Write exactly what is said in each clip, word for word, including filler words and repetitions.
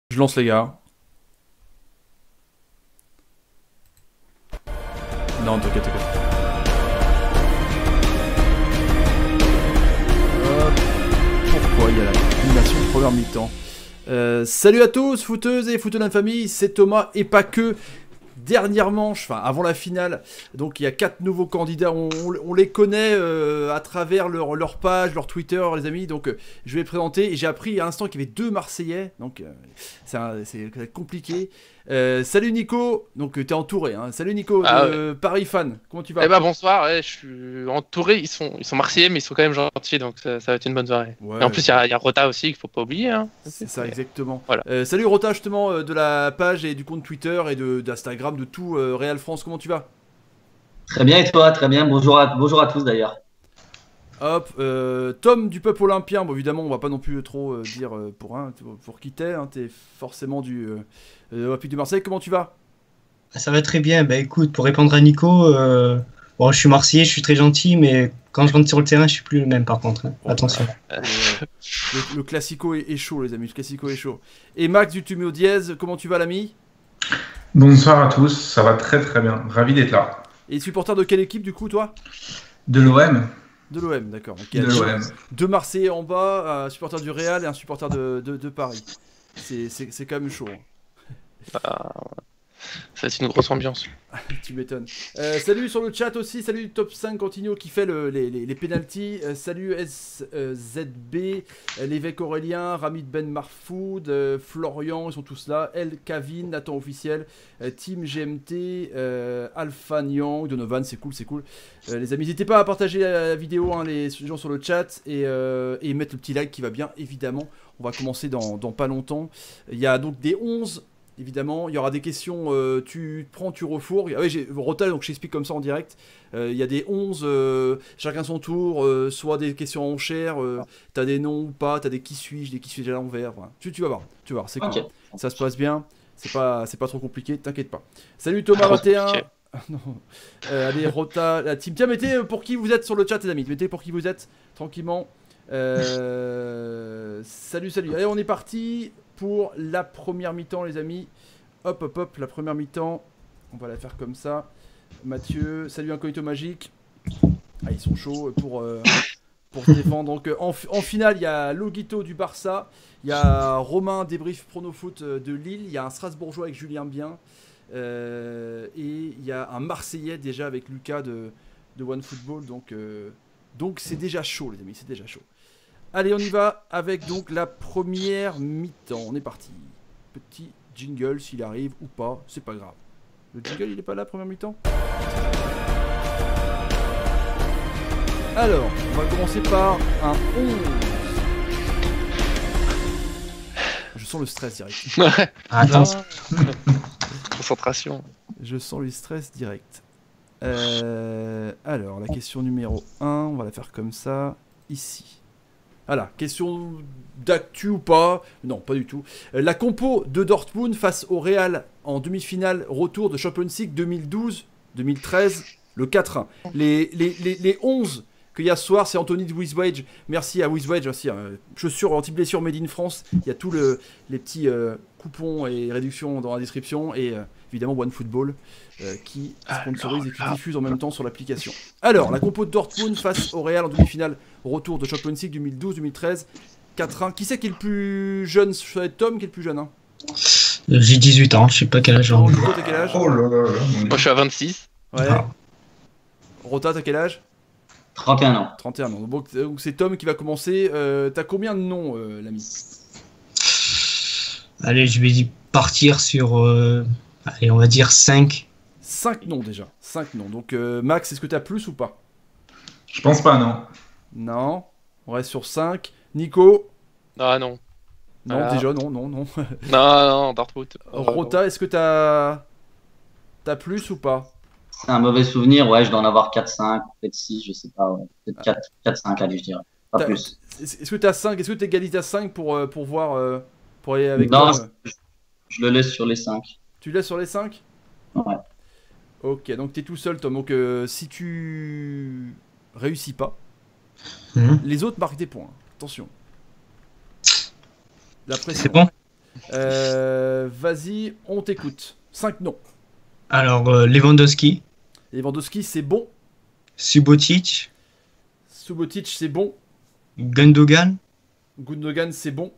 Je lance les gars. Non, t'inquiète, t'inquiète. Hop. Pourquoi il y a la combinaison de première mi-temps. euh, Salut à tous, footeuses et footeux de la famille, c'est Thomas et pas que. Dernière manche, enfin avant la finale, donc il y a quatre nouveaux candidats, on, on, on les connaît euh, à travers leur, leur page, leur Twitter, les amis, donc euh, je vais les présenter. Et j'ai appris à l'instant qu'il y avait deux Marseillais, donc euh, c'est compliqué. Euh, salut Nico, donc euh, t'es entouré, hein. Salut Nico, Ah de ouais. Paris Fan, comment tu vas? Eh bah bonsoir, ouais, je suis entouré, ils sont, ils sont marseillais mais ils sont quand même gentils donc ça, ça va être une bonne soirée. Ouais, et en plus il y, y a Rota aussi qu'il faut pas oublier. Hein. c'est ça exactement. Voilà. Euh, salut Rota justement euh, de la page et du compte Twitter et d'Instagram de, de tout euh, Real France, comment tu vas? Très bien, et toi? Très bien. Bonjour à, bonjour à tous d'ailleurs. Hop, euh, Tom du Peuple Olympien, bon évidemment on va pas non plus trop euh, dire euh, pour, hein, pour qui t'es, hein, t'es forcément du euh, euh, Olympique de Marseille, comment tu vas? Ça va très bien. Bah écoute, pour répondre à Nico, euh, bon, je suis Marseillais, je suis très gentil, mais quand je rentre sur le terrain, je suis plus le même par contre. Hein. Bon, Attention. Euh, le, le classico est, est chaud les amis, le classico est chaud. Et Max du Tumeo Diez, comment tu vas l'ami? Bonsoir à tous, ça va très très bien, ravi d'être là. Et supporter de quelle équipe du coup toi? De l'O M. De l'O M, d'accord. De l'O M. Deux Marseillais en bas, un supporter du Real et un supporter de, de, de Paris. C'est quand même chaud. Hein. Ah, ça va être une grosse ambiance. Tu m'étonnes. Euh, salut sur le chat aussi, salut Top cinq Continuo qui fait le, les, les, les pénalties. Euh, salut S Z B, euh, l'évêque Aurélien, Ramid Ben Marfoud, euh, Florian, ils sont tous là. El Kavin, Nathan Officiel, euh, Team G M T, euh, Alpha Nyang, Donovan, c'est cool, c'est cool. Euh, les amis, n'hésitez pas à partager la, la vidéo, hein, les gens sur le chat, et, euh, et mettre le petit like qui va bien, évidemment. On va commencer dans, dans pas longtemps. Il y a donc des onze. Évidemment, il y aura des questions, euh, tu prends, tu refourgues. Ah oui, j'ai Rota, donc je t'explique comme ça en direct. Euh, il y a des onze, euh, chacun son tour, euh, soit des questions en enchères, euh, t'as des noms ou pas, t'as des qui suis-je, des qui suis-je à l'envers. Voilà. Tu, tu vas voir, tu vas voir, c'est Ok. cool. Ça se passe bien, c'est pas, c'est pas trop compliqué, t'inquiète pas. Salut Thomas vingt et un. Non. Euh, allez, Rota, la team. Tiens, mettez pour qui vous êtes sur le chat, les amis. Mettez pour qui vous êtes, tranquillement. Euh, salut, salut. Allez, on est parti pour la première mi-temps, les amis. Hop, hop, hop, la première mi-temps. On va la faire comme ça. Mathieu, salut Incognito Magique. Ah, ils sont chauds pour, euh, pour se défendre. Donc, en, en finale, il y a Loguito du Barça. Il y a Romain, débrief pronofoot de Lille. Il y a un Strasbourgeois avec Julien Bien. Euh, et il y a un Marseillais déjà avec Lucas de, de OneFootball. Donc, euh, donc c'est déjà chaud, les amis. C'est déjà chaud. Allez, on y va avec donc la première mi-temps. On est parti. Petit jingle s'il arrive ou pas, c'est pas grave. Le jingle il est pas là, première mi-temps. Alors, on va commencer par un onze. Je sens le stress direct. Attention. Concentration. Je sens le stress direct. Euh, alors, la question numéro un, on va la faire comme ça, ici. Voilà, question d'actu ou pas? Non, pas du tout. La compo de Dortmund face au Real en demi-finale retour de Champions League deux mille douze deux mille treize, le quatre un. Les, les, les, les onze qu'il y a ce soir, c'est Anthony de Wizwage. Merci à Wizwage aussi. Hein. Chaussures anti-blessures Made in France. Il y a tous le, les petits euh, coupons et réductions dans la description. Et euh, évidemment OneFootball euh, qui sponsorise et qui diffuse en même temps sur l'application. Alors, la compo de Dortmund face au Real en demi-finale retour de Champions League deux mille douze deux mille treize. quatre un. Qui c'est qui est le plus jeune? Ça va être Tom qui est le plus jeune. Hein. J'ai dix-huit ans, je sais pas quel âge. Oh, Nico, t'as quel âge? Oh là là là. Moi je suis à vingt-six. Ouais. Ah. Rota, t'as quel âge? trente et un ans. trente et un ans. Donc c'est Tom qui va commencer. Euh, t'as combien de noms, euh, l'ami? Allez, je vais partir sur, euh, allez, on va dire cinq. cinq noms déjà. cinq noms. Donc euh, Max, est-ce que t'as plus ou pas? Je pense pas, non. Non. On reste sur cinq. Nico? Ah non. Non, Ah. déjà, non, non, non. Non, non, Dortmund. Rota, est-ce que t'as... T'as plus ou pas? C'est un mauvais souvenir, ouais, je dois en avoir quatre cinq, peut-être six, je sais pas, ouais. Peut-être quatre cinq, allez, je dirais. Pas T'as- plus. Est-ce que t'as cinq? Est-ce que t'égalises à cinq pour, euh, pour voir... euh, pour aller avec Non, Tom? je, je le laisse sur les cinq. Tu laisses sur les cinq? Ouais. Ok, donc t'es tout seul, Tom. Donc euh, si tu réussis pas, Mhm. les autres marquent des points. Attention. La pression. C'est bon? Euh, Vas-y, on t'écoute. cinq noms. Alors, euh, Lewandowski, Lewandowski, c'est bon. Subotic, Subotic, c'est bon. Gundogan, Gundogan, c'est bon.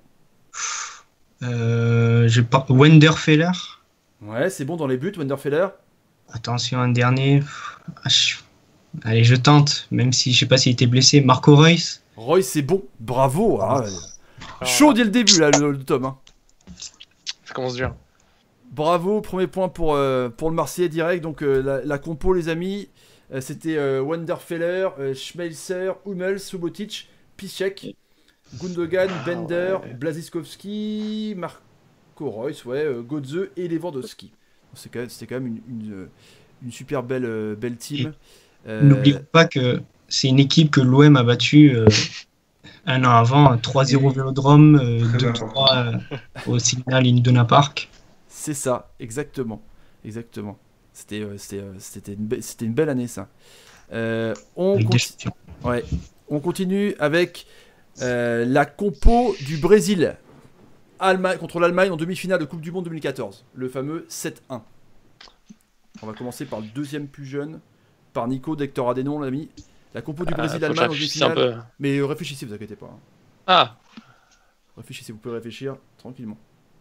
euh, je par... Wenderfeller. Ouais, c'est bon dans les buts, Wenderfeller. Attention, un dernier. Ah, je- Allez, je tente, même si je sais pas s'il était blessé. Marco Reus. Roy, c'est bon. Bravo. Ah, ouais. Chaud dès le début, là, le, le tome. Hein. Ça commence dur. Bravo, premier point pour, euh, pour le Marseillais direct. Donc euh, la, la compo, les amis, euh, c'était euh, Wenderfeller, euh, Schmelzer, Hummels, Subotic, Piszczek, Gundogan, Bender, ouais. Blazikowski, Marco Reus, ouais, euh, Götze et Lewandowski. C'est quand même- C'était quand même une, une, une super belle, euh, belle team. Euh, N'oublions pas que c'est une équipe que l'O M a battue euh, un an avant, trois zéro Vélodrome, euh, Très deux trois euh, au Signal Iduna Park. C'est ça, exactement. Exactement. C'était euh, c'était, euh, c'était une, be- c'était une belle année, ça. Euh, on, Avec des conti- champions. ouais. On continue avec euh, la compo du Brésil. Allemagne, contre l'Allemagne en demi-finale de Coupe du Monde deux mille quatorze. Le fameux sept un. On va commencer par le deuxième plus jeune. Par Nico, dès que t'auras des noms, l'ami. La compo du Ah, faut que je Brésil-Allemagne en réfléchisse un demi-finale. peu. Mais euh, réfléchissez, vous inquiétez pas. hein. Ah, Réfléchissez, vous pouvez réfléchir tranquillement.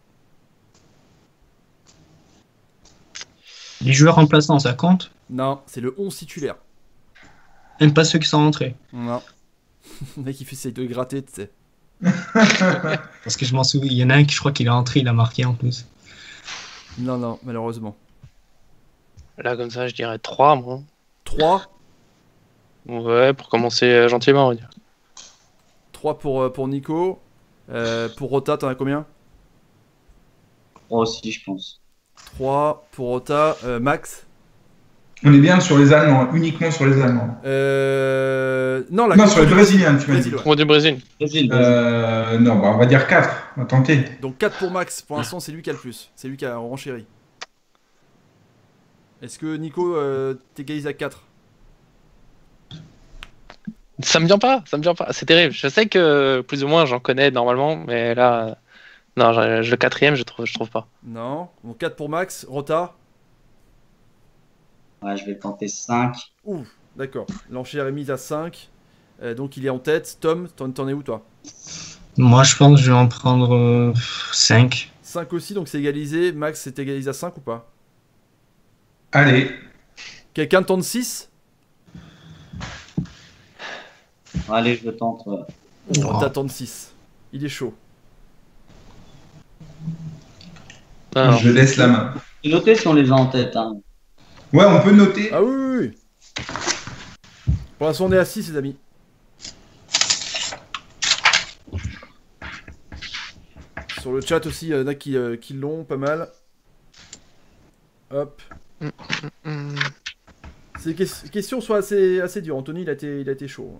Les joueurs remplaçants, ça compte? Non, c'est le onze titulaire. Même pas ceux qui sont rentrés. Non. Le mec, il fait essayer de gratter, tu sais. Parce que je m'en souviens, il y en a un qui, je crois qu'il est rentré, il a marqué en plus. Non, non, malheureusement. là comme ça, je dirais trois, moi. trois. Ouais, pour commencer euh, gentiment, on va dire. trois pour, euh, pour Nico. Euh, pour Rota, t'en as combien? Moi aussi, je pense. trois pour Rota. Euh, Max On est bien sur les Allemands, uniquement sur les Allemands. euh... Non, la Non, compo sur les du Brésiliens, tu m'as Brésil, dit. ouais. Moi du Brésil. Brésil, Brésil. Euh, non, bah, on va dire quatre. On va tenter. Donc quatre pour Max. Pour l'instant, c'est lui qui a le plus. C'est lui qui a renchéri. Est-ce que Nico euh, t'égalise à quatre? Ça me vient pas, ça me vient pas. C'est terrible. Je sais que plus ou moins j'en connais normalement, mais là, euh, non, je- je- le quatrième, je trouve, je trouve pas. Non. Donc quatre pour Max. Rota. Ouais, je vais tenter cinq. Ouh, d'accord. L'enchère est mise à cinq. Euh, donc il est en tête. Tom, t'en t'en es où toi? Moi, je pense que je vais en prendre euh, cinq. cinq aussi, donc c'est égalisé. Max, c'est égalisé à cinq ou pas? Allez. Quelqu'un tente six? Allez, je le tente. ouais. Rota tente six. Il est chaud. Non, non. Je laisse la main. J'ai noté si on les a en tête. Hein. Ouais, on peut noter. Ah oui, oui, oui. Pour l'instant, on est à six, les amis. Sur le chat aussi, il y en a qui, euh, qui l'ont pas mal. Hop. Hmm. Ces ques- questions sont assez, assez dures. Anthony, il a été, il a été chaud.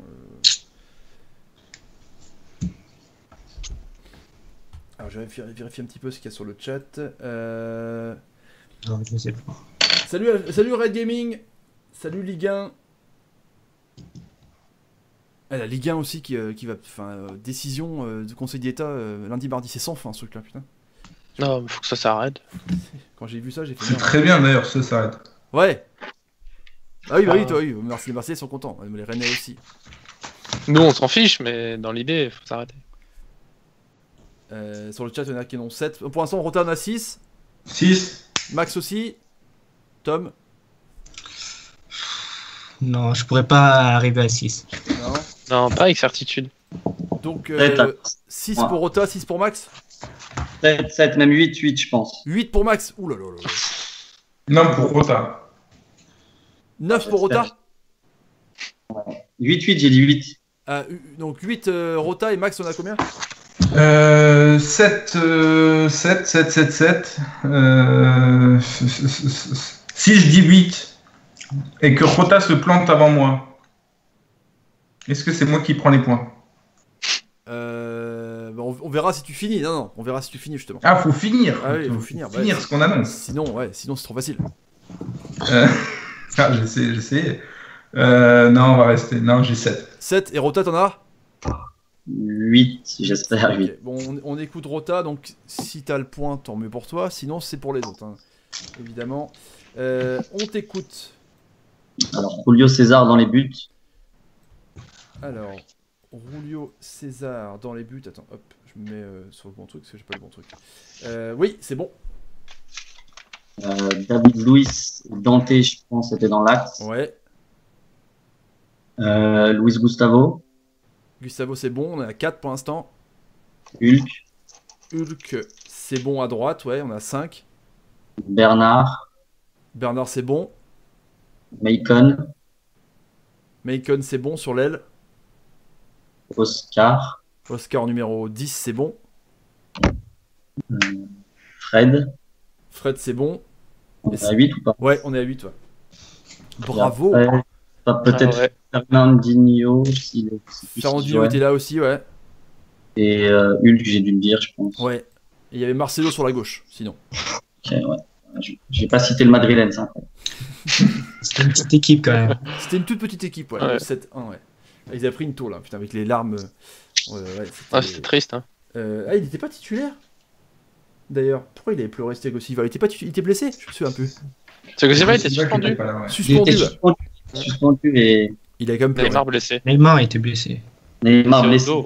Euh. Alors, je vais vérifier, vérifier un petit peu ce qu'il y a sur le chat. Euh... Non, je sais pas. Salut, salut Red Gaming. Salut Ligue un. Ah, la Ligue un aussi qui, euh, qui va. Enfin, euh, décision euh, du Conseil d'État euh, lundi, mardi. C'est sans fin ce truc-là, putain. Non, mais faut que ça s'arrête. Quand j'ai vu ça, j'ai fait. C'est merde. très bien d'ailleurs, ça s'arrête. Ouais. Ah oui, bah oui, Ah. toi, oui. Merci, les Marseillais sont contents. Mais les Rennais aussi. Nous, on s'en fiche, mais dans l'idée, faut s'arrêter. Euh, sur le chat, il y en a qui en ont sept. Pour l'instant, on retourne à six. six. Max aussi. Tom. Non, je pourrais pas arriver à six. Non. Non, pas avec certitude. Donc, Sept, euh, là. six Ouais. pour Rota, six pour Max. sept, sept, même huit, huit, je pense. huit pour Max. Ouh là là là là. Non, pour Rota. neuf pour Rota. huit, huit, j'ai dit huit. Ah, hu- donc huit euh, Rota et Max, on a combien? Euh, sept, euh, sept, sept, sept, sept. Euh, si je dis huit et que Rota se plante avant moi, est-ce que c'est moi qui prends les points? euh, bah, on, on verra si tu finis. Non, non, on verra si tu finis justement. Ah, faut finir. Ah oui, faut finir, bah, finir c'est- ce qu'on annonce. Sinon, ouais, sinon c'est trop facile. Euh, ah, j'essaie, j'essaie. Euh, non, on va rester. Non, j'ai sept. sept et Rota, t'en as? huit, j'espère Ok, huit. bon, on, on écoute Rota, donc si t'as le point, tant mieux pour toi. Sinon, c'est pour les autres, hein, évidemment. Euh, on t'écoute. Alors, Julio César dans les buts. Alors, Julio César dans les buts. Attends, hop, je me mets euh, sur le bon truc parce que j'ai pas le bon truc. Euh, oui, c'est bon. Euh, David Luiz, Dante, je pense, c'était dans l'axe. Ouais. Euh, Luis Gustavo, Gustavo, c'est bon. On est à quatre pour l'instant. Hulk, Hulk, c'est bon à droite. Ouais, on a cinq. Bernard, Bernard, c'est bon. Macon, Macon, c'est bon sur l'aile. Oscar, Oscar numéro dix, c'est bon. euh, Fred. Fred, c'est bon. On est à huit ou pas? Ouais, on est à huit. Ouais. Bravo. Et après, pas peut-être Ah ouais. Fernandinho, s'il est- je sais plus si Fernandinho ouais. était là aussi, ouais. Et euh, Hulk, j'ai dû le dire, je pense. Ouais. Et il y avait Marcelo sur la gauche, sinon. Ok, ouais. Je j'ai pas cité le Madrilène, ça. C'était une petite équipe quand même. C'était une toute petite équipe, ouais. Ouais. Le sept un, ouais. Ah, ils avaient pris une tour, là, putain, avec les larmes. euh, ouais, ouais, c'était- Ah, c'était triste. Hein. Euh, ah, il n'était pas titulaire. D'ailleurs, pourquoi il avait pleuré Thiago Silva? Il était pas titu- il était blessé? Je me souviens un peu. C'est que c'est vrai, il était C'est vrai qu'il suspendu. était pas là, ouais. Il Suspendu. était ouais. suspendu, suspendu et Il a quand même pleuré. Neymar blessé. Neymar était blessé. Neymar C'est au blessé. dos.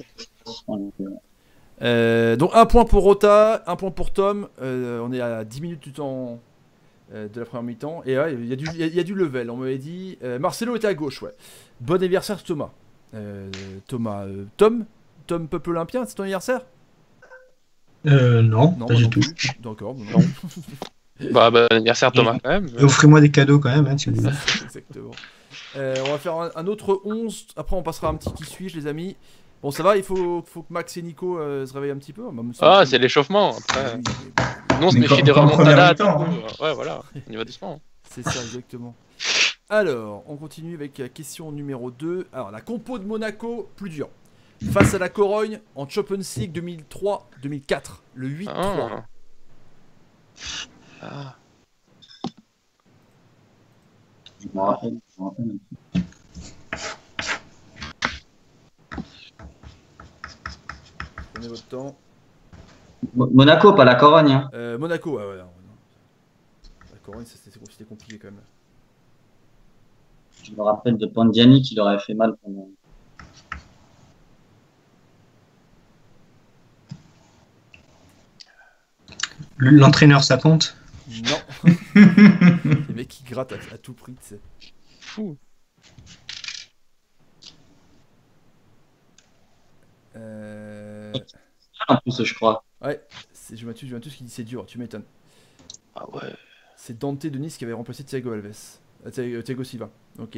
Euh, donc un point pour Rota, un point pour Tom. Euh, on est à dix minutes du temps euh, de la première mi-temps. Et ouais, il y, a du- il y a- il y a du level, on m'avait dit. Euh, Marcelo était à gauche, ouais. Bon anniversaire Thomas. Euh, Thomas. euh, Tom Tom Peuple Olympien, c'est ton anniversaire? Euh, non, Non, pas moi du non tout. plus. D'accord, moi non. Bah, bah, anniversaire Thomas quand même. Et offrez-moi des cadeaux quand même, hein, si vous voulez. Exactement. Euh, on va faire un, un autre onze. Après, on passera un petit qui suis-je, les amis. Bon, ça va, il faut, faut que Max et Nico euh, se réveillent un petit peu. Même si- Ah, c'est l'échauffement. Après, Oui, mais- nous on se Mais méfie comme- des comme remontadas. première du mi-temps, coup, euh, Ouais, voilà. On y va doucement. C'est ça, exactement. Alors, on continue avec la question numéro deux. Alors, la compo de Monaco, plus dur. Face à la Corogne en Champions League deux mille trois deux mille quatre. Le huit trois. Ah. Ah. Je me rappelle. Je me rappelle. Prenez votre temps. Mo- Monaco, pas la Corogne. Hein. Euh, Monaco, ouais, ouais. non, non. La Corogne, ça, c'était c'était compliqué quand même. Je me rappelle de Pandiani qui leur avait fait mal pendant. L'entraîneur, ça compte? Non. Les mecs qui grattent à, à tout prix, tu sais. Fou. Euh... En plus, je crois. Ouais, c'est Juventus, Juventus qui dit c'est dur, tu m'étonnes. Ah ouais. C'est Dante de Nice qui avait remplacé Thiago Alves. Euh, Thiago Thiago Silva. Ok.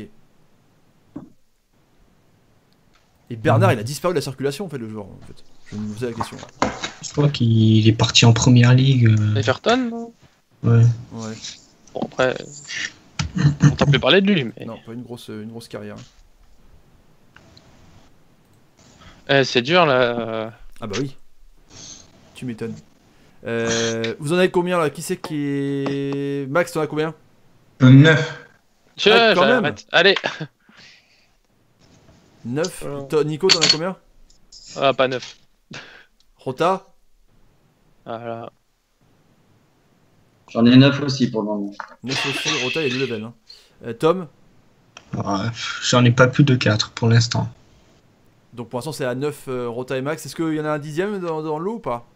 Et Bernard, il a disparu de la circulation en fait le joueur. En fait. Je me posais la question. Là. Je crois qu'il est parti en première ligue. euh, Everton, non Ouais. Ouais. Bon, après, on n'entend plus parler de lui, mais Non, pas une grosse, une grosse carrière. Eh, c'est dur là. Ah bah oui. Tu m'étonnes. Euh, vous en avez combien là? Qui c'est qui est. Max, t'en as combien? Euh, neuf. Tu Ah, quand même. j'arrête. Allez. neuf. Voilà. Nico, t'en as combien? Ah, pas neuf. Rota? Voilà. J'en ai neuf aussi pour le moment. neuf aussi. Rota, il y a du level. Hein. Euh, Tom? Ouais, J'en ai pas plus de quatre pour l'instant. Donc pour l'instant, c'est à neuf euh, Rota et Max. Est-ce qu'il y en a un dixième dans, dans l'eau ou pas?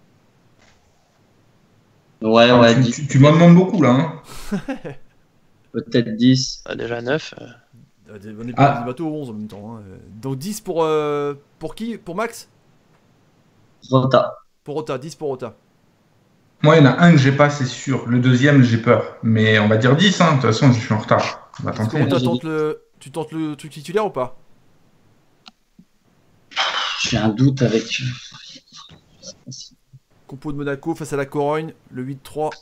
Ouais, Ah, ouais, tu dix, tu- tu m'en demandes beaucoup là. Hein. peut-être dix. Ah, déjà neuf. euh. Euh, On est Ah. bateau au onze en même temps. Hein. Euh, Donc dix pour, euh, pour qui? Pour Max? Rota. Pour Rota, dix pour Rota. Moi, il y en a un que j'ai pas, c'est sûr. Le deuxième, j'ai peur. Mais on va dire dix, hein. De toute façon, je suis en retard. On va Est-ce que tenter. Rota j'ai tente dit- le... Tu tentes le truc titulaire ou pas? J'ai un doute avec. Compo de Monaco face à la Corogne, le huit trois.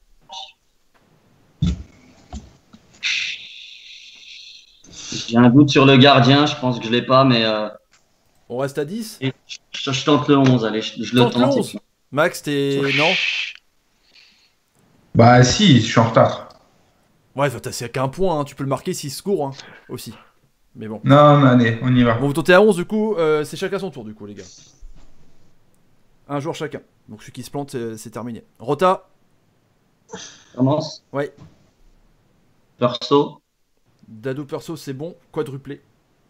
J'ai un doute sur le gardien, je pense que je l'ai pas, mais euh, On reste à dix? je, je tente le onze, allez, je, je le Tente le tente. onze. Max, t'es... Non? Bah, si, je suis en retard. Ouais, enfin, t'as- c'est qu'un point, hein. Tu peux le marquer s'il se court hein, aussi. Mais bon. Non, mais allez, on y va. Bon, vous tentez à onze, du coup, euh, c'est chacun son tour, du coup, les gars. Un joueur chacun. Donc celui qui se plante, c'est, c'est terminé. Rota. Commence. Ouais. Perso. Dado perso, c'est bon. Quadruplé.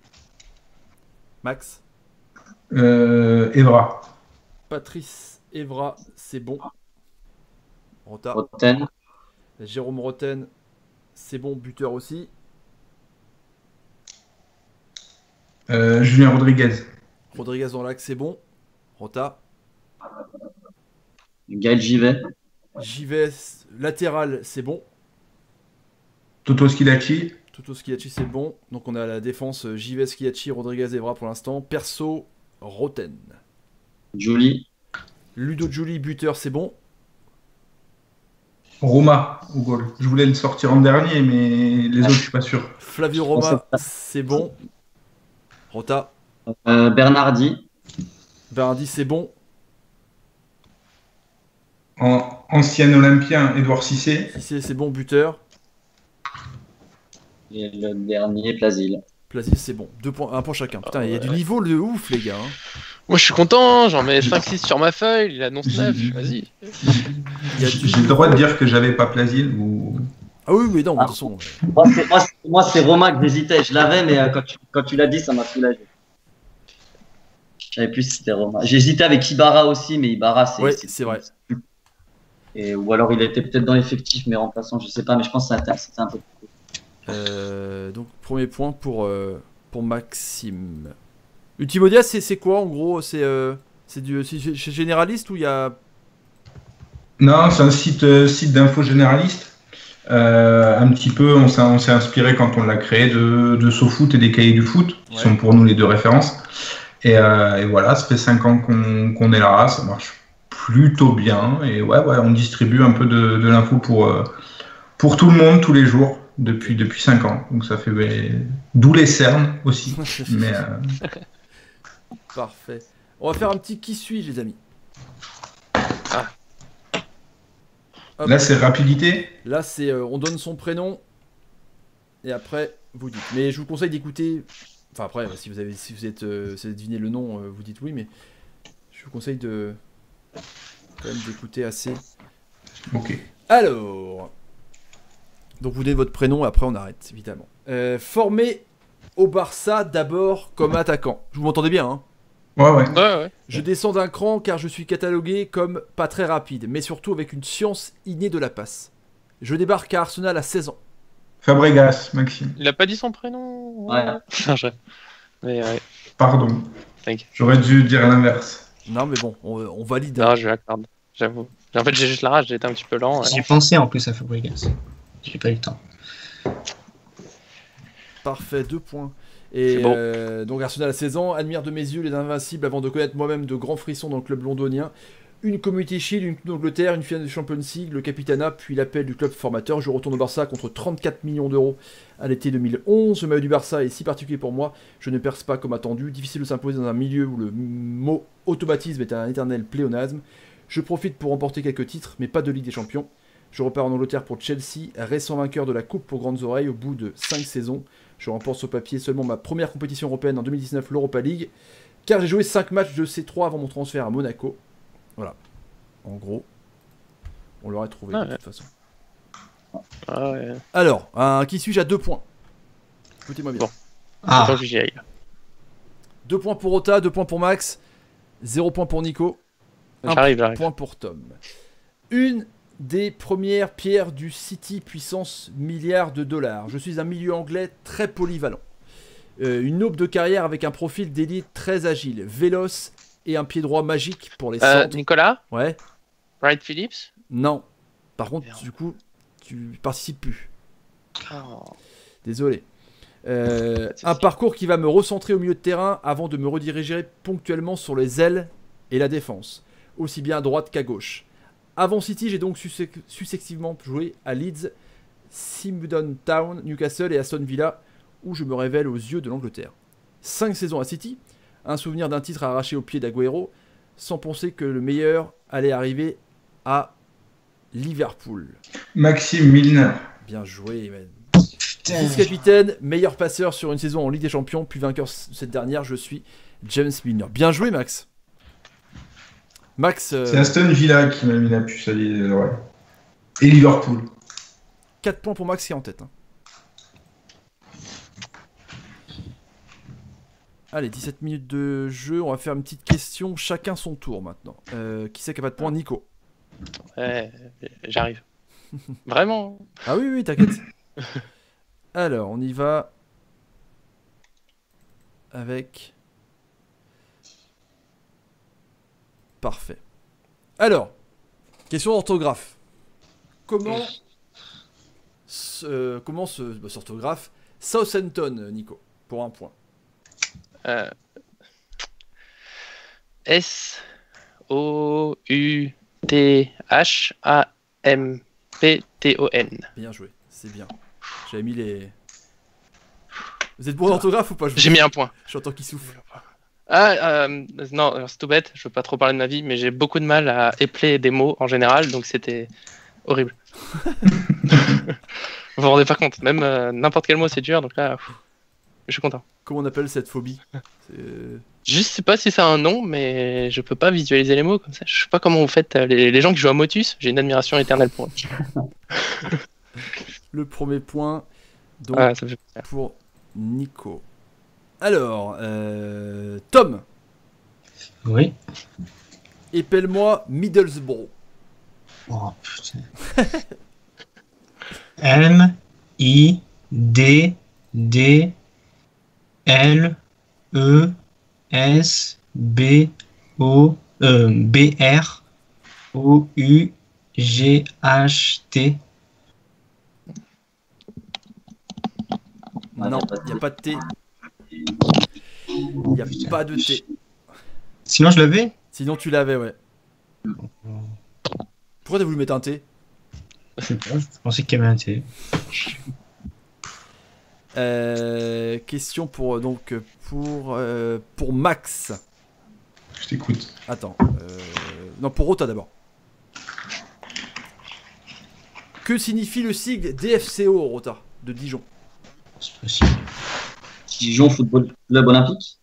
Max. Euh, Evra. Patrice Evra, c'est bon. Rota. Roten. Jérôme Roten, c'est bon. Buteur aussi. Euh, Julien Rodriguez. Rodriguez dans l'axe, c'est bon. Rota. Gaël Givet. Jives, latéral, c'est bon. Toto Schilacci. Toto Schiacci, c'est bon. Donc on a la défense euh, Jives, Schiacci, Rodriguez, Evra pour l'instant. Perso, Roten. Julie. Ludo Giuli, buteur, c'est bon. Roma au goal. Je voulais le sortir en dernier, mais les autres, je suis pas sûr. Flavio Je Roma, pensais pas. c'est bon. Rota. Euh, Bernardi. Bernardi, c'est bon. En ancien Olympien, Edouard Cissé. Cissé, c'est bon. Buteur. Et le dernier, Plasil. Plasis, c'est bon. Deux points, un point chacun. Putain, il y a du niveau de ouf, les gars. hein. Moi, je suis content, j'en mets cinq six sur ma feuille, il annonce neuf, vas-y. Il y a du J'ai le droit de dire que j'avais pas Plasil ou. Ah oui, mais non, de toute façon. Moi, c'est, moi, c'est, moi, c'est Roma que j'hésitais. Je l'avais, mais euh, quand tu, quand tu l'as dit, ça m'a soulagé. Je savais plus si c'était Roma. J'hésitais avec Ibarra aussi, mais Ibarra, c'est. Ouais, c'est vrai. Et, ou alors il était peut-être dans l'effectif, mais remplaçant, je sais pas, mais je pense que c'était, c'était un peu. Euh, donc, premier point pour, euh, pour Maxime. Ultimodia, c'est, c'est quoi en gros? C'est, euh, c'est du c'est g- généraliste ou il y a. Non, c'est un site, euh, site d'info généraliste. Euh, un petit peu, on s'est, on s'est inspiré quand on l'a créé de, de SoFoot et des cahiers du foot, qui Ouais. sont pour nous les deux références. Et, euh, et voilà, ça fait cinq ans qu'on, qu'on est là, ça marche plutôt bien. Et ouais, ouais, on distribue un peu de, de l'info pour, euh, pour tout le monde, tous les jours, depuis, depuis cinq ans. Donc ça fait ouais, d'où les cernes aussi. Mais euh, Parfait. On va faire un petit qui suis, les amis. Hop. là, c'est rapidité. Là, c'est euh, on donne son prénom et après vous dites. Mais je vous conseille d'écouter. Enfin après, si vous avez, si vous êtes, euh, si vous avez deviné le nom, euh, vous dites oui. Mais je vous conseille de quand même d'écouter assez. Ok. Alors, donc vous donnez votre prénom et après on arrête évidemment. Euh, formé au Barça d'abord comme attaquant. Vous m'entendez bien, hein? Ouais, ouais. Ouais, ouais. Je descends d'un cran car je suis catalogué comme pas très rapide, mais surtout avec une science innée de la passe. Je débarque à Arsenal à seize ans. Fabregas, Maxime. Il a pas dit son prénom. Ouais. Non, je- Mais ouais, Pardon. t'inquiète. J'aurais dû dire l'inverse. Non mais bon, on, on valide. hein. Non, je l'accorde, j'avoue. En fait, j'ai juste la rage, j'ai été un petit peu lent. J'y ouais. ai pensé en plus à Fabregas. J'ai pas eu le temps. Parfait, deux points. Et C'est bon. euh, donc Arsenal à seize ans, admire de mes yeux les invincibles avant de connaître moi-même de grands frissons dans le club londonien. Une Community Shield, une Coupe d'Angleterre, une finale de Champions League, le Capitana, puis l'appel du club formateur. Je retourne au Barça contre trente-quatre millions d'euros à l'été deux mille onze. Le maillot du Barça est si particulier pour moi, je ne perce pas comme attendu. Difficile de s'imposer dans un milieu où le mot automatisme est un éternel pléonasme. Je profite pour remporter quelques titres, mais pas de Ligue des Champions. Je repars en Angleterre pour Chelsea, récent vainqueur de la Coupe pour Grandes Oreilles au bout de cinq saisons. Je remporte sur papier seulement ma première compétition européenne en deux mille dix-neuf, l'Europa League, car j'ai joué cinq matchs de C trois avant mon transfert à Monaco. Voilà. En gros, on l'aurait trouvé Ah de ouais. toute façon. Ah ouais. Alors, un qui suis-je à deux points. Écoutez-moi bien. Bon. Ah, Faut que j'y aille. deux points pour Ota, deux points pour Max, zéro point pour Nico, un J'arrive, j'arrive. point pour Tom. Une des premières pierres du City puissance milliards de dollars. Je suis un milieu anglais très polyvalent. Euh, une aube de carrière avec un profil d'élite très agile, véloce et un pied droit magique pour les Euh, centres. Nicolas, Ouais, Wright Phillips. non. Par contre, Merde. du coup, tu participes plus. Oh. Désolé. Euh, C'est un sûr. parcours qui va me recentrer au milieu de terrain avant de me rediriger ponctuellement sur les ailes et la défense, aussi bien à droite qu'à gauche. Avant City, j'ai donc succès- successivement joué à Leeds, Swindon Town, Newcastle et Aston Villa, où je me révèle aux yeux de l'Angleterre. Cinq saisons à City, un souvenir d'un titre arraché au pied d'Aguero, sans penser que le meilleur allait arriver à Liverpool. Maxime Milner. Bien joué, man. Putain. Vice-capitaine, meilleur passeur sur une saison en Ligue des Champions, puis vainqueur cette dernière, je suis James Milner. Bien joué, Max. Max, euh, C'est Aston Villa qui m'a mis la puce à l'oreille. Et Liverpool. quatre points pour Max qui est en tête. hein. Allez, dix-sept minutes de jeu, on va faire une petite question, chacun son tour maintenant. Euh, qui c'est qui a pas de points? Nico. Ouais, j'arrive. Vraiment. Ah oui, oui, t'inquiète. Alors, on y va avec... Parfait. Alors, question d'orthographe. Comment se, comment se, bah, s'orthographe Southampton, Nico, pour un point. Euh, S O U T H A M P T O N. Bien joué, c'est bien. J'avais mis les... Vous êtes bon d'orthographe ou pas? Je J'ai mis un point. J'entends qu'il souffle. Ah, euh, non, alors, c'est tout bête, je veux pas trop parler de ma vie, mais j'ai beaucoup de mal à épeler des mots en général, donc c'était horrible. Vous vous rendez pas compte, même euh, n'importe quel mot c'est dur, donc là, pff, je suis content. Comment on appelle cette phobie? C'est... Je sais pas si c'est un nom, mais je peux pas visualiser les mots comme ça. Je sais pas comment vous faites, euh, les, les gens qui jouent à Motus, j'ai une admiration éternelle pour eux. Le premier point, donc, Ah, ça me fait plaisir. pour Nico. Alors, euh, Tom, Oui. épelle-moi Middlesbrough. Oh putain. M I D D L E S B O euh, B R O U G H T. Ouais, Non, y a pas de il n'y a pas de T. Il n'y a Putain. pas de T. Sinon je l'avais. Sinon, tu l'avais, ouais. Pourquoi t'as voulu mettre un T? Je sais pas, je pensais qu'il y avait un T. Euh, question pour, euh, donc, pour, euh, pour Max. Je t'écoute. Attends. euh, Non, pour Rota d'abord. Que signifie le sigle D F C O, Rota, de Dijon? C'est possible. Dijon Football Club Olympique.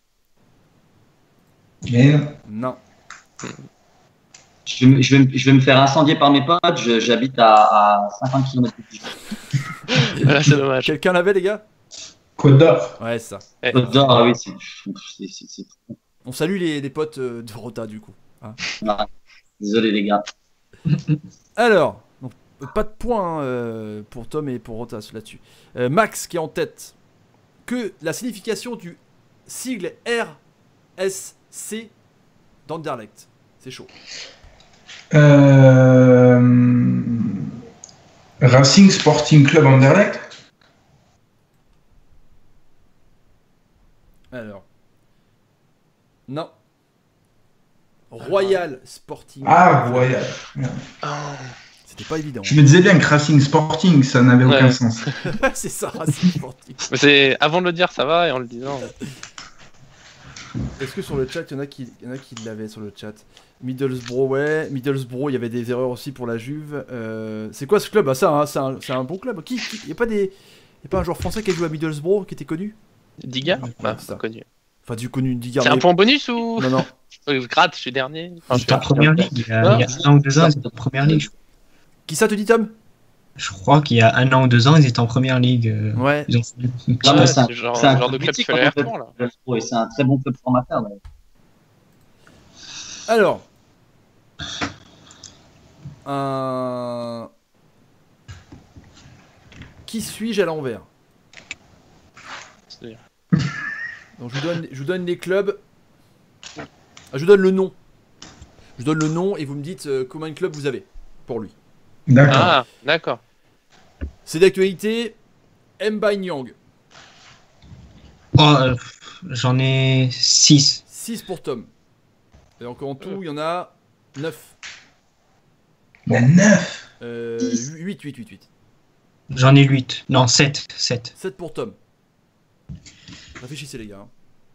Mais non. Non. Je vais, me- je, vais, me- je vais me faire incendier par mes potes. Je- J'habite à, à cinquante kilomètres de Dijon. Ah, c'est dommage. Quelqu'un l'avait, les gars? Côte d'Or. Ouais, c'est ça. Eh, Côte d'Or, ah oui, c'est. c'est- c'est- c'est- On salue les, les potes euh, de Rota, du coup. ah, désolé, les gars. Alors, donc, euh, pas de points hein, euh, pour Tom et pour Rota là-dessus. Euh, Max qui est en tête. Que la signification du sigle R S C d'Anderlecht. C'est chaud. Euh... Racing Sporting Club Anderlecht. Alors. Non. Royal Sporting. Ah, Royal. oh. C'était pas évident. Je me disais bien que Racing Sporting, ça n'avait aucun Ouais. sens. C'est ça, Racing Sporting. Mais c'est avant de le dire, ça va, et en le disant. Est-ce que sur le chat, il y en a qui, il y en a qui l'avaient sur le chat? Middlesbrough, ouais. Middlesbrough, il y avait des erreurs aussi pour la Juve. Euh, c'est quoi ce club? Ah, ça, hein, c'est un, c'est un bon club. Qui, qui- y a pas des, y a pas un joueur français qui a joué à Middlesbrough qui était connu? Digard bah, ça. c'est connu. Enfin, du connu, Digard. C'est un mais- point bonus ou. Non, non. Je gratte, je suis dernier. Enfin, Il je était en suis- première ligue. Il y a, il y a un an ou deux ans, ils étaient en première ligue. Je- Qui ça te dit, Tom? Je crois qu'il y a un an ou deux ans, ils étaient en première ligue. euh, Ouais. Ils ont fait une petite Ah, mais passe. c'est un- C'est genre, c'est un genre de club club qui mythique, fait les en fait. R trois, là. Et c'est un très bon club formateur. d'ailleurs. Alors. Un. Qui suis-je à l'envers? C'est-à-dire. Donc je vous donne, je vous donne les clubs. Ah, je vous donne le nom. Je vous donne le nom et vous me dites euh, combien de clubs vous avez pour lui. D'accord. Ah, d'accord. C'est d'actualité. Mba Nyang. Oh, euh, j'en ai six. six pour Tom. Et encore en tout, il y en a neuf. Il y a neuf. Euh, dix. huit, huit, huit, huit. J'en ai huit. Non, sept. sept. sept pour Tom. Réfléchissez les gars.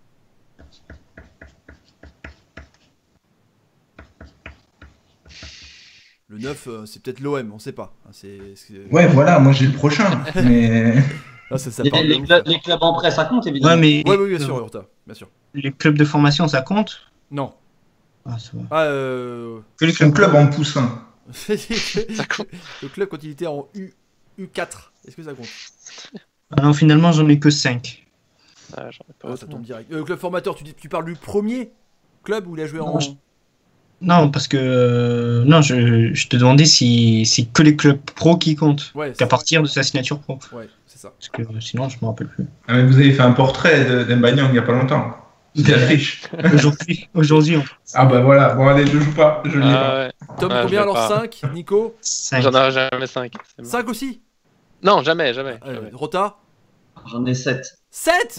Le neuf, euh, c'est peut-être l'O M, on sait pas. Hein, c'est, c'est- Ouais, voilà, moi j'ai le prochain. Mais. Là, ça, ça Les, parle de les ouf, clubs, là. les clubs en prêt, ça compte évidemment. Ouais, mais Ouais, oui, bien sûr, Urta, bien sûr. les clubs de formation, ça compte? Non. Ah, ça va. Ah, euh... Que les Son clubs club en poussin. Ça compte. Le club quand il était en U, U4, est-ce que ça compte? Ah non, finalement, j'en ai que cinq. Ah, j'en ai pas Ah, ça autant. tombe direct. Euh, club formateur, tu, dis, tu parles du premier club où il a joué en... Non, je- Non, parce que. euh, non, je, je te demandais si c'est que les clubs pro qui comptent. Ouais, Qu'à c'est... partir de sa signature pro. ouais, c'est ça. Parce que euh, sinon, je me rappelle plus. Ah, mais vous avez fait un portrait de- d'Embanyang il n'y a pas longtemps. C'était riche. Aujourd'hui, aujourd'hui, on Ah bah voilà, bon allez, je joue pas, je l'ai pas. Ah, ouais. Tom, Ah, je combien vais alors? pas. cinq? Nico? cinq. J'en aurai jamais cinq. cinq aussi? Non, jamais, jamais. Euh, jamais. Rota? J'en ai sept. sept?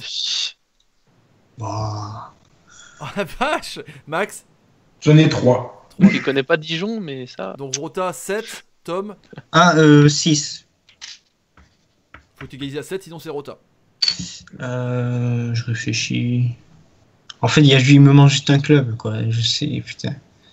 Bah, Oh la vache! Max? J'en ai trois. Je connais pas Dijon, mais ça. Donc Rota sept, Tom? un, euh, six. Faut t'égaliser à sept, sinon c'est Rota. Euh, je réfléchis. En fait, il, y a, il me manque juste un club, quoi. Je sais, putain.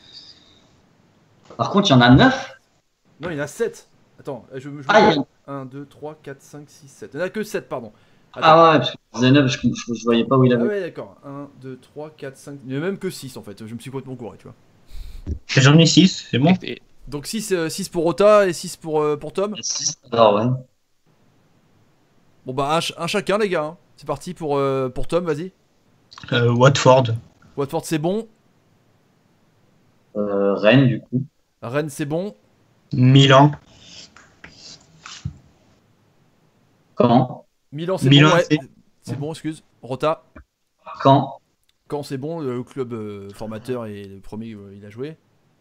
Par contre, il y en a neuf. Non, il y en a sept. Attends, je me. Ah, il y en- un, deux, trois, quatre, cinq, six, sept. Il n'y en a que sept, pardon. Attends. Ah ouais, parce que je disais neuf, je, je, je voyais pas où il Ah avait. ouais, d'accord. un, deux, trois, quatre, cinq. Il n'y en a même que six en fait. Je me suis complètement gouré, tu vois. J'en ai six, c'est bon. Et- Donc six, euh, six pour Rota et six pour, euh, pour Tom. six, alors ouais. Bon bah un, ch- un chacun les gars. hein. C'est parti pour, euh, pour Tom, vas-y. Euh, Watford. Watford c'est bon. Euh, Rennes, du coup. Rennes c'est bon. Milan. Caen. Milan c'est Milan, bon. Ouais. c'est- C'est bon, excuse. Rota. Caen. Caen c'est bon. Le club euh, formateur et le premier euh, il a joué.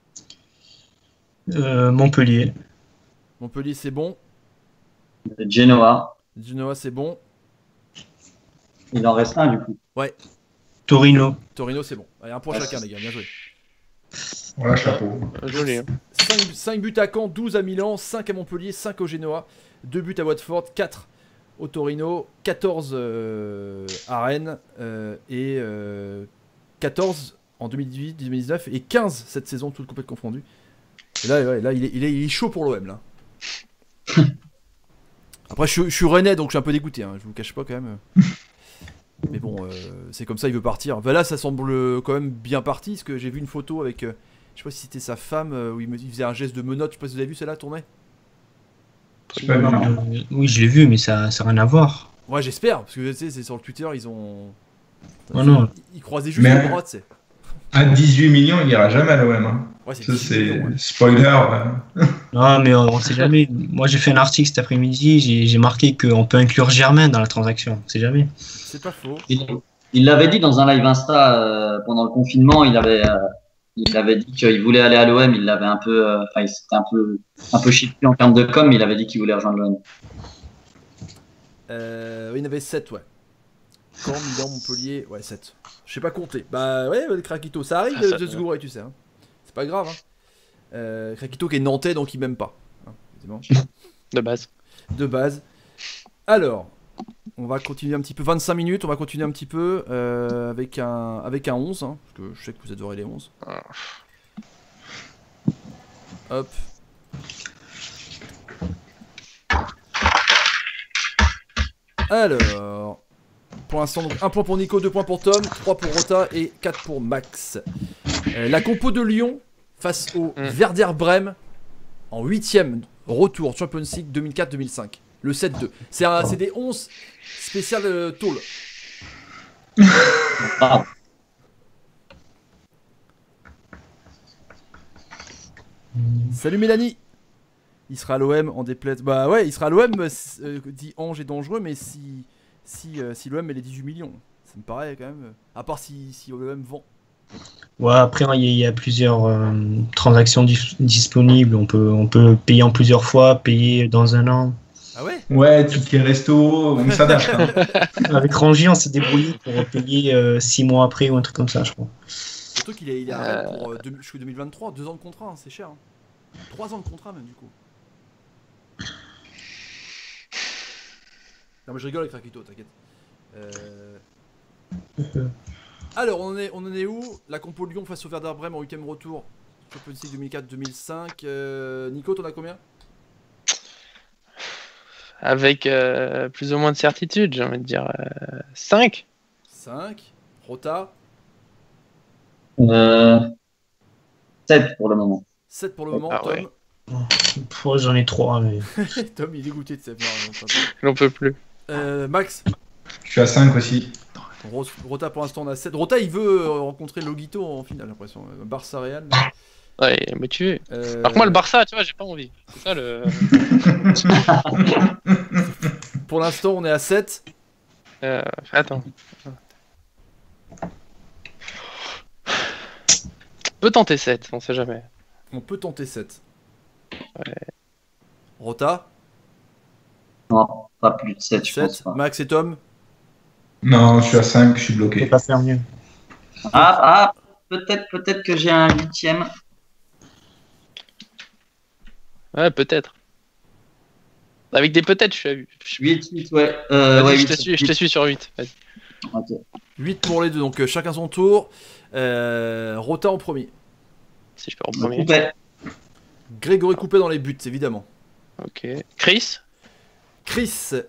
Euh, Montpellier. Montpellier c'est bon. Genoa. Genoa c'est bon. Il en reste un, du coup. Torino. Torino c'est bon. Allez, un point Ah, chacun c'est- les gars, bien joué. Voilà, chapeau. Joli. hein. cinq buts à Caen, douze à Milan, cinq à Montpellier, cinq au Genoa, deux buts à Watford, quatre au Torino, quatorze euh, à Rennes euh, et euh, quatorze en deux mille dix-huit deux mille dix-neuf et quinze cette saison, toutes complètes confondues. Et là, ouais, là il, est, il, est, il est chaud pour l'O M là. Après je, suis- je suis rennais donc je suis un peu dégoûté, hein, je vous cache pas quand même. Mais bon, euh, c'est comme ça, il veut partir. Bah là, ça semble quand même bien parti, parce que j'ai vu une photo avec, euh, je sais pas si c'était sa femme, euh, où il, me, il faisait un geste de menotte. Je sais pas si vous avez vu celle-là tourner. C'est pas bien. Euh, oui, je l'ai vu, mais ça n'a rien à voir. Ouais, j'espère, parce que tu sais, c'est sur le Twitter, ils ont. Oh non. Ils, ils croisaient juste Mais- les bras, tu sais. À dix-huit millions, il ira jamais à l'O M. Hein. Ouais, c'est Ça, dix millions, c'est ouais. spoiler. ouais. Non, mais on, on sait jamais. Moi, j'ai fait un article cet après-midi. J'ai j'ai marqué qu'on peut inclure Germain dans la transaction. On sait jamais. C'est pas faux. Il il l'avait dit dans un live Insta euh, pendant le confinement. Il avait, euh, il avait dit qu'il voulait aller à l'O M. Il l'avait un peu, euh, enfin, il s'était un peu, un peu chié dessus en termes de com. Mais il avait dit qu'il voulait rejoindre l'O M. Euh, oui, il y en avait sept, ouais. Caen, Milan, Montpellier, ouais, sept. Je sais pas compter. Bah ouais, le Krakito, ça arrive Ah, de, ça- de se gourer, tu sais. Hein. C'est pas grave. Hein. Euh, Krakito qui est nantais, donc il m'aime pas. Hein, évidemment. De base. De base. Alors, on va continuer un petit peu, vingt-cinq minutes, on va continuer un petit peu euh, avec, un, avec un onze, hein, parce que je sais que vous adorez les onze. Ah. Hop. Alors, pour l'instant, donc un point pour Nico, deux points pour Tom, trois pour Rota et quatre pour Max. Euh, la compo de Lyon face au Mm. Werder Brême en huitième retour Champions League deux mille quatre deux mille cinq. Le sept deux. C'est un- c'est des onze spéciales euh, tôle. Ah, Salut Mélanie. Il sera à l'O M en déplaise. Bah ouais, il sera à l'O M, euh, dit Ange est dangereux, mais si, si, euh, si l'O M met les dix-huit millions, ça me paraît quand même. euh, À part si, si l'O M vend. Ouais, après, il y, a- il y a plusieurs euh, transactions dif- disponibles. On peut, on peut payer en plusieurs fois, payer dans un an. Ah ouais. Ouais, ticket resto, on s'adapte. hein. Avec Rangy, on s'est débrouillé pour payer euh, six mois après ou un truc comme ça, je crois. Surtout qu'il est, il est à Rennes pour euh, deux- jusqu'au deux mille vingt-trois, deux ans de contrat, hein, c'est cher. Hein. trois ans de contrat même du coup. Non mais je rigole avec Rakito, t'inquiète. Euh... Alors on en, est, on en est où? La compo Lyon face au Werder Brême en huitième retour. Champions League deux mille quatre deux mille cinq. Euh... Nico, t'en as combien? avec euh, plus ou moins de certitude, j'ai envie de dire euh, cinq. cinq. Rota. Euh, sept pour le moment. sept pour le moment. Ah Tom. ouais. Pff, j'en ai trois, mais. Tom, il est dégoûté de cette J'en peux plus. euh, Max. Je suis à cinq aussi. Ro- Rota pour l'instant on a sept. Rota il veut euh, rencontrer Logito en finale, j'ai l'impression. Euh, Barça Real. Ouais, me tuer. Euh, Alors que moi, le Barça, tu vois, j'ai pas envie. C'est ça le. Pour l'instant on est à sept. Euh, attends. On peut tenter sept, on sait jamais. On peut tenter sept. Ouais. Rota. Non, pas plus de sept, je pense sept. pas. Max et Tom. Non, je suis à cinq, je suis Je peux bloqué. pas faire mieux. Ah, ah peut-être peut-être que j'ai un huitième. Ouais, peut-être. Avec des peut-être, je suis à huit. huit, huit, ouais. Euh, Vas-y, ouais je, huit, te suis, je te suis sur huit. Vas-y. Ok. huit pour les deux, donc euh, chacun son tour. Euh, Rota en premier. Si je peux en Le premier. coupé. Grégory Coupé dans les buts, évidemment. Ok. Chris. Chris.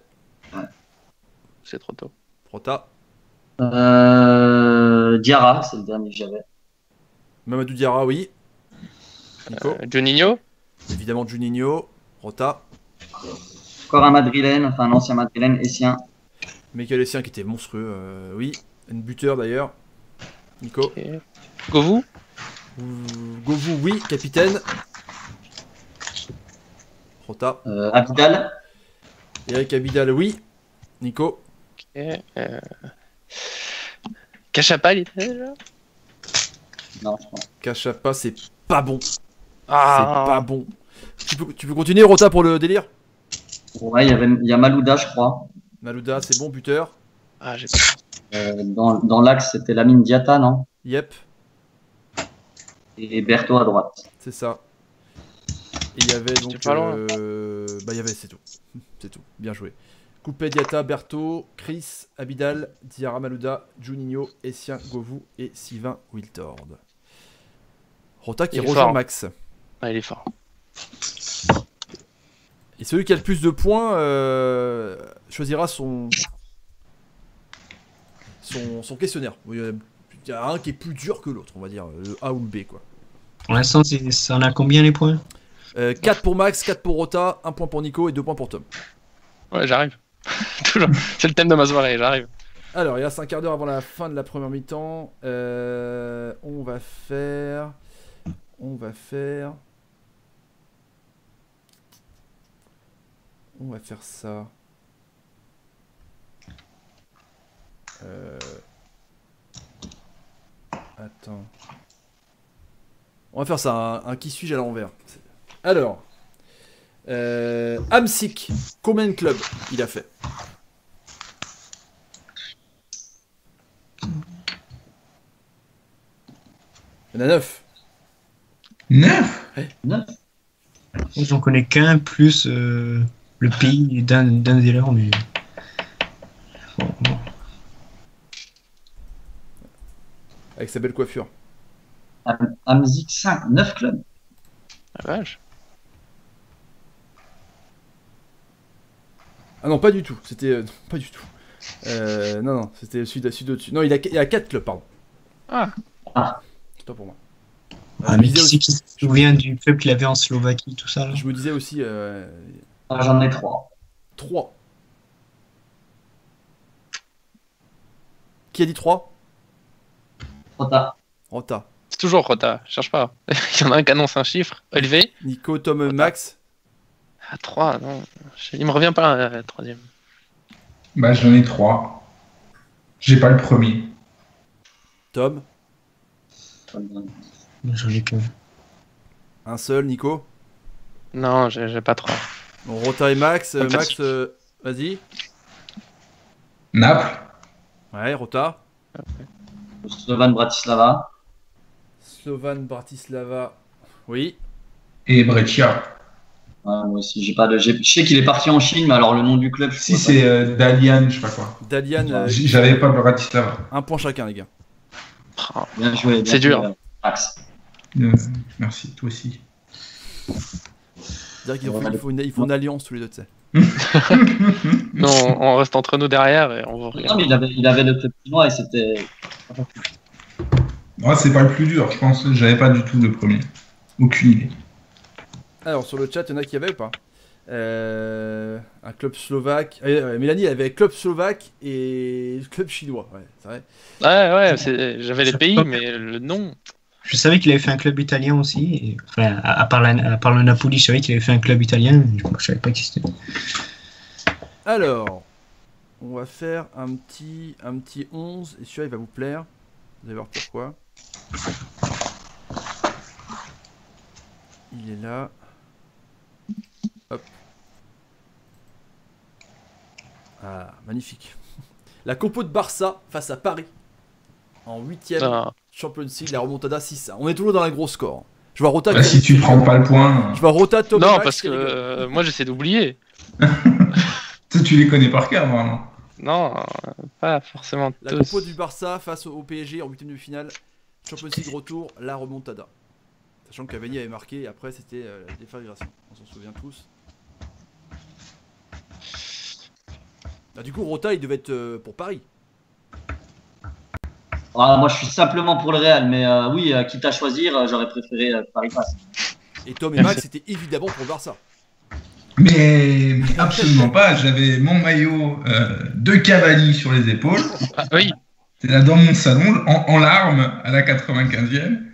C'est trop tôt. Rota. Euh, Diarra, c'est le dernier que j'avais. Mamadou Diarra, oui. Nico. Euh, Juninho. Évidemment Juninho. Rota. Encore un madrilène, enfin un ancien madrilène, Essien. Michael Essien qui était monstrueux, euh, oui. Un buteur d'ailleurs. Nico. Ok. Govou. Ou- Govou, oui. Capitaine. Rota. Euh, Abidal. Eric Abidal, oui. Nico. Ok. Euh... Cachapa, il était déjà. Non, je pense. Cachapa, c'est pas bon. Ah. C'est pas bon. Tu peux, tu peux continuer, Rota, pour le délire? Ouais, il y avait, il y a Malouda, je crois. Malouda, c'est bon, buteur. Ah, j'ai pas. Euh, dans dans l'axe, c'était Lamine Diatta, non? Yep, Et Berto à droite. c'est ça. Et il y avait donc. J'étais pas loin. euh, Bah, il y avait, c'est tout. C'est tout. Bien joué. Coupé, Diatta, Berto, Chris, Abidal, Diarra, Malouda, Juninho, Essien, Govou et Sylvain Wiltord. Rota qui Il est rejoint fort. Max. Ah, il est fort. Et celui qui a le plus de points euh, choisira son... son son questionnaire. Il y a- il y a un qui est plus dur que l'autre, on va dire, le A ou le B, quoi. Pour l'instant, c'est- ça en a combien les points? Euh, quatre pour Max, quatre pour Rota, un point pour Nico et deux points pour Tom. Ouais, j'arrive. Toujours. C'est le thème de ma soirée, j'arrive. Alors, il reste un quart d'heure avant la fin de la première mi-temps. Euh, on va faire... On va faire... On va faire ça. Euh... Attends. On va faire ça, un, un qui suis-je à l'envers. Alors... Euh... Amsic, combien de clubs il a fait? Il y en a neuf. neuf. Neuf. J'en connais qu'un, plus euh, le pays d'un d'un des leurs, mais. Bon, bon. Avec sa belle coiffure. Am- Amzik cinq, neuf clubs. La vache. Ah non, pas du tout. C'était... euh, non, pas du tout. Euh, non, non, c'était celui, de- celui au-dessus. Non, il a, il a quatre clubs, pardon. Ah. Ah. C'est pas pour moi. Ah, je, mais me disais qui c'est aussi, qui se souvient du club qu'il avait en Slovaquie, tout ça là? je me disais aussi... Euh, Ah, j'en ai trois. trois. Qui a dit trois? Rota. Rota. C'est toujours Rota, cherche pas. Il y en a un qui annonce un chiffre élevé. Nico, Tom, Max. À trois, non. Je- Il me revient pas euh, le troisième. Bah, j'en ai trois. J'ai pas le premier. Tom. J'en ai qu'un. Un seul, Nico. Non, j'ai j'ai pas trois. Bon, Rota et Max. euh, En fait, Max, euh, vas-y. Naples. Ouais, Rota. Slovan Bratislava. Slovan Bratislava. Oui. Et Brescia. Ouais, moi aussi, j'ai pas de. j'ai- Je sais qu'il est parti en Chine, mais alors le nom du club. je Si sais c'est euh, Dalian, je sais pas quoi. Dalian, euh, J- J'avais pas Bratislava. un point chacun, les gars. Ah, pas. Bien joué. bien C'est joué, dur. euh, Max. Euh, merci, toi aussi. C'est-à-dire qu'il faut, Ouais, il faut une, il faut une alliance tous les deux, tu sais. Non, on reste entre nous derrière et on va Non, regarder. mais il avait, il avait le club chinois et c'était. Moi, c'est pas le plus dur, je pense. J'avais pas du tout le premier. Aucune idée. Alors, sur le chat, il y en a qui avaient ou pas euh, un club slovaque. Euh, Mélanie elle avait club slovaque et club chinois. Ouais, c'est vrai. Ouais, ouais, c'est- j'avais les pays, mais le nom. Je savais qu'il avait fait un club italien aussi. Et, enfin, à, à part la- à part le Napoli, je savais qu'il avait fait un club italien. Je, je savais pas qui c'était. Alors, on va faire un petit, un petit onze. Et celui-là, il va vous plaire. Vous allez voir pourquoi. Il est là. Hop. Ah, magnifique. La compo de Barça face à Paris. En huitième Ah. Champions League, la remontada six à un. On est toujours dans un gros score. Je vois Rota Bah, qui- si tu prends pas le point, Je vois Rota, Tom et Non, Max parce qui que rigolent. euh, moi j'essaie d'oublier. tu tu les connais par cœur, vraiment. Non, euh, pas forcément La tous. compo du Barça face au P S G en huitième de finale. Champions League retour, la remontada. Sachant que Cavani avait marqué et après c'était euh, la déflagration. On s'en souvient tous. Ah, du coup, Rota il devait être euh, pour Paris. Ah, moi, je suis simplement pour le Real, mais euh, oui, euh, quitte à choisir, euh, j'aurais préféré euh, Paris passe. Et Tom et Max c'était évidemment pour le Barça. Mais, mais absolument pas. J'avais mon maillot euh, de Cavani sur les épaules. Ah, oui, C'était là dans mon salon, en, en larmes, à la quatre-vingt-quinzième.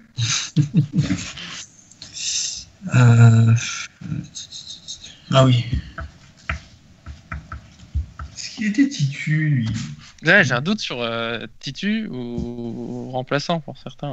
Euh... Ah oui. Est-ce qu'il était titu, lui? là j'ai un doute sur euh, Titu ou remplaçant pour certains.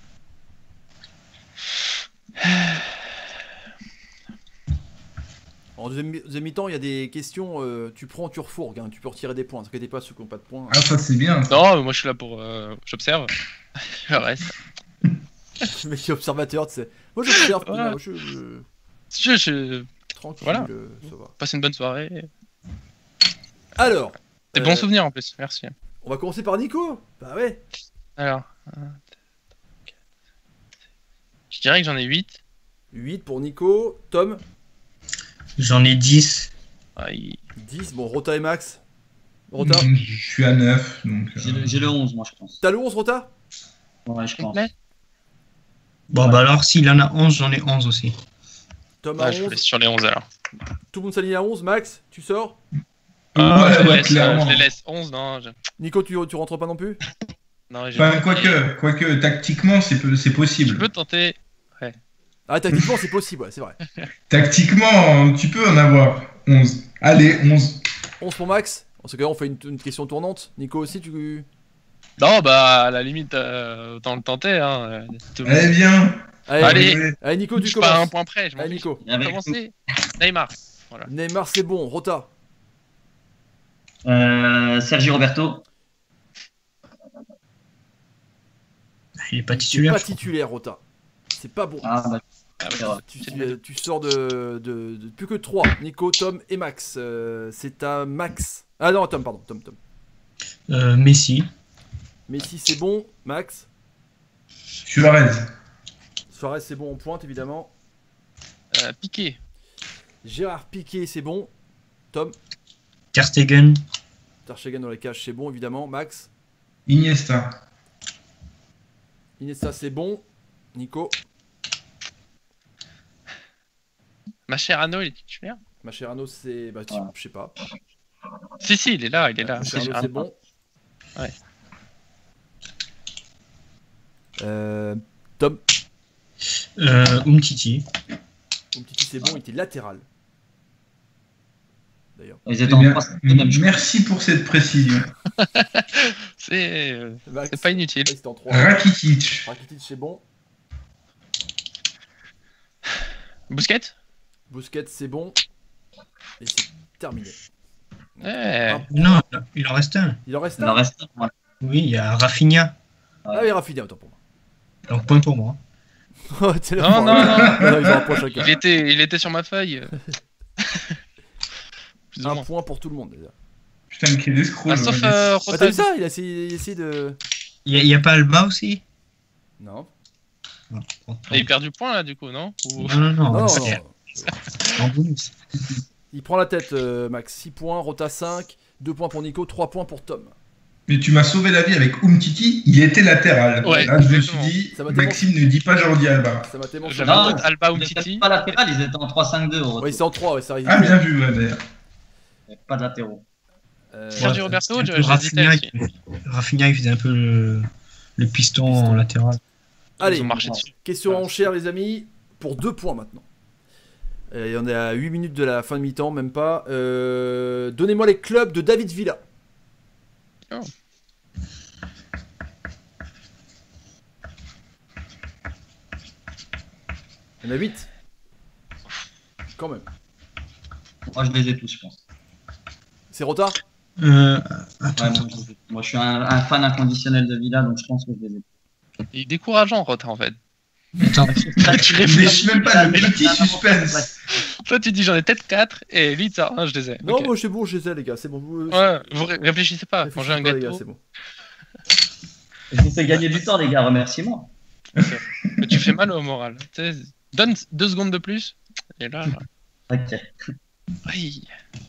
En deuxième, mi- deuxième mi-temps, il y a des questions. euh, tu prends, tu refourgues. Hein, tu peux retirer des points. Ne t'inquiétez pas, ceux qui n'ont pas de points. Ah, ça, c'est bien. ça. Non, mais moi je suis là pour. euh, J'observe. Le reste. Le mec qui est observateur, tu sais. Moi j'observe. Voilà. moi, je, je- Je, je Tranquille, Voilà. euh, ça va. passe une bonne soirée. Alors. Des euh, bons souvenirs en plus, merci. On va commencer par Nico. Bah ouais. Alors. un, deux, trois, quatre, je dirais que j'en ai huit. huit pour Nico. Tom, J'en ai dix. Ah, il- dix. Bon, Rota et Max. Rota. Mm, Je suis à neuf, donc... euh, J'ai le, j'ai le onze, moi, je pense. T'as le onze, Rota? Ouais, je pense. complet. Bon, bah alors, s'il en a onze, j'en ai onze aussi. Tom à Ah, je vous onze. laisse sur les onze alors. Tout le monde s'aligne à onze. Max, tu sors. Ah, ouais, je, ouais, laisse, clairement. je les laisse onze, non. Je... Nico, tu, tu rentres pas non plus? non j'ai- Enfin, quoique, quoique, tactiquement, c'est peu- c'est Je possible. peux tenter. Ah, tactiquement, c'est possible, ouais, c'est vrai. Tactiquement, tu peux en avoir onze. Allez, onze. onze pour Max. En ce cas, on fait une, une question tournante. Nico aussi, tu. Non, bah à la limite, euh, autant le tenter. Hein. euh, tout le monde- Allez, viens. Allez, Allez. Ouais. allez, Nico, Je tu suis pas à un commences. point près, je m'en Allez, fiche. Nico. Avec- Commencez. Neymar. Voilà. Neymar, c'est bon. Rota. Euh, Sergi Roberto. Il est pas Tu es titulaire. pas je crois. titulaire, Rota. C'est pas bon. Ah, bah, Ah, c'est vrai. Tu, tu- tu sors de, de, de plus que trois. Nico, Tom et Max. Euh, c'est à Max. Ah non, Tom, pardon. Tom, Tom. Euh, Messi. Messi, c'est bon. Max. Suarez. Suarez, c'est bon. On pointe, évidemment. Euh, Piqué. Gérard Piqué, c'est bon. Tom. Ter Stegen. Ter Stegen dans les cages, c'est bon, évidemment. Max. Iniesta. Iniesta, c'est bon. Nico. Ma chère Anno, il est titulaire. Mascherano, c'est. Bah, tu- Ouais. je sais pas. Si, si, il est là, il est là. Mascherano, Gérard- c'est bon. Ouais. Euh, Tom. Euh, Umtiti. Umtiti, c'est bon, il était latéral. D'ailleurs. Ils Eh étaient en bien, trois cinquième, je crois. merci pour cette précision. C'est euh, Max. c'est pas inutile. Ouais, c'était en trois. Rakitic. Rakitic, c'est bon. Busquets. Busquets, c'est bon. Et c'est terminé. Ouais. Non, il en reste un. Il en reste Il en un. reste un, ouais. Oui, il y a Rafinha. Ah oui, Rafinha, autant pour moi. Donc, point pour moi. Oh, t'es là Non, pour- non, non. non, ils ont un point chacun. Il était, il était sur ma feuille. Plus ou Un moins. point pour tout le monde déjà. Putain, mais quel escroc. Ah, le sauf mec. euh, Ah, t'as Rotad. vu ça? Il a essayé, il a essayé de. Il y, a- il y a pas Alba aussi? Non. Non, bon, Et il perd du point là du coup, non Ou- non, non, non, Non, non, c'est non. en bonus. Il prend la tête, euh, Max. six points, Rota cinq, deux points pour Nico, trois points pour Tom. Mais tu m'as sauvé la vie avec Umtiti, il était latéral. Ouais, Là, je me suis exactement. dit, Ça m'a tellement- Maxime ne dit pas Jordi Alba. Ça m'a tellement J'avais Non, un autre Alba ou Ils étaient Titi. pas latéral, ils étaient en trois cinq deux au retour. Ouais, c'est en trois, ouais, ça arrive. Ah, bien vu, ouais, d'ailleurs. Pas de latéraux. Euh, Sergio Ouais, Roberto, c'était un je- peu j'hésitais Rafinha aussi. qui- Rafinha, il faisait un peu le, le piston en latéral. Allez, Ils ont marché dessus. question Ouais, en chair, les amis, pour deux points maintenant. Et on est à huit minutes de la fin de mi-temps, même pas. Euh, Donnez-moi les clubs de David Villa. Oh. Il y en a huit. Quand même. Moi, je les ai tous, je pense. C'est Rota? Euh, Ouais, attends, moi, je, les ai- moi, je suis un, un fan inconditionnel de Villa, donc je pense que je les ai tous. Il est décourageant, Rota, en fait. attends. Tu Je réfléchis. laisse même pas le petit suspense. Toi, tu dis j'en ai peut-être quatre, et lui, ça, hein, je les ai. Non, Ok. moi c'est bon, je les ai, les gars, c'est bon. Vous, Ouais, vous ré- réfléchissez pas. réfléchissez Mangez un pas, les gars, gâteau. c'est bon. Je vous fais gagner du temps, les gars, remerciez-moi. Mais tu fais mal au moral. Tu sais, donne deux secondes de plus. Et là, là. Ok. Aïe.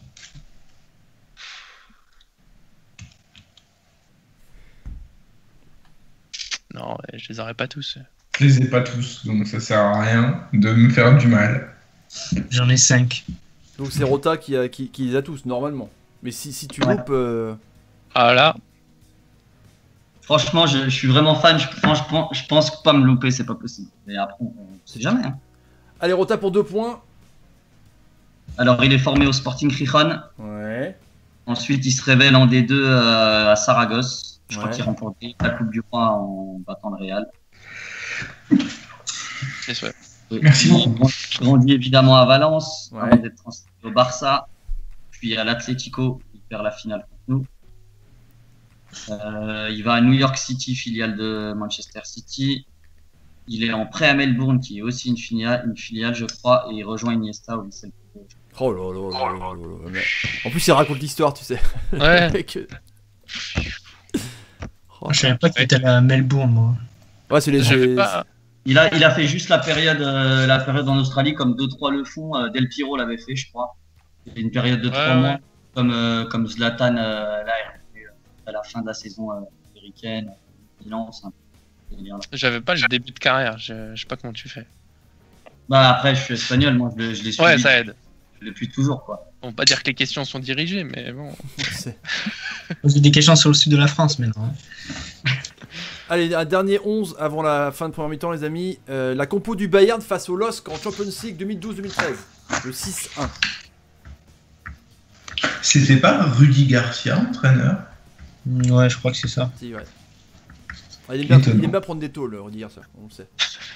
Non, ouais, je les aurais pas tous. Je les ai pas tous, donc ça sert à rien de me faire du mal. J'en ai cinq. Donc c'est Rota qui, a, qui, qui les a tous, normalement. Mais si, si tu Ouais. loupes. euh, Ah là, Franchement, je, je suis vraiment fan. Je, franchement, je pense que pas me louper, c'est pas possible. Mais après, on sait jamais. Hein. Allez, Rota pour deux points. Alors, il est formé au Sporting Gijón. Ouais. Ensuite, il se révèle en D deux euh, à Saragosse. Je crois Ouais. qu'il remporte la Coupe du Roi en battant le Real. c'est sûr. Merci il beaucoup. grandit évidemment à Valence, Ouais. avant d'être transféré au Barça, puis à l'Atlético, il perd la finale contre nous. Euh, il va à New York City, filiale de Manchester City. Il est en prêt à Melbourne, qui est aussi une filiale, une filiale je crois, et il rejoint Iniesta au lycée. Oh là là là là là là là. En plus, il raconte l'histoire, tu sais. Ouais. Le mec, euh, oh. Je savais pas qu'il était à Melbourne, moi. Ouais, c'est les. J'avais c'est- pas. Il a, il a fait juste la période, euh, la période en Australie, comme deux trois le font. Euh, Del Piro l'avait fait, je crois. Il y a une période de trois Ouais, mois, ouais. comme, euh, comme Zlatan, euh, là, il est à la fin de la saison euh, américaine. Milan, c'est un peu ce délire-là. J'avais pas le début de carrière. Je, je sais pas comment tu fais. Bah, après, je suis espagnol, moi, je, le- je l'ai suivi Ouais, ça aide. depuis toujours, quoi. On va pas dire que les questions sont dirigées, mais bon. c'est- Poser des questions sur le sud de la France maintenant. hein. Allez, un dernier onze avant la fin de première mi-temps, les amis. Euh, la compo du Bayern face au L O S C en Champions League deux mille douze deux mille treize. Le six un. C'était pas Rudy Garcia, entraîneur? Mm, Ouais, je crois que c'est ça. Si, ouais. Ah, il, aime bien, Étonnant. il aime bien prendre des tôles, redire ça, on le sait.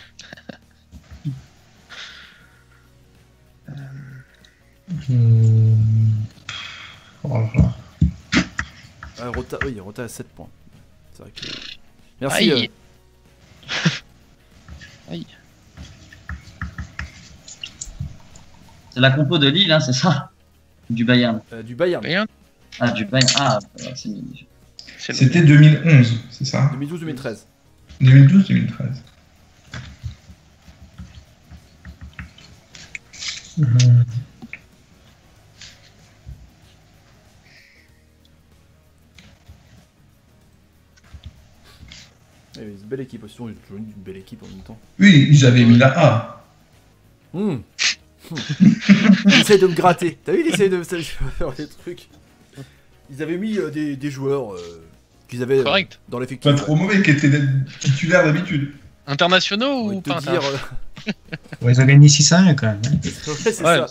Hmm. Oh là là. Euh, Rota, oui, Rota à sept points. C'est vrai que. Merci. Aïe. euh, Aïe. C'est la compo de Lille, hein, c'est ça? Du Bayern. euh, du Bayern. Rien. Ah, du Bayern. Ah, ouais, c'est mieux. C'est le- C'était deux mille onze, c'est ça? deux mille douze deux mille treize. deux mille douze deux mille treize. Hmm. Eh oui, c'est une belle équipe, sinon ils ont toujours une belle équipe en même temps. Oui, ils avaient mis la A. Hum. Il essaye de me gratter. T'as vu, il essaye de essaye de faire des trucs. Ils avaient mis euh, des, des joueurs euh, qu'ils avaient euh, Correct. dans l'effectif. Pas trop mauvais, qui étaient titulaires d'habitude. Internationaux J'ai envie ou de te pas dire, inter- euh, Ouais, ils ont gagné six à un quand même. hein. ouais, c'est Ouais. ça.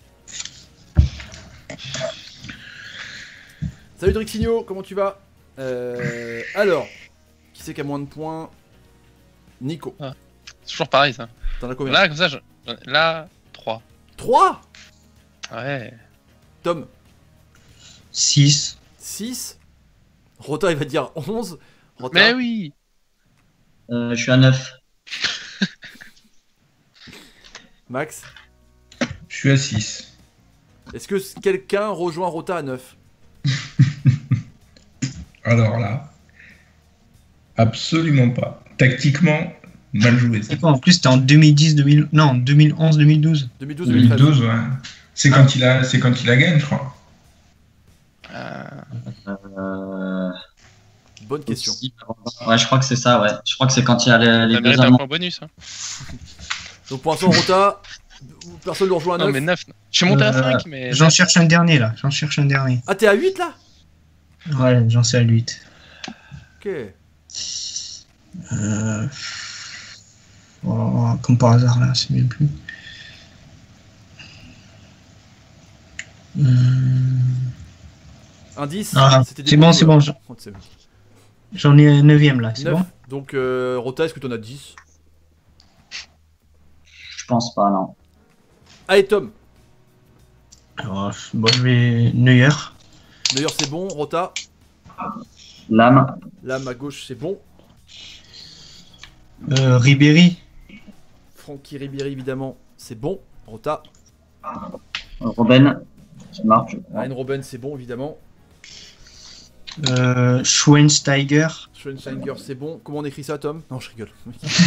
Salut Drixigno, comment tu vas? euh, Alors, qui c'est qui a moins de points? Nico. C'est toujours pareil ça. T'en as combien? Là, comme ça, je... là, trois. trois. Ouais. Tom, six. six. Rota, il va dire onze. Rota, Mais oui. Euh, je suis à neuf. Max, Je suis à six. est-ce que quelqu'un rejoint Rota à neuf? Alors là, absolument pas. Tactiquement, mal joué. ça. C'est quoi en plus? C'était en deux mille dix, deux mille... Non, deux mille onze, deux mille douze. deux mille douze deux mille treize. deux mille douze, ouais. C'est quand, il a- c'est quand il la gagne, je crois. Euh, Euh, Bonne question. aussi, ouais, je crois que c'est ça, ouais. Je crois que c'est quand il y a les, les ça deux mérite un Allemands. point bonus. Hein. Donc pour l'instant, Rota, personne ne rejoint à Non, neuf. mais neuf. Je suis monté à Euh, cinq, mais. J'en cherche un dernier là, j'en cherche un dernier. Ah, t'es à huit là? Ouais, j'en sais à huit. Ok. Euh... Oh, comme par hasard là, c'est bien plus. Hum, Indice. Ah, c'était des c'est bons bon, c'est joueurs. bon, j'en- Oh, c'est bon. J'en ai un neuvième là, c'est neuf. bon? Donc euh, Rota, est-ce que t'en as dix? Je pense pas, non. Allez Tom. Alors, bon, je vais Neuer. D'ailleurs c'est bon. Rota. Lame, Lame à gauche c'est bon. Euh, Ribéry. Francky Ribéry évidemment c'est bon. Rota. Robben, ça marche. je crois. Ryan Robben c'est bon évidemment. Euh, Schweinsteiger. Schweinsteiger c'est bon. Comment on écrit ça Tom? Non je rigole.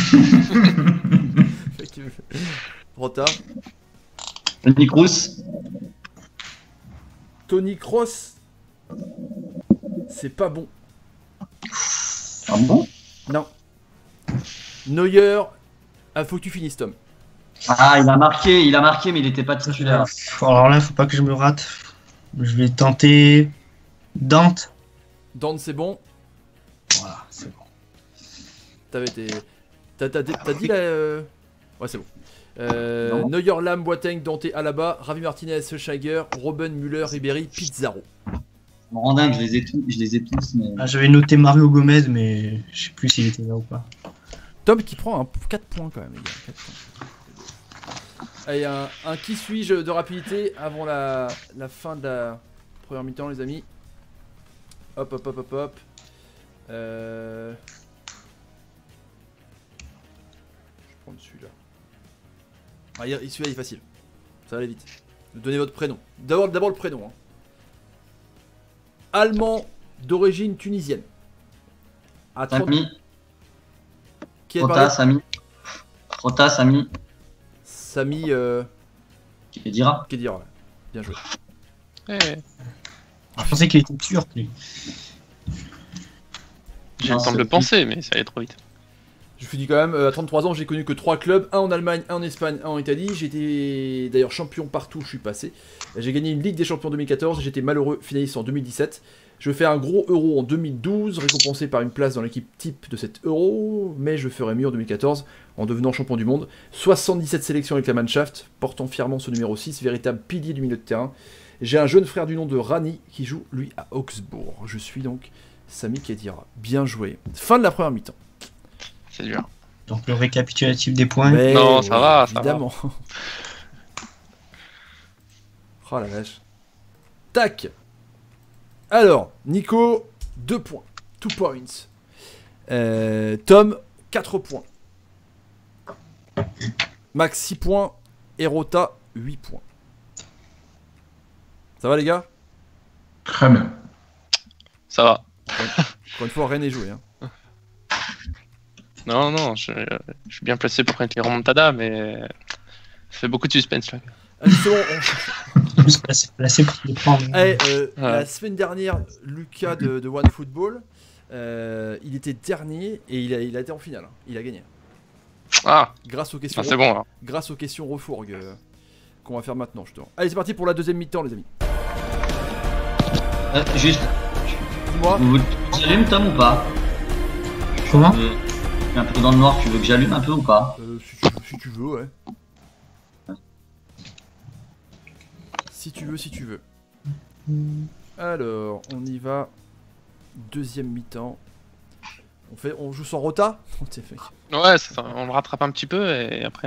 Rota. Toni Kroos, Tony Kroos. C'est pas bon. ah bon? Non. Neuer. Ah faut que tu finisses Tom. Ah, il a marqué, il a marqué, mais il était pas titulaire. Alors là, faut pas que je me rate. Je vais tenter Dante. Dante c'est bon. Voilà, c'est bon. T'avais été. T'as t'as- t'as dit la. euh, Ouais, c'est bon. Euh, Non. Neuer, Lam, Boateng, Dante, Alaba, Ravi Martinez, Scheiger, Robben, Müller, Ribéry, Pizarro. Je me rends dingue, je les ai tous, je les ai tous, mais. Ah, j'avais noté Mario Gomez, mais je sais plus s'il était là ou pas. Tom qui prend un quatre points quand même, les gars. quatre points. Allez, un, un qui suis-je de rapidité avant la, la fin de la première mi-temps, les amis. Hop, hop, hop, hop, hop. Euh... Je vais prendre celui-là. Ah, il- celui-là il est facile. Ça va aller vite. Donnez votre prénom. D'abord, d'abord le prénom. Hein. Allemand d'origine tunisienne. À trente... Samy, Qui a parlé Rota, Samy. Rota, Samy, Samy euh... qui dira. Khedira, ouais. Bien joué. Eh, Je pensais qu'il était turc, lui. J'ai le Non, temps de c'est- le penser, mais ça allait trop vite. Je vous dis quand même, euh, à trente-trois ans, j'ai connu que trois clubs, un en Allemagne, un en Espagne, un en Italie. J'étais d'ailleurs champion partout où je suis passé. J'ai gagné une Ligue des Champions en deux mille quatorze, j'étais malheureux finaliste en deux mille dix-sept. Je fais un gros euro en deux mille douze, récompensé par une place dans l'équipe type de cet euro, mais je ferai mieux en deux mille quatorze en devenant champion du monde. soixante-dix-sept sélections avec la Mannschaft, portant fièrement ce numéro six, véritable pilier du milieu de terrain. J'ai un jeune frère du nom de Rani qui joue lui à Augsbourg. Je suis donc Samy Khedira. Bien joué. Fin de la première mi-temps. C'est dur. Donc le récapitulatif des points. Mais Non, ça va, ça va. évidemment. Oh la vache. Tac. Alors, Nico, deux points. two points. Euh, Tom, quatre points. Max, six points. Et Rota, huit points. Ça va les gars? Très bien. Ça va. Encore une fois, rien n'est joué. Hein. Non, non, je, je suis bien placé pour prendre les remontadas, mais ça fait beaucoup de suspense là. Allez, c'est bon, on- Plus placé, placé pour les prendre. Allez, euh, Ouais. la semaine dernière, Lucas de, de OneFootball, euh, il était dernier et il a, il a été en finale. hein. Il a gagné. Ah, Grâce aux questions, ah, c'est bon alors. grâce aux questions refourgues euh, qu'on va faire maintenant, justement. Allez, c'est parti pour la deuxième mi-temps, les amis. Euh, juste, Dis-moi. vous voulez que j'allume Tom ou pas? Comment? Euh, je suis un peu dans le noir, tu veux que j'allume un peu ou pas? Euh, si, tu, si tu veux, ouais. Si tu veux, si tu veux. Alors, on y va. Deuxième mi-temps. On, fait, on joue sans Rota? Oh, t'es mec. Ouais, c'est ça, on le rattrape un petit peu et après.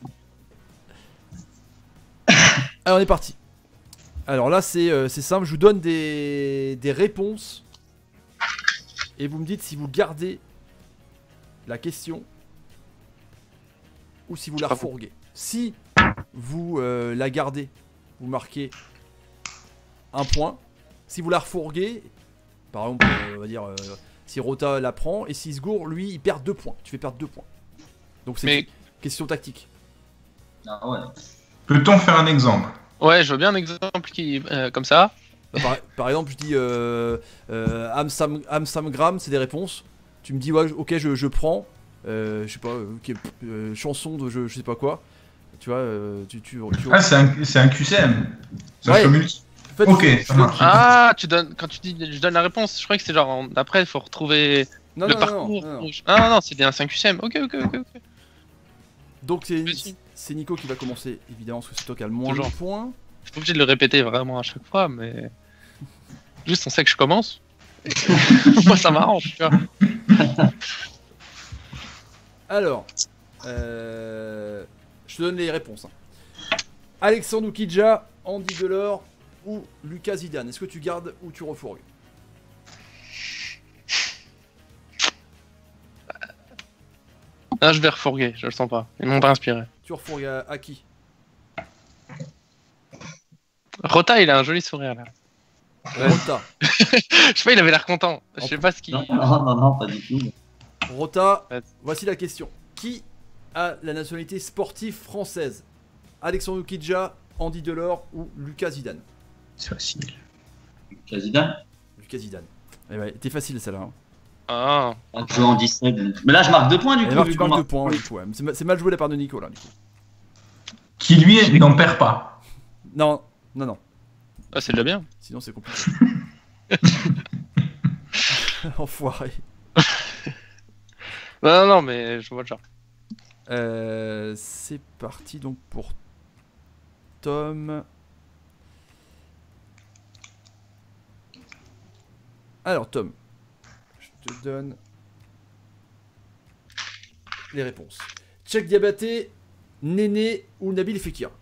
Allez, on est parti. Alors là, c'est euh, c'est simple. Je vous donne des, des réponses. Et vous me dites si vous gardez la question ou si vous la Bravo. refourguez. Si vous euh, la gardez, vous marquez un point. Si vous la refourguez, par exemple, euh, on va dire, euh, si Rota la prend, et si Sgour, lui, il perd deux points. Tu fais perdre deux points. Donc c'est Mais- une question tactique. Ah ouais. Peut-on faire un exemple? Ouais, je veux bien un exemple qui, euh, comme ça. Bah, par, par exemple, je dis euh, euh, Amsam, Amsamgram, c'est des réponses. Tu me dis, ouais, ok, je, je prends. Euh, je sais pas, euh, ok, euh, chanson de je, je sais pas quoi. Tu vois, euh, tu, tu, tu- Ah, c'est un, c'est un Q C M. C'est un Ouais. choix multi. En fait, Ok, je- ça je- marche. Ah, tu donnes, quand tu dis je donne la réponse, je crois que c'est genre en- après il faut retrouver Non, le non, non, parcours. non, non. Ah non, non, c'est bien cinq Q C M. Ok, ok, ok, ok. Donc c'est Vas-y. c'est Nico qui va commencer, évidemment, parce que c'est toi qui as le moins Toujours. de points. Je suis pas obligé de le répéter vraiment à chaque fois, mais juste on sait que je commence. Moi ça m'arrange, tu vois. Alors, euh, je te donne les réponses. hein. Alexandre Oukidja, Andy Delors ou Lucas Zidane. Est-ce que tu gardes ou tu refourgues? Là, je vais refourguer, je le sens pas. Ils m'ont pas inspiré. Tu refourgues à, à qui? Rota, il a un joli sourire là. Rota. Je sais pas, il avait l'air content. Je sais pas ce qu'il. Non, non, non, non, pas du tout. Rota, Ouais. voici la question. Qui a la nationalité sportive française? Alexandre Oukidja, Andy Delors ou Lucas Zidane? C'est facile. Zidane. Lucas Zidane. Eh ouais, t'es facile celle-là. Hein. Ah. On joue en dix-sept. Mais là, je marque deux points du Et coup. Marc, vu tu qu'on marques deux marque- points. Du coup, ouais. C'est ma- c'est mal joué de la part de Nico là. Du coup. Qui lui n'en perd pas. Non, non, non. Ah, c'est déjà bien. Sinon c'est compliqué. Enfoiré. Non, non, non, mais je vois le genre. Euh, c'est parti donc pour Tom. Alors Tom, je te donne les réponses. Cheikh Diabaté, Néné ou Nabil Fekir?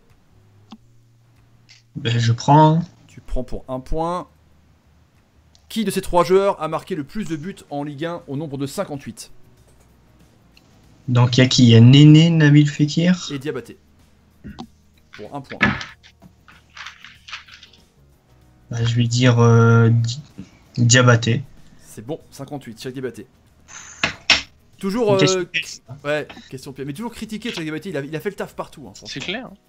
Ben, je prends. Tu prends pour un point. Qui de ces trois joueurs a marqué le plus de buts en Ligue un au nombre de cinquante-huit? Donc, il y a qui? Il y a Néné, Nabil Fekir. Et Diabaté. Pour un point. Ben, je vais dire euh, Di- Diabaté. C'est bon, cinquante-huit, Cheikh Diabaté. Toujours. Une euh, question piège. Ouais, question piège. Mais toujours critiqué, Cheikh Diabaté, il a, il a fait le taf partout. hein, franchement. C'est clair. hein.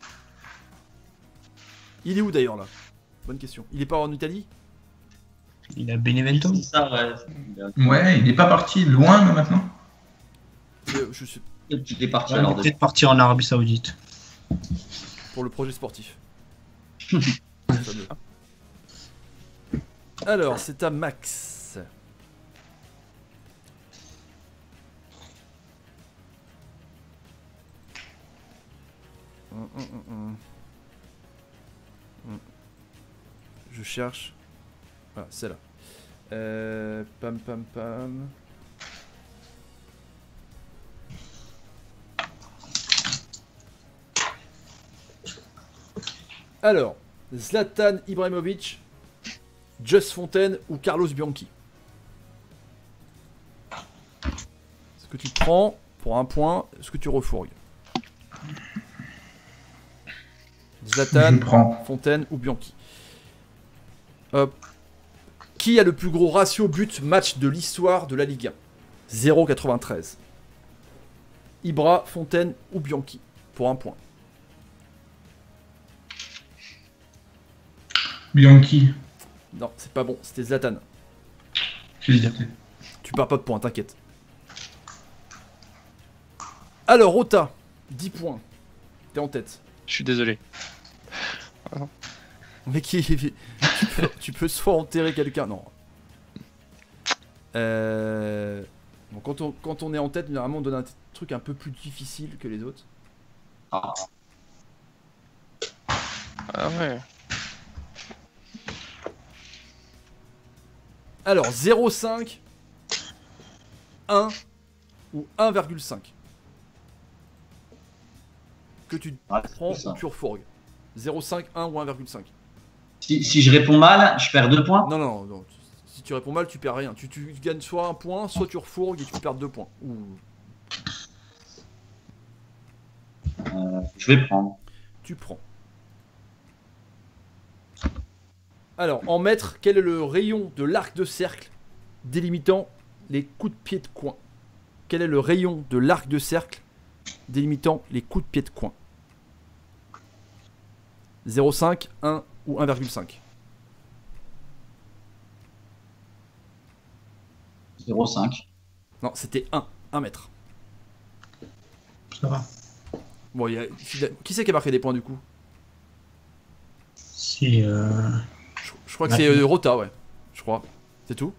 Il est où d'ailleurs là? Bonne question. Il est pas en Italie? Il a Benevento. C'est ça, ouais. Ouais, il n'est pas parti loin là, maintenant. Euh, Je sais, Il est parti Ouais, il alors est de. peut-être parti en Arabie Saoudite. pour le projet sportif. Fameux. Alors, c'est à Max. Hum, hum, hum, hum. Hum. Je cherche. Ah, c'est là. Euh, pam pam pam. Alors, Zlatan Ibrahimovic, Just Fontaine ou Carlos Bianchi? Est-ce que tu prends pour un point? Est-ce que tu refourgues? Zlatan, Je prends. Fontaine ou Bianchi? Hop. Qui a le plus gros ratio but-match de l'histoire de la Ligue un? zéro virgule quatre-vingt-treize. Ibra, Fontaine ou Bianchi? Pour un point. Bianchi. Non, c'est pas bon, c'était Zlatan. Je vais dire. Tu perds pas de points, t'inquiète. Alors, Rota, dix points. T'es en tête. Je suis désolé. Mais qui. Tu peux, tu peux soit enterrer quelqu'un. Non. Euh... Bon, quand, on, quand on est en tête, généralement, on donne un t- truc un peu plus difficile que les autres. Ah. Ah ouais. Alors, zéro virgule cinq, un ou un virgule cinq. Que tu Ouais, c'est prends ça. ou tu refourgues. zéro virgule cinq, un ou un virgule cinq. Si, si je réponds mal, je perds deux points. Non, non, non. Si tu réponds mal, tu perds rien. Tu, tu gagnes soit un point, soit tu refourgues et tu perds deux points. Ou... Euh, je vais prendre. Tu prends. Alors, en mètres, quel est le rayon de l'arc de cercle délimitant les coups de pied de coin? Quel est le rayon de l'arc de cercle délimitant les coups de pied de coin? zéro virgule cinq, un ou un virgule cinq. zéro virgule cinq. Non, c'était un. un mètre. Ça va. Bon, il y a... qui c'est qui a marqué des points du coup? C'est. Euh... je, je crois que c'est euh, Rota, ouais. Je crois. C'est tout.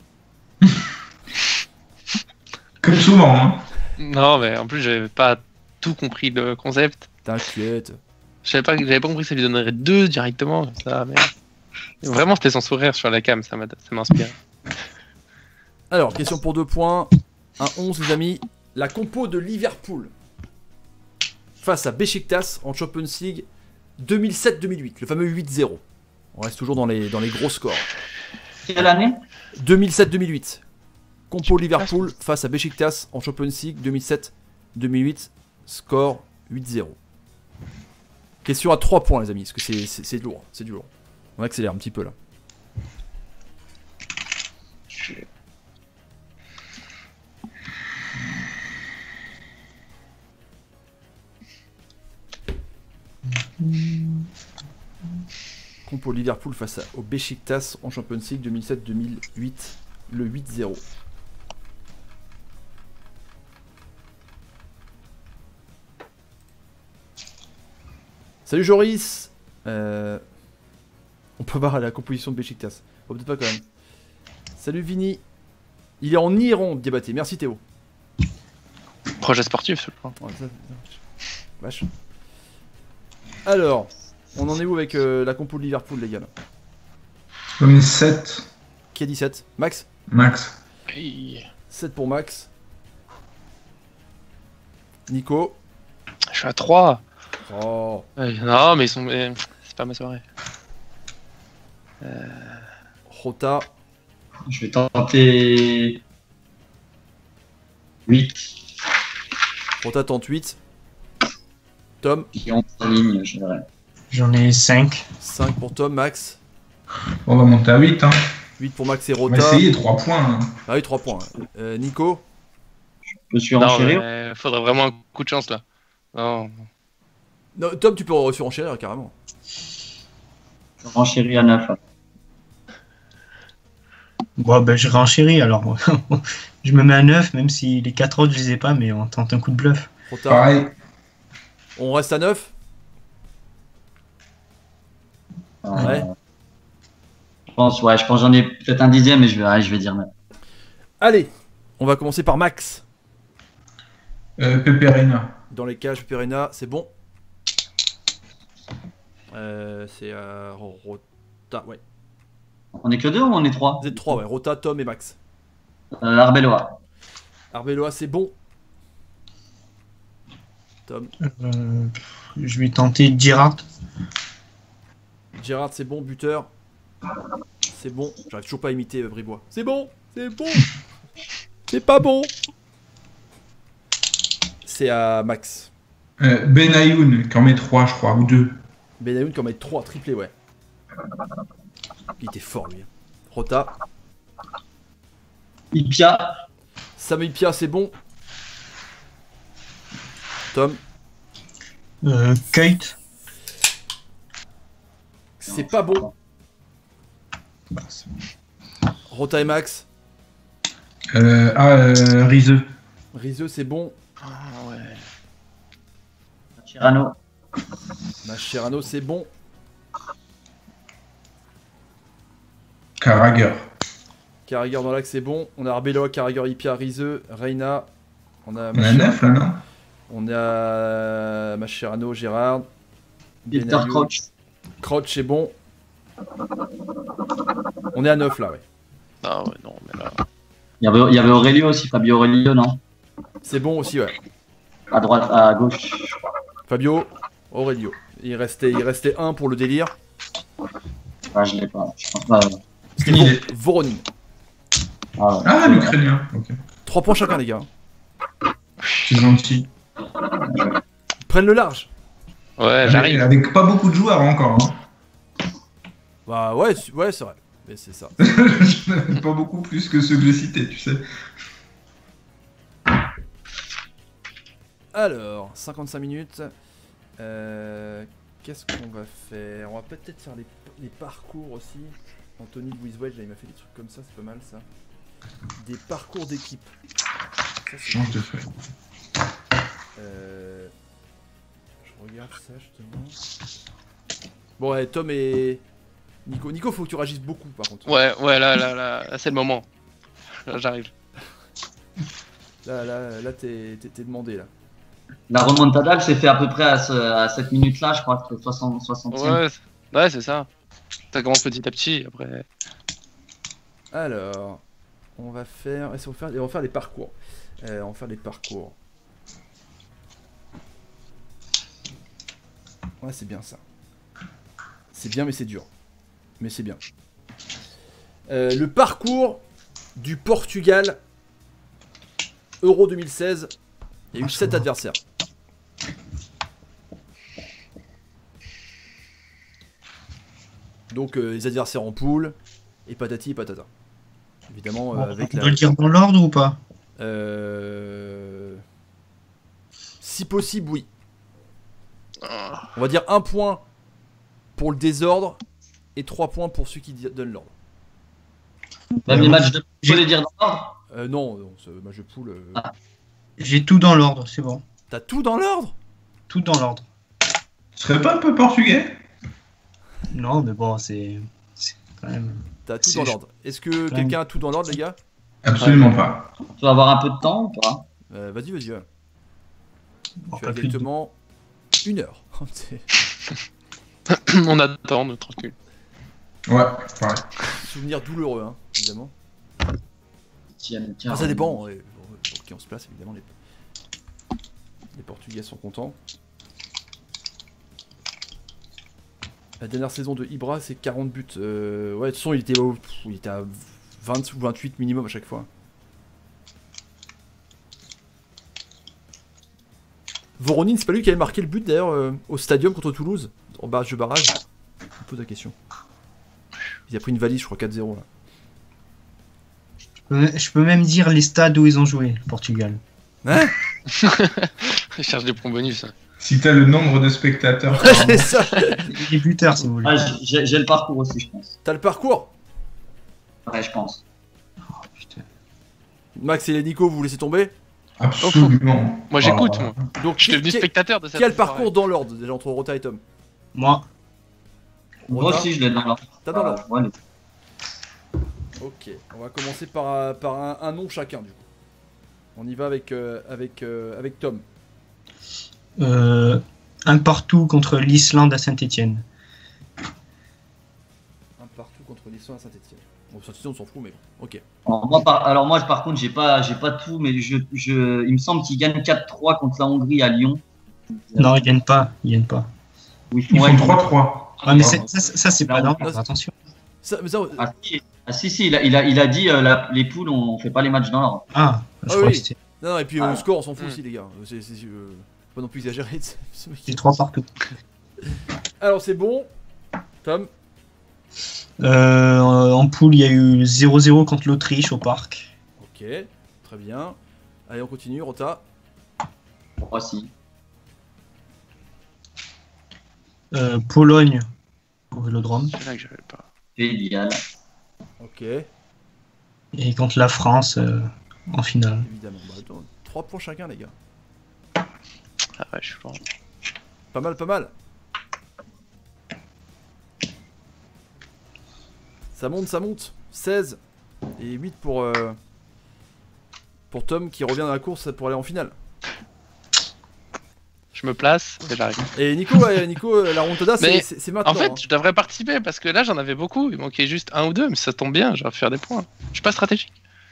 Comme souvent, hein. Non, mais en plus, j'avais pas tout compris le concept. T'inquiète. Je savais pas, j'avais pas compris que ça lui donnerait deux directement. Ça, mais... Vraiment, c'était son sourire sur la cam, ça m'a- ça m'inspire. Alors, question pour deux points. Un onze, les amis. La compo de Liverpool face à Beşiktaş en Champions League deux mille sept deux mille huit, le fameux huit zéro. On reste toujours dans les, dans les gros scores. Quelle année? deux mille sept deux mille huit. Compo Liverpool face à Beşiktaş en Champions League deux mille sept deux mille huit. Score huit zéro. Question à trois points, les amis, parce que c'est- c'est c'est lourd. C'est du lourd. On accélère un petit peu là. Compo Liverpool face à, au Beşiktaş en Champions League deux mille sept deux mille huit, le huit zéro. Salut Joris. Euh, On peut voir la composition de Beşiktaş. Oh, peut-être pas quand même. Salut Vini. Il est en Iran, Diabaté. Merci Théo. Projet sportif, je crois. Ouais, ça- Vache. Alors, on en est où avec euh, la compo de Liverpool, les gars là? J'en ai sept, Qui a dit sept? Max? max. Hey. sept pour Max. Nico? Je suis à trois. Oh. Ouais, non, mais ils sont. mais C'est pas ma soirée. Rota? Je vais tenter huit. Rota tente huit. Tom? Qui ont sa ligne, je dirais. J'en ai cinq. cinq pour Tom. Max? On va monter à huit, hein. huit pour Max et On va Rota. essayer trois points. hein. Ah oui, trois points. Euh, Nico? Je suis Non, renchérir. mais faudrait vraiment un coup de chance là. Non. Non, Tom, tu peux surenchérir carrément. Je renchéris à neuf. Bon, ben je renchéris alors. Je me mets à neuf, même si les quatre autres je les ai pas, mais on tente un coup de bluff. Rota? Pareil. On reste à neuf? Ouais. Je pense, ouais, je pense que j'en ai peut-être un dixième, mais je vais, ouais, je vais dire neuf. Allez, on va commencer par Max. Euh, Peperina. Dans les cages, Perena, c'est bon. Euh, c'est euh, Rota, ouais. On est que deux ou on est trois? Vous êtes trois, ouais. Rota, Tom et Max. euh, Arbeloa. Arbeloa, c'est bon. Tom. Euh, je vais tenter Girard. Gérard, c'est bon. Buteur. C'est bon. J'arrive toujours pas à imiter euh, Bribois. C'est bon. C'est bon. C'est pas bon. C'est à Max. Euh, Benayoun, qui en met trois, je crois, ou deux. Benayoun qui en met trois, triplé, ouais. Il était fort, lui. Rota. Ipia. Samuel Pia, c'est bon. Tom. Euh, Kate. C'est pas bon. Bah, c'est- Rota et Max. Euh, ah, euh, Rizeux. Rizeux, c'est bon. Ah ouais. Tirano. Mascherano, c'est bon. Carragher. Carragher dans l'axe, c'est bon. On a Arbeloa, Carragher, Ipia, Rizeux, Reina. On a On a neuf, là, non? On a Mascherano, Gérard. Peter Benayoun. Crouch. Crouch, c'est bon. On est à neuf là, ouais. Ah ouais, non, mais là. Il y avait, il y avait Aurelio aussi, Fabio Aurelio, non? C'est bon aussi, ouais. À droite, à gauche. Fabio, Aurelio. Il restait, il restait un pour le délire. Ah, je l'ai pas. Je pense pas. C'était Il bon. est- Voronin. Ah, ouais. Ah, l'Ukrainien. Ok. trois points chacun, les gars. C'est gentil. Prennent le large. Ouais, Avec, j'arrive. avec pas beaucoup de joueurs encore. Hein. Bah ouais, c'est- ouais, c'est vrai. Mais c'est ça. Je n'avais pas beaucoup plus que ceux que j'ai cités, tu sais. Alors, cinquante-cinq minutes. Euh, qu'est-ce qu'on va faire? On va peut-être faire les, les parcours aussi. Anthony Louise Wedge, là, il m'a fait des trucs comme ça, c'est pas mal ça. Des parcours d'équipe. Ça, c'est Change de fait. Euh... Je regarde ça justement. Bon, ouais, Tom et Nico. Nico, faut que tu réagisses beaucoup par contre. Ouais, ouais, là, là, là, là c'est le moment. Là, j'arrive. Là, là, là, t'es t'es- t'es demandé là. La remontada, elle s'est fait à peu près à, ce, à cette minute-là, je crois, que soixante, soixantième. Ouais, c'est- ouais, c'est ça. Ça commence petit à petit, après. Alors, on va faire, on va faire, on va faire les parcours. Euh, on va faire les parcours. Ouais, c'est bien ça. C'est bien, mais c'est dur. Mais c'est bien. Euh, le parcours du Portugal Euro deux mille seize. Il y a eu sept adversaires. Donc euh, les adversaires en poule et patati et patata. Évidemment euh, avec On la. doit le dire dans l'ordre ou pas? Euh... Si possible, oui. Ah. On va dire un point pour le désordre et trois points pour ceux qui di- donnent l'ordre. Même les matchs de J'ai- faut les dire dans l'ordre. Euh, non, non, ce match de poule. euh, Ah. J'ai tout dans l'ordre, c'est bon. T'as tout dans l'ordre? Tout dans l'ordre. Tu serais pas un peu portugais? Non, mais bon, c'est. C'est quand même. T'as tout C'est dans ch- l'ordre. Est-ce que quelqu'un a tout dans l'ordre, les gars? Absolument pas. Tu vas avoir un peu de temps ou pas? euh, Vas-y, vas-y. Ouais. Bon, Tu as pas plus de- exactement une heure. C'est- On attend, on est tranquille. Ouais, pareil. Souvenir douloureux, hein, évidemment. Tiens, Enfin, ça dépend. ouais, Pour pour qui on se place, évidemment, les, les Portugais sont contents. La dernière saison de Ibra, c'est quarante buts. Euh, ouais, de toute façon, il était, au- pff, il était à vingt ou vingt-huit minimum à chaque fois. Voronin, c'est pas lui qui avait marqué le but d'ailleurs euh, au stadium contre Toulouse, en barrage de barrage. Je me pose la question. Il a pris une valise, je crois quatre zéro là. Je peux- Je peux même dire les stades où ils ont joué, le Portugal. Hein? Je cherche des points bonus. hein. Si t'as le nombre de spectateurs. par C'est ça. Les buteurs, si vous voulez. Ah, j'ai j'ai le parcours aussi, je pense. T'as le parcours. Ouais, je pense. Oh, putain. Max et Nico, vous vous laissez tomber. Absolument. Moi, j'écoute, Oh. moi. Donc, Je suis devenu qui, spectateur de cette qui a le soirée. parcours dans l'ordre déjà entre Rota et Tom? Moi, Moi Rota, aussi, je l'ai dans l'ordre. T'as dans l'ordre. Euh, ouais, les- Ok, on va commencer par, euh, par un, un nom chacun du coup. On y va avec, euh, avec, euh, avec Tom. euh, un partout contre l'Islande à Saint-Etienne. Un partout contre l'Islande à Saint-Etienne. Bon, Saint-Etienne, on s'en fout, mais bon, ok. Alors moi, par, alors moi, par contre, j'ai pas, j'ai pas tout, mais je, je, il me semble qu'ils gagnent quatre trois contre la Hongrie à Lyon. Non, ils gagnent pas. Ils gagnent pas. Où ils Ils ouais, font trois trois. Ah, mais Ah, c'est- ça, ça, ça, c'est pas dans l'ordre, attention. Ça, mais ça, euh, Ah si, ah, si, si, il a, il a, il a dit euh, la- les poules, on fait pas les matchs dans l'ordre. Ah, je Ah crois oui. que c'était non, non, et puis Ah. au score, on s'en fout Mm. aussi, les gars. C'est c'est, euh, faut pas non plus exagérer. c'est- ce mec. c'était trois partout. Alors, c'est bon. Tom. Euh, en poule, il y a eu zéro zéro contre l'Autriche au parc. Ok, très bien. Allez, on continue. Rota. Moi aussi. Euh, Pologne au Vélodrome. C'est là que j'avais pas. C'est idéal. Ok, Et contre la France euh, en finale. évidemment. Bah, attends, trois points chacun, les gars. Ah ouais, je suis fort. Pas mal, pas mal. Ça monte, ça monte. seize et huit pour, euh, pour Tom qui revient dans la course pour aller en finale. Je me place et j'arrive. Et Nico, ouais, Nico la remontada, c'est Mais, c'est- c'est maintenant. En fait, hein. je devrais participer parce que là, j'en avais beaucoup. Il manquait juste un ou deux, mais ça tombe bien, je vais faire des points. Je suis pas stratégique.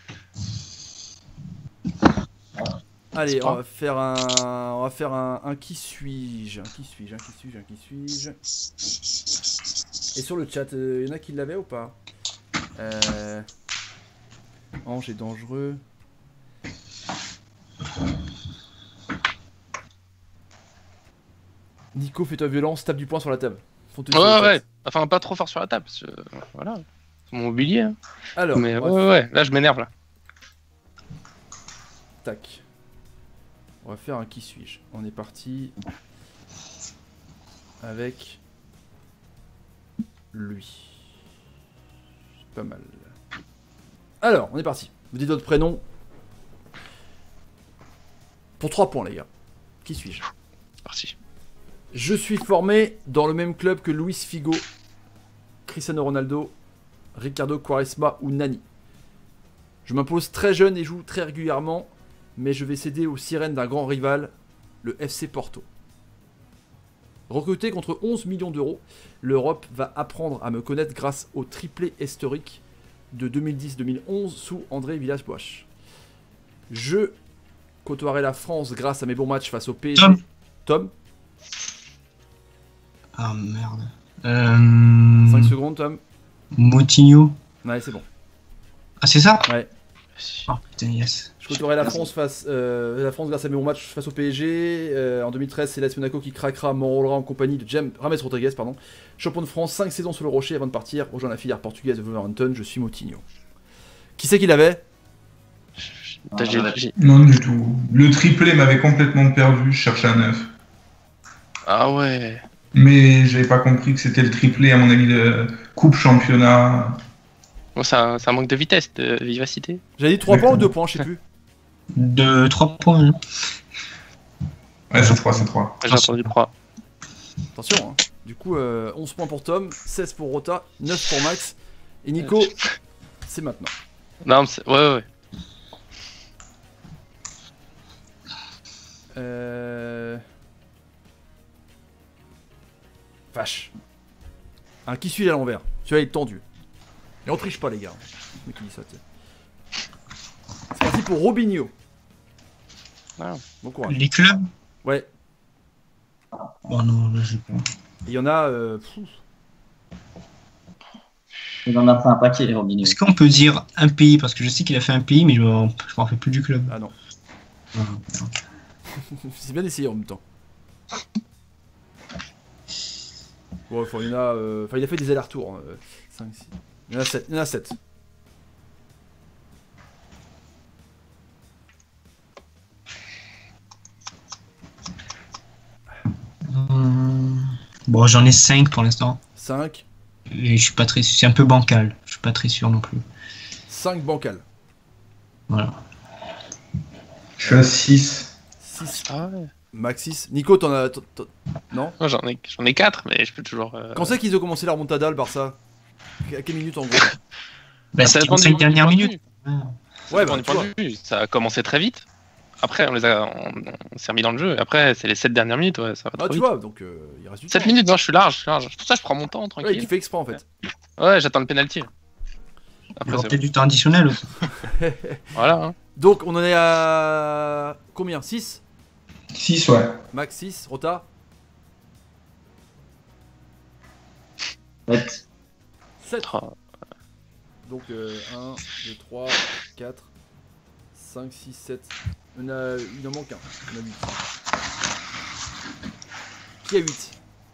Allez, c'est on pas- va faire un, on va faire un, un qui suis-je, un qui suis-je, un qui suis-je, un qui suis-je. Et sur le chat, il y en a qui l'avaient ou pas? euh... Ange est dangereux. Nico, fais-toi violence, tape du poing sur la table. Font-te sur le Ouais, chat. ouais. Enfin, pas trop fort sur la table. Parce que, euh, voilà. C'est mon mobilier. hein. Alors, mais on ouais, va ouais, ouais. Là, je m'énerve là. Tac. On va faire un qui suis-je. On est parti. avec lui. Pas mal. Alors, on est parti. Vous dites votre prénom. Pour trois points, les gars. Qui suis-je? Parti. Je suis formé dans le même club que Luis Figo, Cristiano Ronaldo, Ricardo Quaresma ou Nani. Je m'impose très jeune et joue très régulièrement, mais je vais céder aux sirènes d'un grand rival, le F C Porto. Recruté contre onze millions d'euros, l'Europe va apprendre à me connaître grâce au triplé historique de deux mille dix deux mille onze sous André Villas-Boas. Je côtoierai la France grâce à mes bons matchs face au P S G. Tom. Tom, Ah merde. Euh... cinq secondes, Tom. Moutinho. Ouais, c'est bon. Ah, c'est ça? Ouais. Oh putain, yes. Je côtoierai la France face, euh, la France grâce à mes bons matchs face au P S G. Euh, en deux mille treize, c'est l'A S Monaco qui craquera, m'enrôlera en compagnie de James Rames Rodriguez, pardon. Champion de France, cinq saisons sur le rocher avant de partir, rejoindre la filière portugaise de Wolverhampton. Je suis Moutinho. Qui c'est qu'il avait? Ah, J'ai- ouais. j'ai- Non, du tout. Le triplé m'avait complètement perdu, je cherchais un neuf. Ah ouais. Mais j'avais pas compris que c'était le triplé, à mon avis, de coupe championnat. Bon, ça, ça manque de vitesse, de vivacité. J'avais dit trois points ou deux points, je sais plus. De trois points. Hein. Ouais, c'est trois, c'est trois. J'ai entendu trois. Attention, hein. Du coup, euh, onze points pour Tom, seize pour Rota, neuf pour Max. Et Nico, c'est maintenant. Non, mais c'est- ouais, ouais, ouais. Euh... Vache. Un qui suit à l'envers. Celui-là il est tendu. Et on triche pas, les gars. Mais qui dit ça, tu sais. C'est parti pour Robinho. Ah. Bon courage. Les clubs? Ouais. Oh non, là j'ai pas. Il y en a. Euh... pfff. Il en a fait un paquet, Robinho. Est-ce qu'on peut dire un pays? Parce que je sais qu'il a fait un pays, mais je me, je me rappelle plus du club. Ah non. Ah, merde. C'est bien d'essayer en même temps. Bon, enfin, il y en a. euh, Enfin, il a fait des allers-retours. Hein. cinq, six. Il y en a sept. Il y en a sept. Hum, Bon, j'en ai cinq pour l'instant. cinq. Et je suis pas très sûr. C'est un peu bancal. Je suis pas très sûr non plus. cinq bancales. Voilà. Je suis à six. six. Ah ouais. Maxis. Nico, t'en as. t'en- t'en- Non? Moi, j'en ai, j'en ai quatre, mais je peux toujours. euh, Quand c'est qu'ils ont commencé la remontada, le Barça? À quelle minute en gros? Bah, ça c'était dépend les du- cinq du dernières point de minutes. vue. Ah. Ouais, Ça bah, dépend du tu point de vue. Ça a commencé très vite. Après, on les a, on, on s'est remis dans le jeu. Et après, c'est les sept dernières minutes. Ouais, ça va Ah, trop tu vite. vois, donc euh, il reste du sept temps. minutes, non, je suis large, je suis large. Pour ça, je prends mon temps, Ouais, tranquille. il fait exprès en fait. Ouais, j'attends le penalty. Il y Après, aura c'est peut-être bon. du temps additionnel aussi. Voilà. Hein. Donc, on en est à. Combien? six? six, ouais. Max six, Rota sept. sept. Oh, Donc euh, un, deux, trois, quatre, cinq, six, sept. On a... Il en manque un. On a huit. Qui a huit?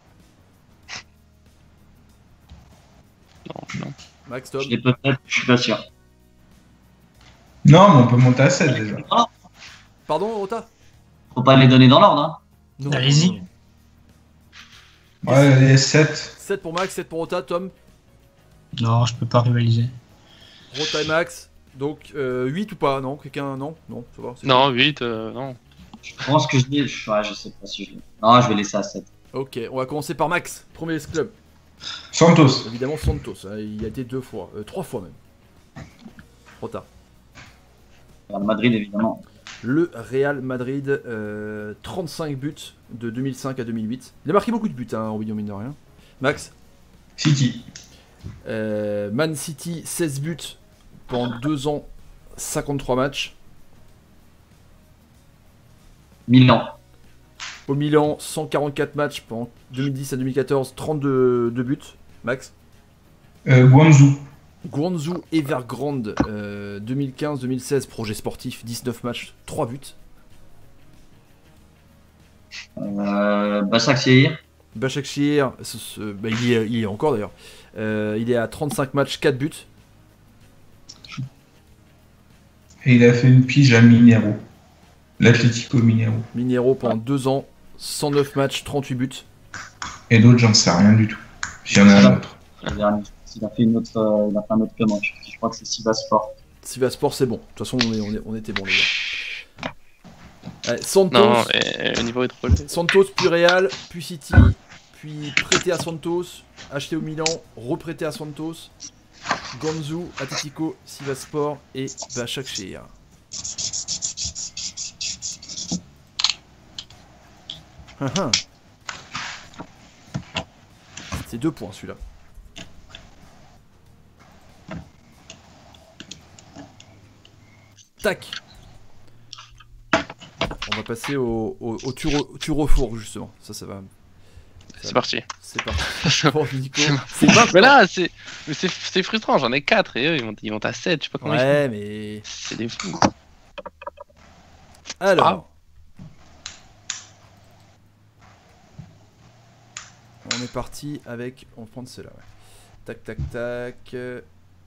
non, non. Max, Tom. Je l'ai peut-être, je suis pas sûr. Non, mais on peut monter à sept déjà. Pardon, Rota? Faut pas les donner dans l'ordre, hein. Non. Allez-y. non, non. Ouais, allez, sept. sept pour Max, sept pour Rota, Tom. Non, je peux pas rivaliser. Rota et Max. Donc euh, huit ou pas? Non, quelqu'un? Non, non, ça va. c'est Non, huit, euh, non. Je pense que je l'ai. je- Ouais, je sais pas si je l'ai. Non, je vais laisser à sept. bon. Ok, on va commencer par Max. Premier club. Santos. Évidemment Santos. Hein, il a été deux fois. Euh, trois fois même. Rota. Real Madrid, évidemment. Le Real Madrid, euh, trente-cinq buts de deux mille cinq à deux mille huit. Il a marqué beaucoup de buts, hein, Robinho, mine de rien. Max, City. euh, Man City, seize buts pendant deux ans, cinquante-trois matchs. Milan. Au Milan, cent quarante-quatre matchs pendant deux mille dix à deux mille quatorze, trente-deux de buts. Max. Euh, Guangzhou. Guangzhou Evergrande, euh, deux mille quinze deux mille seize, projet sportif, dix-neuf matchs, trois buts. Euh, Başakşehir. Başakşehir, ce- ce- bah, il, y est, il y est encore d'ailleurs. Euh, il est à trente-cinq matchs, quatre buts. Et il a fait une pige à Minero. L'Atlético Minero. Minero pendant deux ans, cent neuf matchs, trente-huit buts. Et l'autre, j'en sais rien du tout. S'il y en a un autre. Le dernier, il a fait une autre, euh, il a fait un autre club, je, je crois que c'est Sivaspor. Sivaspor, c'est bon. De toute façon, on, est, on, est- on était bon, les gars. Allez, Santos, Non, mais le niveau est trop élevé. Santos, puis Real, puis City, puis prêté à Santos, acheté au Milan, reprêté à Santos, Ganzu, Atletico, Sivaspor et Başakşehir. Haha. C'est deux points celui-là. Tac. On va passer au, au, au turo- turofour justement. Ça, ça va. C'est parti. C'est parti. Bon, Nico. C'est pas. Mais là, c'est mais c'est c'est frustrant, j'en ai quatre et eux, ils montent, ils montent à sept, je sais pas comment ils Ouais, mais. font. C'est des fous. Alors. On est parti avec. On va prendre cela, ouais. Tac, tac, tac. Euh,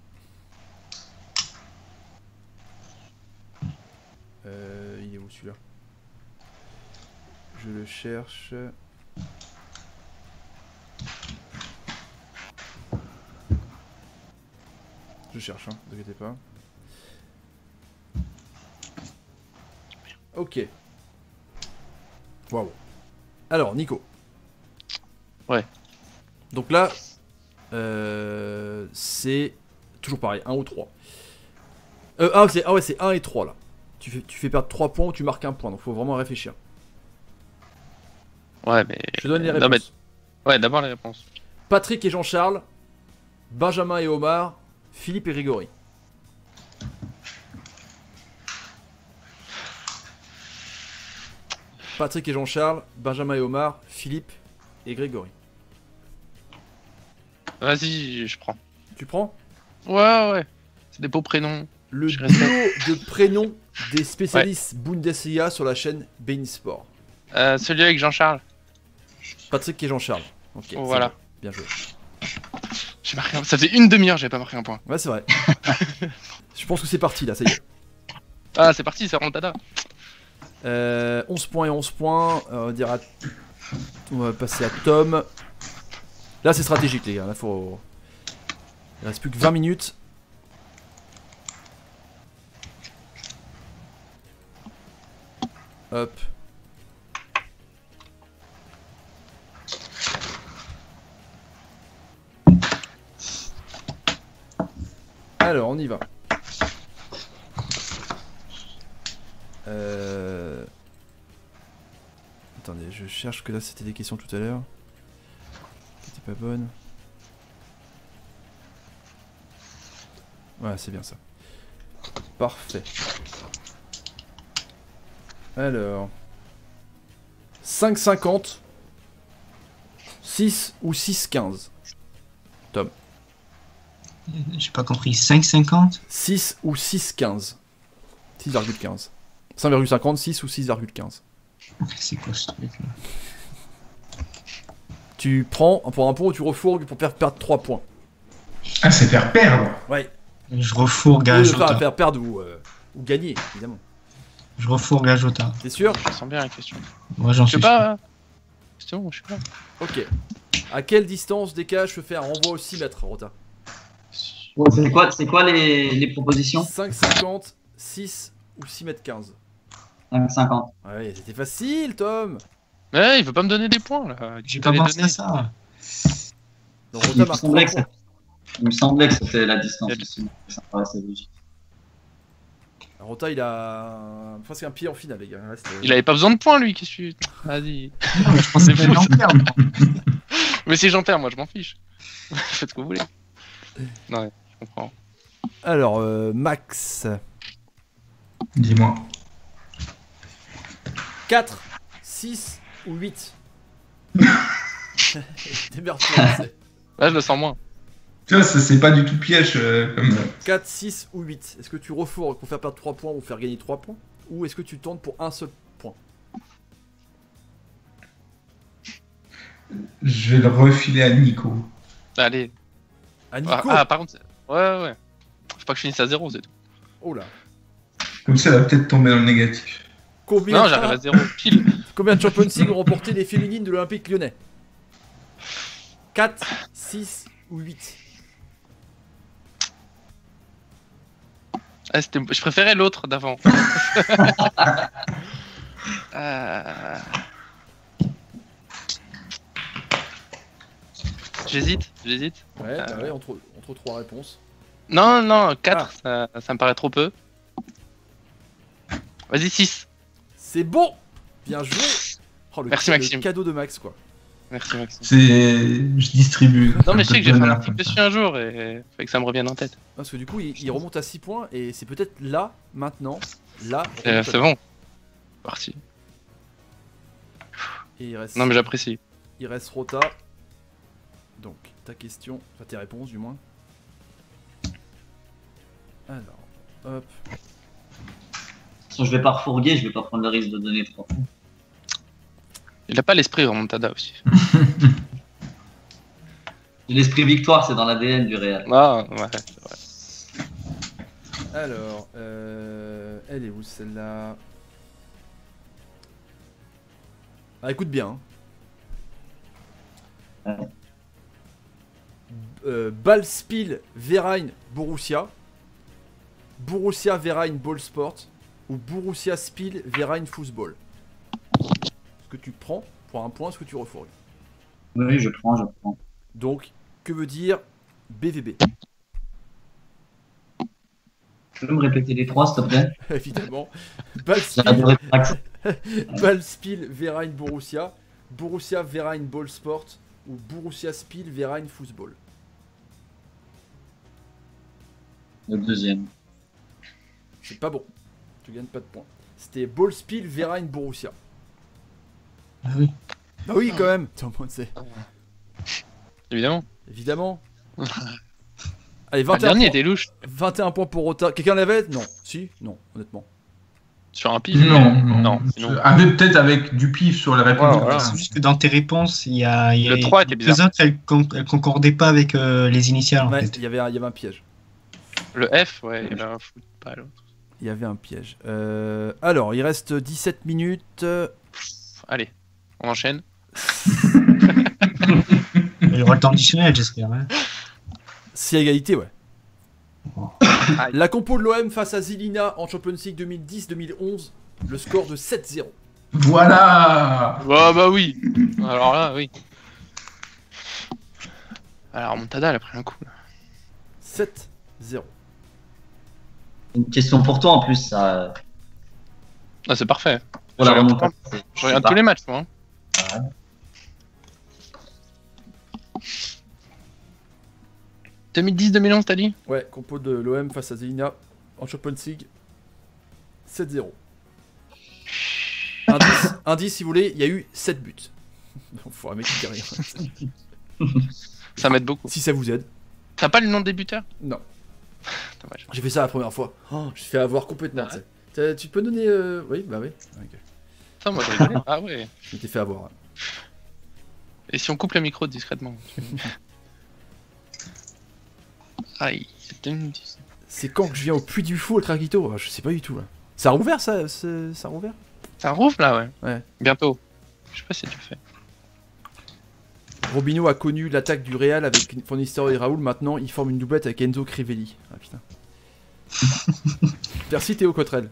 il est où celui-là? Je le cherche. Je cherche, hein, ne vous inquiétez pas. Ok. Waouh. Alors, Nico. Ouais. Donc là, euh, c'est toujours pareil, un ou trois. Euh, ah, c'est, ah ouais, c'est un et trois là. Tu fais, tu fais perdre trois points ou tu marques un point, donc faut vraiment réfléchir. Ouais, mais. Je te donne les Non, réponses. mais- Ouais, d'abord les réponses. Patrick et Jean-Charles, Benjamin et Omar, Philippe et Grégory. Patrick et Jean-Charles, Benjamin et Omar, Philippe et Grégory. Vas-y, je prends. Tu prends? Ouais, ouais. C'est des beaux prénoms. Le Je duo respecte. de prénoms des spécialistes Bundesliga sur la chaîne beIN Sport. Euh, celui avec Jean-Charles. Patrick et Jean-Charles. Ok. c'est Voilà. bon. Bien joué. J'ai marqué un... Ça faisait une demi-heure, j'avais pas marqué un point. Ouais, c'est vrai. Je pense que c'est parti là, ça y est. Ah, c'est parti, c'est remontada. Euh, onze points et onze points. Euh, on va dire à... On va passer à Tom. Là, c'est stratégique, les gars. Là, faut... Il reste plus que vingt minutes. Hop. Alors, on y va. Euh... Attendez, je cherche que là c'était des questions tout à l'heure. Qui étaient pas bonnes. Ouais, c'est bien ça. Parfait. Alors. cinq cinquante. six ou six quinze. Tom. J'ai pas compris. cinq cinquante? six ou six quinze. six virgule quinze. cinq virgule cinquante, six ou six virgule quinze. C'est quoi ce truc là? Tu prends pour un point ou tu refourgues pour faire perdre trois points. Ah, c'est faire perdre. Ouais. Je refourgue à Ou faire, Jota. faire perdre ou, euh, ou gagner, évidemment. Je refourgue à Jota. T'es sûr? Je sens bien la question. Moi j'en Je sais suis pas. hein. C'est bon, je sais pas. Ok. À quelle distance d'écart je fais un renvoi au six mètres, Rota? Bon, c'est quoi, c'est quoi les, les propositions? cinq cinquante, six ou six mètres quinze. cinq cinquante. Ouais, c'était facile, Tom. Ouais, il veut pas me donner des points là. J'ai Il pas va les pensé donner. à ça. Donc Il Rota me marque semblait trois que points. Il me semblait que c'était la distance Il y a- aussi. Ça me paraissait logique. Rota, il a un- presque un pied en finale, les gars. Reste, euh, Il avait pas besoin de points lui, qu'est-ce que tu. Vas-y. Non, mais je pensais C'est que fou, j'allais en perdre. Mais si j'en perds, moi je m'en fiche. Faites ce que vous voulez. Non, ouais, je comprends. Alors, euh, Max. Dis-moi. quatre, six ou huit. Démerde-toi, c'est Là, je le sens moins. Tu vois, ça, c'est pas du tout piège euh, comme. quatre, six ou huit. Est-ce que tu refourgues pour faire perdre trois points ou faire gagner trois points? Ou est-ce que tu tentes pour un seul point? Je vais le refiler à Nico. Allez. À Ah, Nico. ah, par contre, c'est- ouais, ouais. Faut pas que je finisse à zéro, c'est tout. Oh là. Comme ça, elle va peut-être tomber dans le négatif. Combien, Non, j'arrive à zéro, pile. combien de Champions League ont remporté les féminines de l'Olympique lyonnais? quatre, six ou huit? Ah, c'était- je préférais l'autre d'avant. Euh, J'hésite, j'hésite. Ouais, bah Euh. ouais, entre, entre trois réponses. Non, non, quatre, ça, ça me paraît trop peu. Vas-y, six. C'est bon. Bien joué. Oh, le, Merci, le Maxime. cadeau de Max, quoi. Merci, Maxime. C'est. Je distribue. Non, mais je sais que j'ai fait un Bonheur, petit comme peu ça. dessus un jour et fait que ça me revienne en tête. Parce que du coup, il, il remonte à six points et c'est peut-être là, maintenant, là. Euh, remonte à- c'est bon. Parti. Et il reste, Non, mais j'apprécie. il reste Rota. Donc, ta question, enfin tes réponses du moins. Alors, hop. De toute façon, je vais pas refourguer, je vais pas prendre le risque de donner trois points. Il a pas l'esprit remontada aussi. L'esprit victoire, c'est dans l'A D N du Real. Ah, ouais, c'est vrai. Alors, euh, elle est où celle-là? Ah, écoute bien. hein. Ouais. Euh, Ballspiel Verein Borussia, Borussia Verein Ballsport ou Borussia Spiel Verein Fußball. Ce que tu prends pour un point, ce que tu refourgues. Oui, je prends, je prends. Donc, que veut dire B V B? Tu peux me répéter les trois, s'il te plaît? Évidemment. J'ai Ballspiel, adoré Max. Ballspiel Verein Borussia, Borussia Verein Ballsport ou Borussia Spiel Verein Fußball. Le deuxième. C'est pas bon. Tu gagnes pas de points. C'était Ballspiel Verein Borussia. Ah oui. Bah oui, quand même. Tout le monde sait. Évidemment. Évidemment. Allez, Ah, le vingt et un dernier points. était louche. vingt et un points pour Rota. Quelqu'un l'avait? Non. Si? Non, honnêtement. Sur un pif. Non, non. Non, sinon. Ah, mais peut-être avec du pif sur les réponses. Ouais, voilà. C'est juste que dans tes réponses, il y a, il y a Le trois était les bizarre. autres, elles, con- elles concordaient pas avec euh, les initiales en Ouais, fait. il y avait un, il y avait un piège. Le F, ouais, il a un foot, pas l'autre. Il y avait un piège. Euh, alors, il reste dix-sept minutes. Euh, Allez, on enchaîne. Il y aura le temps additionnel, j'espère. Hein. C'est égalité, ouais. Aïe. La compo de l'O M face à Zilina en Champions League deux mille dix deux mille onze. Le score de sept zéro. Voilà. Bah, bah oui. Alors là, oui. Alors, Montada, elle a pris un coup. là. sept zéro. Une question pour toi en plus, ça. Ah, c'est parfait. Pour la Je regarde remontada, c'est- Je c'est regarde pas- tous les matchs, moi. hein. deux mille dix deux mille onze, t'as dit? Ouais, compo de l'O M face à Zilina en Champions League. sept zéro. Indice, indice, si vous voulez, il y a eu sept buts. Donc, faut un mec qui dit rien. Ça m'aide beaucoup. Si ça vous aide. T'as pas le nom de débuteur? Non. Dommage. J'ai fait ça la première fois. Oh, je fait avoir complètement. Ah. tu sais. T'as- Tu peux donner. euh, Oui, bah oui. Ok. Ça, moi, j'ai rigolé. Ah ouais. Je m'étais fait avoir. Et si on coupe le micro discrètement? Aïe, c'est deux mille dix. C'est quand que je viens au Puy du Fou, au Traquito? Ah, je sais pas du tout là. Ça a rouvert ça c'est- Ça a rouvert Ça rouvre là, ouais. Ouais. Bientôt. Je sais pas si tu le fais. Robinho a connu l'attaque du Real avec Van Nistelrooy et Raoul. Maintenant, il forme une doublette avec Enzo Crivelli. Ah putain. Merci Théo Cotrel.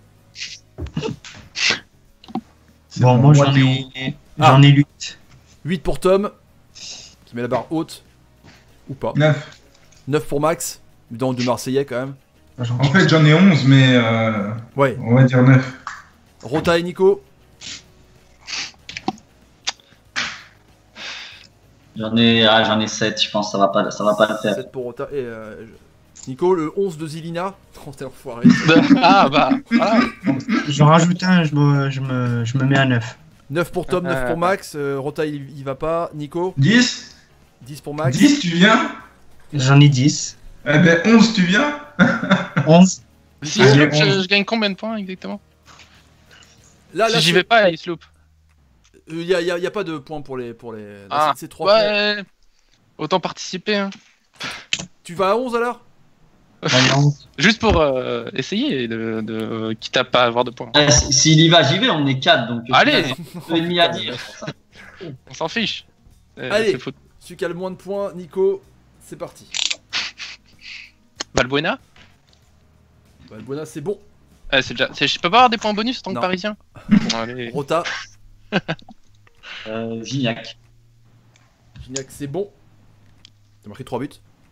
C'est Bon, bon, moi moi, j'en Théo. ai, j'en ai huit. huit pour Tom, qui met la barre haute. Ou pas. neuf. neuf pour Max, dans du Marseillais quand même. En fait, j'en ai onze, mais euh, Ouais. on va dire neuf. Rota et Nico. J'en ai, ah, j'en ai sept, je pense, ça va pas, ça va pas le faire. sept pour Rota. Et euh, je- Nico, le onze de Zilina. Oh, t'es enfoiré. Ah bah, voilà. J'en rajoute un, je me, je, me, je me mets à neuf. neuf pour Tom, neuf pour Max. Euh, Rota, il, il va pas. Nico, dix. dix pour Max. dix, tu viens? J'en ai dix. Eh ben, onze, tu viens? onze. Si, Allez, je, on- je gagne combien de points exactement? Là, là, Si j'y c'est- vais pas, il se loupe. Il n'y a, y a- y a pas de points pour les. Pour les... là, Ah, c'est- c'est trois points. ouais. Autant participer, hein. Tu vas à onze alors? Allez, onze. Juste pour euh, essayer, de, de, quitte à pas avoir de points. Ah, s- S'il y va, j'y vais, on est quatre, donc. Allez, deux et demi à dire. on s'en fiche. Euh, Allez. c'est foot. Celui qui a le moins de points, Nico, c'est parti. Valbuena. Valbuena, c'est bon. Euh, c'est déjà... c'est- Je peux pas avoir des points bonus en tant que Non. parisien. Bon, allez. Rota, Euh, Gignac. Gignac, c'est bon. T'as marqué trois buts.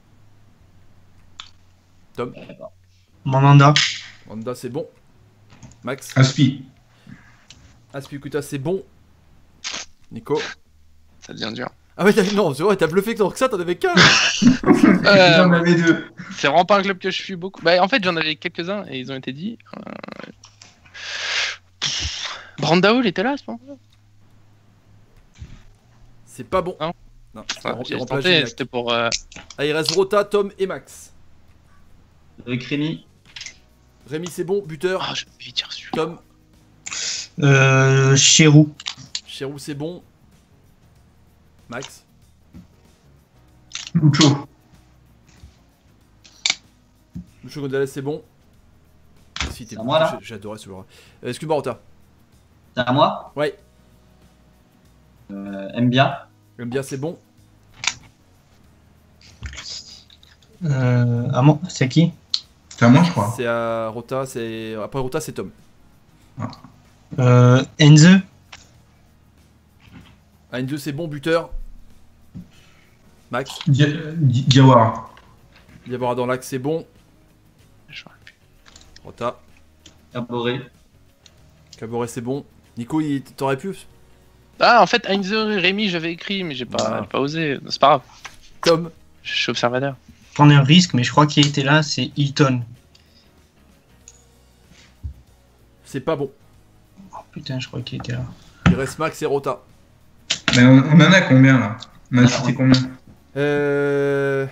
Tom, Mandanda. Honda, c'est bon. Max, Aspi. Aspilicueta, c'est bon. Nico. Ça devient dur. Ah ouais, t'as- non, c'est vrai, t'as bluffé que ça, t'en avais qu'un. Euh, J'en avais deux. C'est vraiment pas un club que je suis beaucoup. Bah, en fait, j'en avais quelques-uns et ils ont été dit. Euh... Brandao, il était là à ce moment-là. C'est pas bon. Non. Non, c'est Ouais, un- j'ai il remplace tenté, Gignac. c'était pour. Euh... Ah, il reste Rota, Tom et Max. Avec Rémi. Rémi, c'est bon. Buteur, Ah, je vais dire celui. Tom. Euh, Chérou. Chérou, c'est bon. Max. Lucho. Lucho Gonzalez, c'est bon. Si, t'es C'est à moi, là. j'ai- J'ai adoré celui-là. Euh, Excuse-moi, Rota. C'est à moi. Ouais. Euh, Mbia. J'aime bien, c'est bon. Euh, ah bon, c'est qui? C'est à moi, je crois. C'est à Rota, c'est. Après Rota, c'est Tom. Euh, Enze. À N deux, c'est bon. Buteur. Max. Dia- Di- Diawara. Diabora dans l'axe, c'est bon. Je- Rota. Caboret. Caboret, c'est bon. Nico, il- t'aurais pu. Ah, en fait, Heinze et Rémi, j'avais écrit, mais j'ai pas, Ah. j'ai pas osé. C'est pas grave, Tom. je suis observateur. Prendre un risque, mais je crois qu'il était là, c'est Hilton. C'est pas bon. Oh putain, je crois qu'il était là. Il reste Max et Rota. Mais on, on en a combien là? On a Ah, cité ouais. combien? Euh.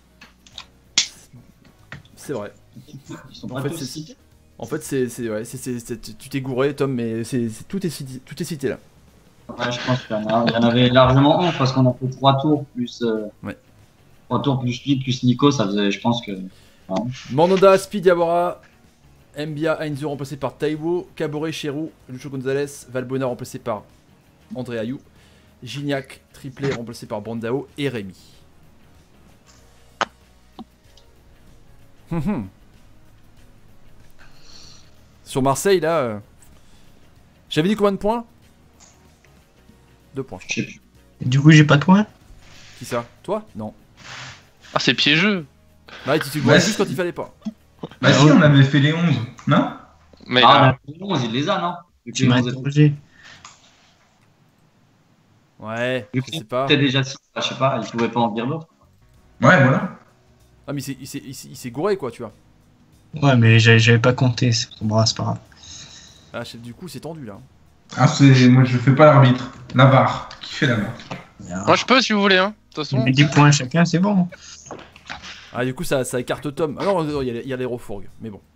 C'est vrai. Ils sont En pas fait, tous c'est- cités. En fait, c'est. c'est- Ouais, c'est- c'est- c'est- tu t'es gouré, Tom, mais c'est c'est- tout, est cité, tout est cité là. Ouais, je pense qu'il y en a- il y en avait largement onze parce qu'on a fait trois tours plus. Euh, Ouais. Trois tours plus lui, plus Nico, ça faisait, je pense que. Mandanda, Aspi, Diabora, Mbia, Heinze remplacé par Taiwo, Caboret, Chérou, Lucho Gonzalez, Valbuena remplacé par André Ayou, Gignac, triplé remplacé par Brandao et Rémi. Hum, hum. Sur Marseille, là. euh, J'avais dit combien de points? Deux points, je Je crois. sais plus. Et du coup, j'ai pas de points. Qui ça? Toi? Non. Ah, c'est piégeux. Bah, tu t'es gouré Ouais. juste quand il fallait pas. Bah si, on avait fait les onze, non? Mais Ah, là, mais onze, il les a, non Vu que Tu les m'as onze étaient- interrogé. Ouais, vu je que sais pas. c'était déjà six, je sais pas, il pouvait pas en dire d'autres. Ouais, voilà. Ah, mais il s'est- il s'est- il s'est il s'est gouré, quoi, tu vois. Ouais, mais j'avais j'avais pas compté. C'est bon, c'est pas grave. Ah, c'est- du coup, c'est tendu, là. Ah, c'est... Moi, je fais pas l'arbitre. La barre. Qui fait la barre? moi je peux si vous voulez, hein. De toute façon, Mais dix points chacun, c'est bon. Ah, du coup, ça, ça écarte Tom. Alors, il y a, les- il y a l'aérofourgue, mais bon.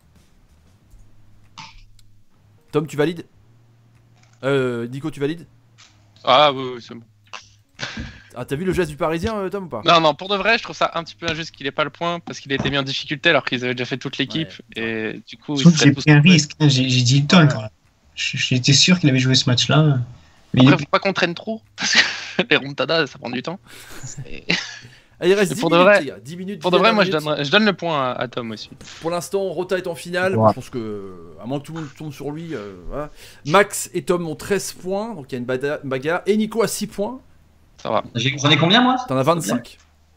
Tom, tu valides? Euh, Nico, tu valides? ah oui, oui, c'est bon. Ah, t'as vu le geste du Parisien, euh, Tom, ou pas? Non, non, pour de vrai, je trouve ça un petit peu injuste qu'il ait pas le point parce qu'il a été mis en difficulté alors qu'ils avaient déjà fait toute l'équipe et du coup, ils Sauf que seraient j'ai tous pris un tombés. risque. hein. J'ai j'ai dit Hilton quand même. Je- J'étais sûr qu'il avait joué ce match-là. Mais il Après, est- faut pas qu'on traîne trop parce que les remontadas, ça prend du temps. Et Ah, il reste Et dix pour de minutes, vrai- les gars. dix minutes. pour de vrai, moi je dix dernières donne, je donne le point à, à Tom aussi. minutes. Pour l'instant, Rota est en finale. Ouais. Je pense que, à moins que tout le monde tombe sur lui, euh, voilà. Max et Tom ont treize points, donc il y a une bada- bagarre. Et Nico a six points. Ça va. J'ai- J'en ai combien, moi T'en as vingt-cinq.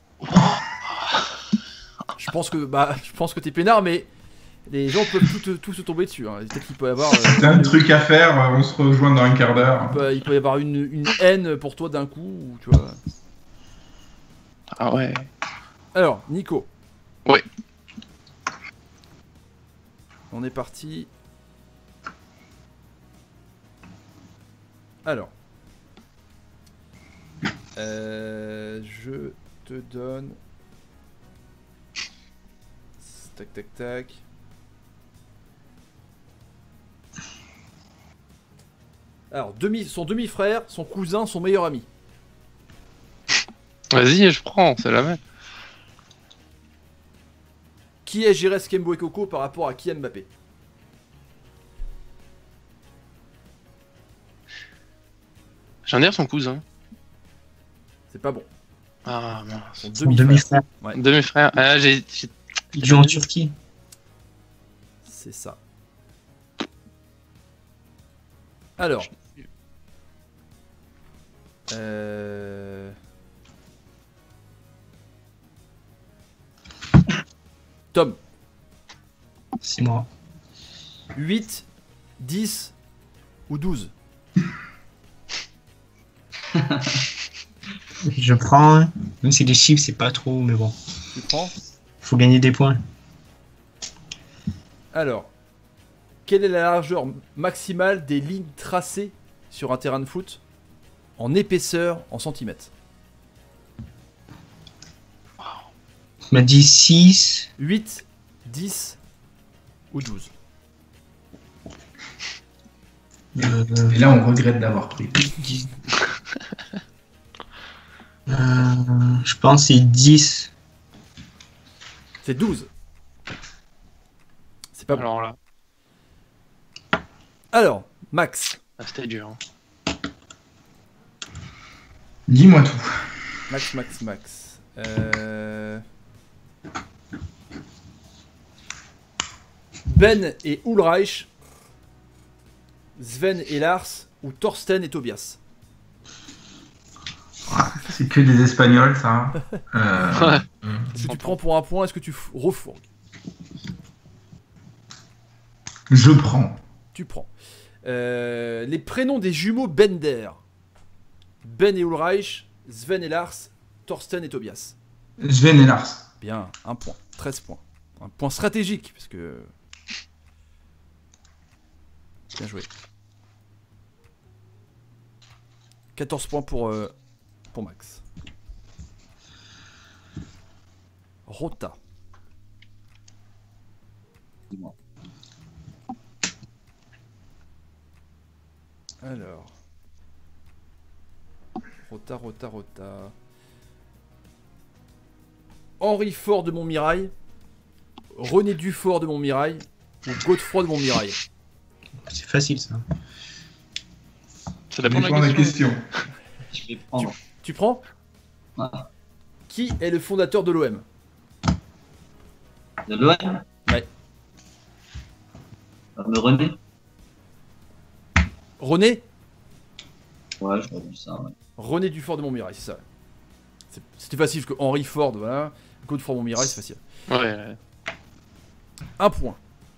Je pense que, bah, je pense que t'es peinard, mais les gens peuvent tout, te- tout se tomber dessus. Hein. Peut-être qu'il peut y avoir. euh, T'as un truc à faire, euh, on se rejoint dans un quart d'heure. il peut- il peut y avoir une, une haine pour toi d'un coup, ou tu vois. Ah ouais. Alors, Nico. Oui. On est parti. Alors. Euh, je te donne. Tac, tac, tac. Alors, demi, son demi-frère, son cousin, son meilleur ami. Vas-y, je prends, c'est la même. Qui est Jires Kembo et Coco par rapport à Kylian Mbappé? J'en ai son cousin. C'est pas bon. Ah mince. Son Son demi-frère. demi-frère. Ouais, Demi-frère. Ah, j'ai. j'ai- Il joue en Turquie. c'est ça. Alors. Euh... Tom, C'est moi. huit, dix ou douze? Je prends. hein. Même si les chiffres, c'est pas trop, mais bon. Tu prends? Faut gagner des points. Alors, quelle est la largeur maximale des lignes tracées sur un terrain de foot en épaisseur en centimètres? Tu m'as dit six. huit, dix ou douze? Euh, Et là, on regrette d'avoir pris. dix. Euh, je pense que c'est dix. C'est douze. C'est pas bon. Alors là, Alors, Max. ah, c'était dur. hein. Dis-moi tout. Max, Max, Max. Euh... Ben et Ulreich, Sven et Lars, ou Thorsten et Tobias? C'est que des Espagnols, ça. Euh, Ouais. Est-ce que tu prends pour un point? Est-ce que tu f- refourgues? Je prends. Tu prends. Euh, les prénoms des jumeaux Bender. Ben et Ulreich, Sven et Lars, Thorsten et Tobias. Sven et Lars. Bien, un point. treize points. Un point stratégique, parce que... Bien joué. quatorze points pour, euh, pour Max. Rota. Dis-moi. Alors. Rota, Rota, Rota. Henri Fort de Montmirail. René Dufort de Montmirail. Ou Godefroy de Montmirail. C'est facile ça. Ça Ça dépend de dépend la de la question. question. Je vais prendre. Tu prends? Ouais. Qui est le fondateur de l'O M? De l'O M. Ouais. Me René. René? Ouais, j'aurais dit ça. Ouais. René Dufort de Montmirail, c'est ça. C'est- C'était facile parce que Henri Ford, voilà. Godefroy de Montmirail, c'est facile. Ouais, ouais. Un point.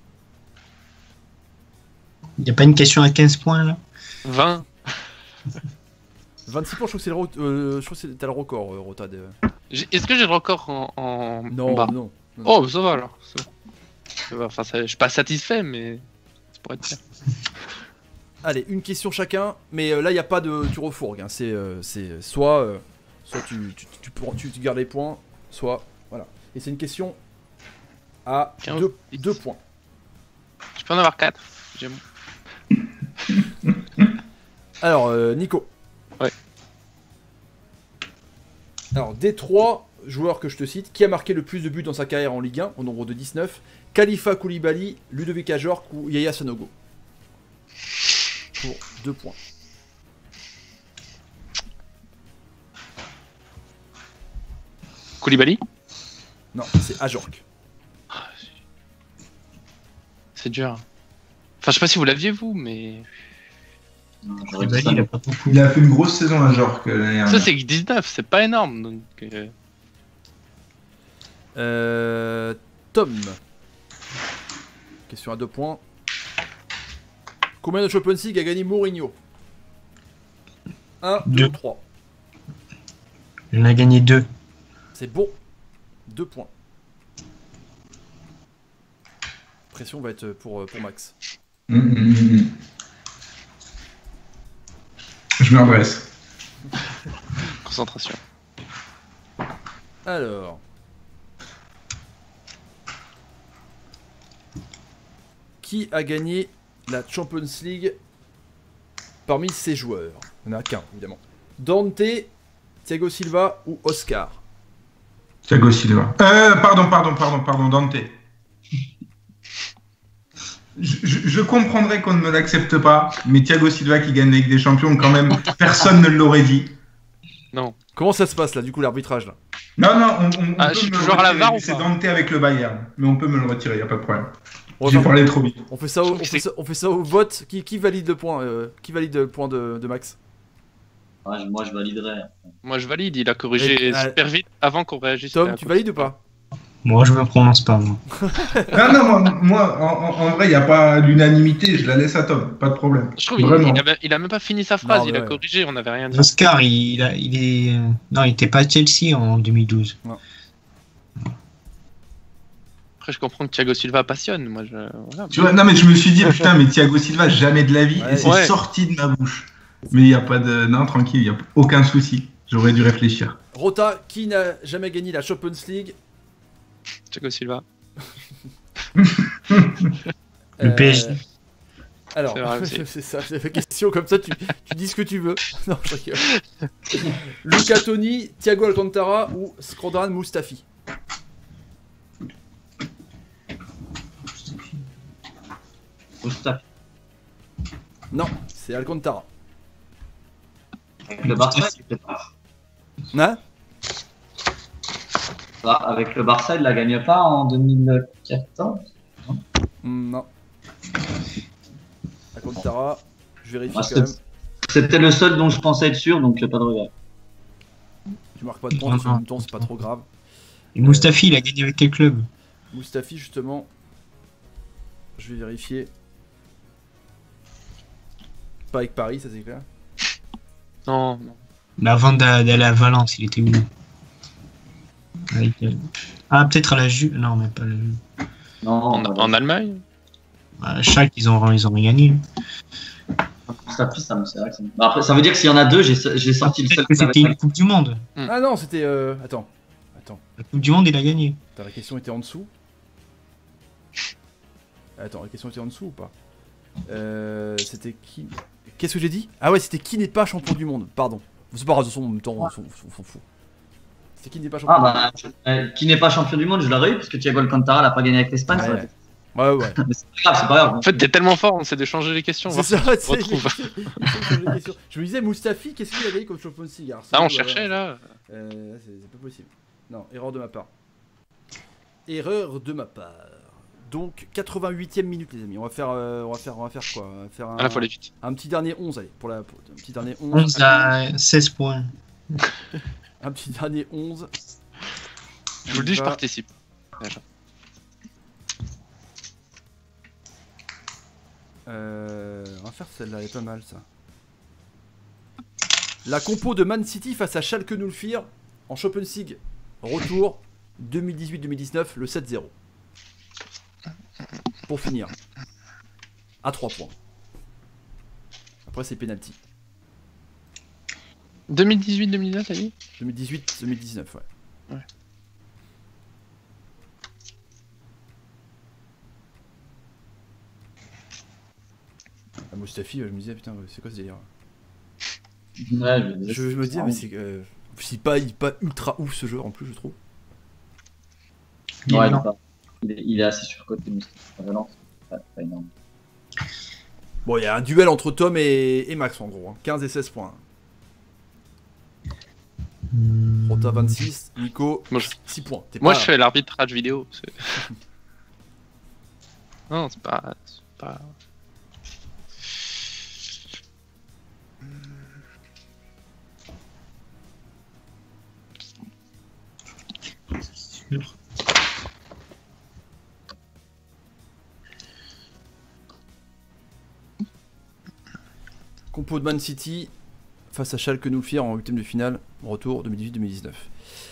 Il n'y a pas une question à quinze points là? vingt. vingt-six points, je trouve que c'est le, ro- euh, je trouve que c'est- t'as le record, euh, Rota. De... J'ai- Est-ce que j'ai le record en, en... Non, en bas non. non. Oh, bah, ça va alors. ça va. Ça va. Enfin, ça- je suis pas satisfait, mais ça pourrait être bien. Allez, une question chacun, mais euh, là, il n'y a pas de. Tu refourgues. Hein. C'est euh, c'est soit, euh, soit tu, tu, tu, prends- tu- tu gardes les points, soit. Voilà. Et c'est une question à quinze, deux dix. deux points. Je peux en avoir quatre. J'aime. Alors, euh, Nico. Ouais. Alors, des trois joueurs que je te cite, qui a marqué le plus de buts dans sa carrière en Ligue un, au nombre de dix-neuf? Khalifa Koulibaly, Ludovic Ajorc ou Yaya Sanogo? Pour deux points. Koulibaly. Non, c'est Ajorc. C'est dur. Enfin, je sais pas si vous l'aviez vous, mais Non, j'aurais dit Koulibaly, ça. il a pas beaucoup. Il a fait une grosse saison à Jorque l'année ça dernière. c'est que dix-neuf, c'est pas énorme. Donc, euh, Euh, Tom. Question à deux points. Combien de Champions League a gagné Mourinho? un, deux, Deux. trois. Il en a gagné deux. C'est bon. deux points. Pression va être pour, pour Max. Hum, hum, hum, hum. Je me redresse. concentration. Alors. Qui a gagné la Champions League parmi ces joueurs? Il n'y en a qu'un, évidemment. Dante, Thiago Silva ou Oscar? Thiago Silva. Euh, pardon, pardon, pardon, pardon, Dante. Je, je- je comprendrais qu'on ne me l'accepte pas, mais Thiago Silva qui gagne la Ligue des Champions, quand même, personne ne l'aurait dit. Non. Comment ça se passe là, du coup, l'arbitrage là? Non, non, on, on, on Ah, peut je suis me le toujours à la retirer. V A R ou C'est pas Dante avec le Bayern, mais on peut me le retirer, y a pas de problème. On, J'ai va- parlé trop vite. on fait ça au, on fait ça, on fait ça au vote. Qui, qui valide le point euh, Qui valide le point de, de Max? Ouais, je- moi, je validerais. Moi je valide, il a corrigé Et- super vite avant qu'on réagisse. Tom, à tu coup. valides ou pas? Moi, je me prononce pas, moi. Non, non, moi, moi en, en- en vrai, il n'y a pas l'unanimité, je la laisse à Tom, pas de problème. Je trouve qu'il Vraiment. il a, il a même pas fini sa phrase, Non, mais il a ouais. corrigé, on n'avait rien dit. Oscar, il, a, il est. euh, Non, il était pas à Chelsea en deux mille douze. Après, je comprends que Thiago Silva passionne. Moi, je. Voilà. Tu vois, non, mais je me suis dit, putain, mais Thiago Silva, jamais de la vie, Ouais. et c'est Ouais. sorti de ma bouche. Mais il n'y a pas de. Non, tranquille, il n'y a aucun souci. J'aurais dû réfléchir. Rota, qui n'a jamais gagné la Champions League? Thiago Silva. Le P S G. Alors, C'est vrai aussi. c'est ça, c'est la question comme ça, tu, tu dis ce que tu veux. Non, je rigole. Luca Toni, Thiago Alcantara ou Skrodan Mustafi? Mustafi. Non, c'est Alcantara. Avec le Barça, il fait pas. Hein? Ah, avec le Barça, il la gagne pas en deux mille quatorze. Mm, Non. Alcantara, je vérifie Ah, quand même. c'est- C'était le seul dont je pensais être sûr, donc pas de regret. Tu marques pas de points, parce qu'en même temps, c'est pas trop grave. Et Mustafi, il a gagné avec quel club? Mustafi, justement, je vais vérifier. Pas avec Paris, ça c'est clair. Non, non. Mais avant d'a- d'aller à Valence, il était où? Avec, euh, Ah, peut-être à la Juve. Non, mais pas la Juve. Non, En, voilà. en Allemagne. À Schalke, ils ont, ils ont rien gagné. Mustafi, ça me c'est vrai que ça me- Bah, après, ça veut dire que s'il y en a deux, j'ai j'ai sorti le seul. Peut-être que c'était une Coupe du Monde. Hmm. Ah non, c'était. Euh... Attends. Attends. La Coupe du Monde, il a gagné. Attends, la question était en dessous. Attends, la question était en dessous ou pas? euh, C'était qui? Qu'est-ce que j'ai dit? Ah ouais, c'était qui n'est pas champion du monde. Pardon. C'est pas grave, de toute façon, en même temps, on s'en on s'en fout. C'est qui n'est pas champion Ah du monde. bah, je- euh, qui n'est pas champion du monde, je l'aurais eu, parce que Thiago Alcantara n'a pas gagné avec l'Espagne. ça Ouais, aurait été- Ouais, ouais. Mais c'est pas grave, c'est pas grave. En fait, t'es tellement fort, on essaie de changer les questions. C'est voir ça, si on c'est- se retrouve. c'est la question. Je me disais, Mustafi, qu'est-ce qu'il a gagné comme champion de cigare? Ah, on cherchait là. Euh, c'est c'est pas possible. Non, erreur de ma part. Erreur de ma part. Donc, quatre-vingt-huitième minute, les amis. On va faire, euh, on va faire, on va faire quoi? On va faire un, À la fois les vite. un petit dernier onze, allez. Pour la, pour- un petit dernier onze. onze à seize points. Un petit dernier onze. Je vous le dis, je va. participe. Déjà. Euh, on va faire celle-là, elle est pas mal ça. La compo de Man City face à Schalke null-vier en Champions League. Retour deux mille dix-huit deux mille dix-neuf, le sept zéro. Pour finir. À trois points. Après c'est penalty. deux mille dix-huit deux mille dix-neuf, t'as dit? deux mille dix-huit deux mille dix-neuf, ouais. Ouais. Ah, Mustafi, je me disais, putain, c'est quoi ce délire? Ouais, je, Je, je me disais, mais c'est euh, c'est pas, il est pas ultra ouf ce jeu en plus, je trouve. Ouais, il, est Non. pas- il est, il est assez surcoté, Mustafi. Valence, c'est pas, pas énorme. Bon, il y a un duel entre Tom et, et Max en gros, hein. quinze et seize points. Hmm. Rota vingt-six, Nico Moi, je- six points. T'es Moi, pas- je fais l'arbitrage vidéo. c'est- non, c'est pas. c'est pas... Sûr. Compo de Man City face à Schalke null-vier en huitième de finale, retour deux mille dix-huit deux mille dix-neuf.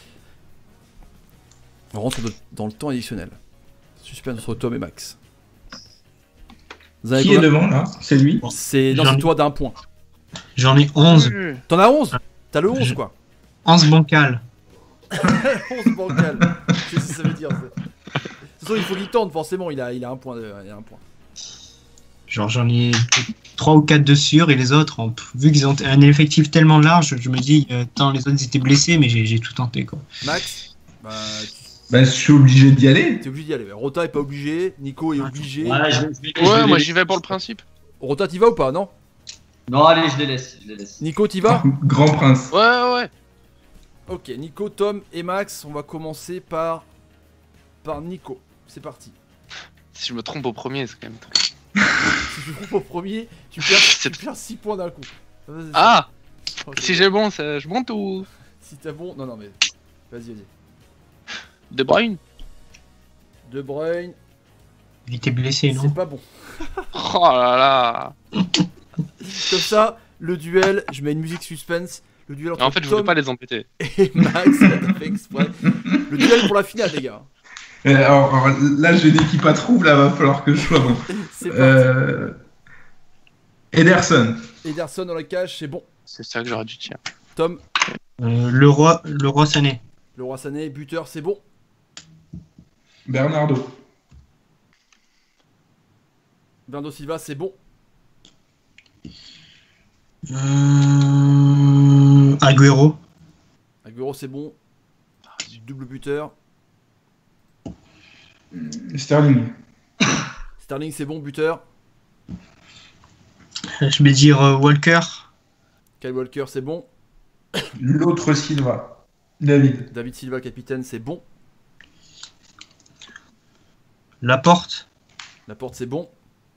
On rentre de- dans le temps additionnel. Suspense entre Tom et Max. Vous avez Qui est combien? devant là? C'est lui? C'est dans J'en ce ai- tour d'un point. J'en ai onze. T'en as onze? T'as le onze Je- quoi. onze bancal. onze bancal. Qu'est-ce que ça veut dire ça? De toute façon, il faut qu'il tente forcément, il a, il a un point. De, il a un point. Genre, j'en ai trois ou quatre de sûrs et les autres, en- vu qu'ils ont un effectif tellement large, je me dis, euh, tant les autres ils étaient blessés, mais j'ai j'ai tout tenté quoi. Max, bah, tu Bah, je suis obligé d'y aller. es obligé d'y aller. Rota est pas obligé, Nico est obligé. Ouais, je, je vais- je vais Ouais, les moi laisser. j'y vais pour le principe. Rota, t'y vas ou pas? Non? Non, allez, je les laisse. Je les laisse. Nico, t'y vas? Grand prince. Ouais, ouais, ouais. Ok, Nico, Tom et Max, on va commencer par, par Nico. C'est parti. Si je me trompe au premier, c'est quand même. Si tu trompes au premier, tu perds, tu perds six points d'un coup. Vas-y, Ah ok. Si j'ai bon, ça, je monte ou. Si t'as bon. Non, non, mais. Vas-y, vas-y. De Bruyne. De Bruyne, Il était blessé, non? c'est pas bon. Oh là là. Comme ça, le duel, je mets une musique suspense. Le duel entre En fait, je voulais Tom pas les embêter. et Max, t'as fait exprès. Le duel pour la finale, les gars. Euh, Alors, alors, là, j'ai une équipe à trouble, là, va falloir que je sois bon. C'est parti. Euh... Ederson. Ederson dans la cage, c'est bon. C'est ça que j'aurais dû tirer. Tom, Euh, le roi, le roi Sané. le roi Sané, buteur, c'est bon. Bernardo. Bernardo Silva, c'est bon. Euh... Agüero. Agüero, c'est bon. Double buteur. Sterling. Sterling, c'est bon, buteur. Je vais dire euh, Walker. Kyle Walker, c'est bon. L'autre Silva. David. David Silva, capitaine, c'est bon. Laporte. Laporte, c'est bon.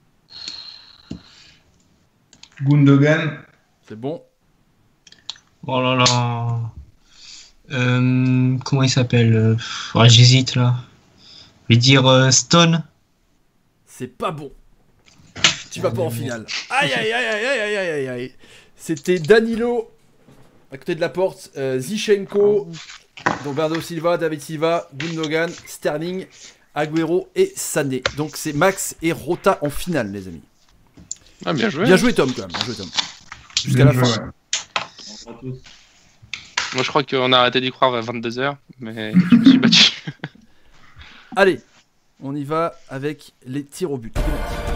Gundogan. C'est bon. Oh là là. Euh, comment il s'appelle? euh, ouais, J'hésite là. Je vais dire euh, Stone. C'est pas bon. Tu vas pas en finale. Aïe aïe aïe aïe aïe aïe aïe aïe. C'était Danilo à côté de la porte, euh, Zichenko, donc Bernardo Silva, David Silva, Gundogan, Sterling, Agüero et Sané. Donc c'est Max et Rota en finale, les amis. Ah, bien joué. Bien joué Tom quand même. Bien joué Tom. Jusqu'à la Bien fin. joué, ouais. Moi, je crois qu'on a arrêté d'y croire à vingt-deux heures, mais je me suis battu. Allez, on y va avec les tirs au but.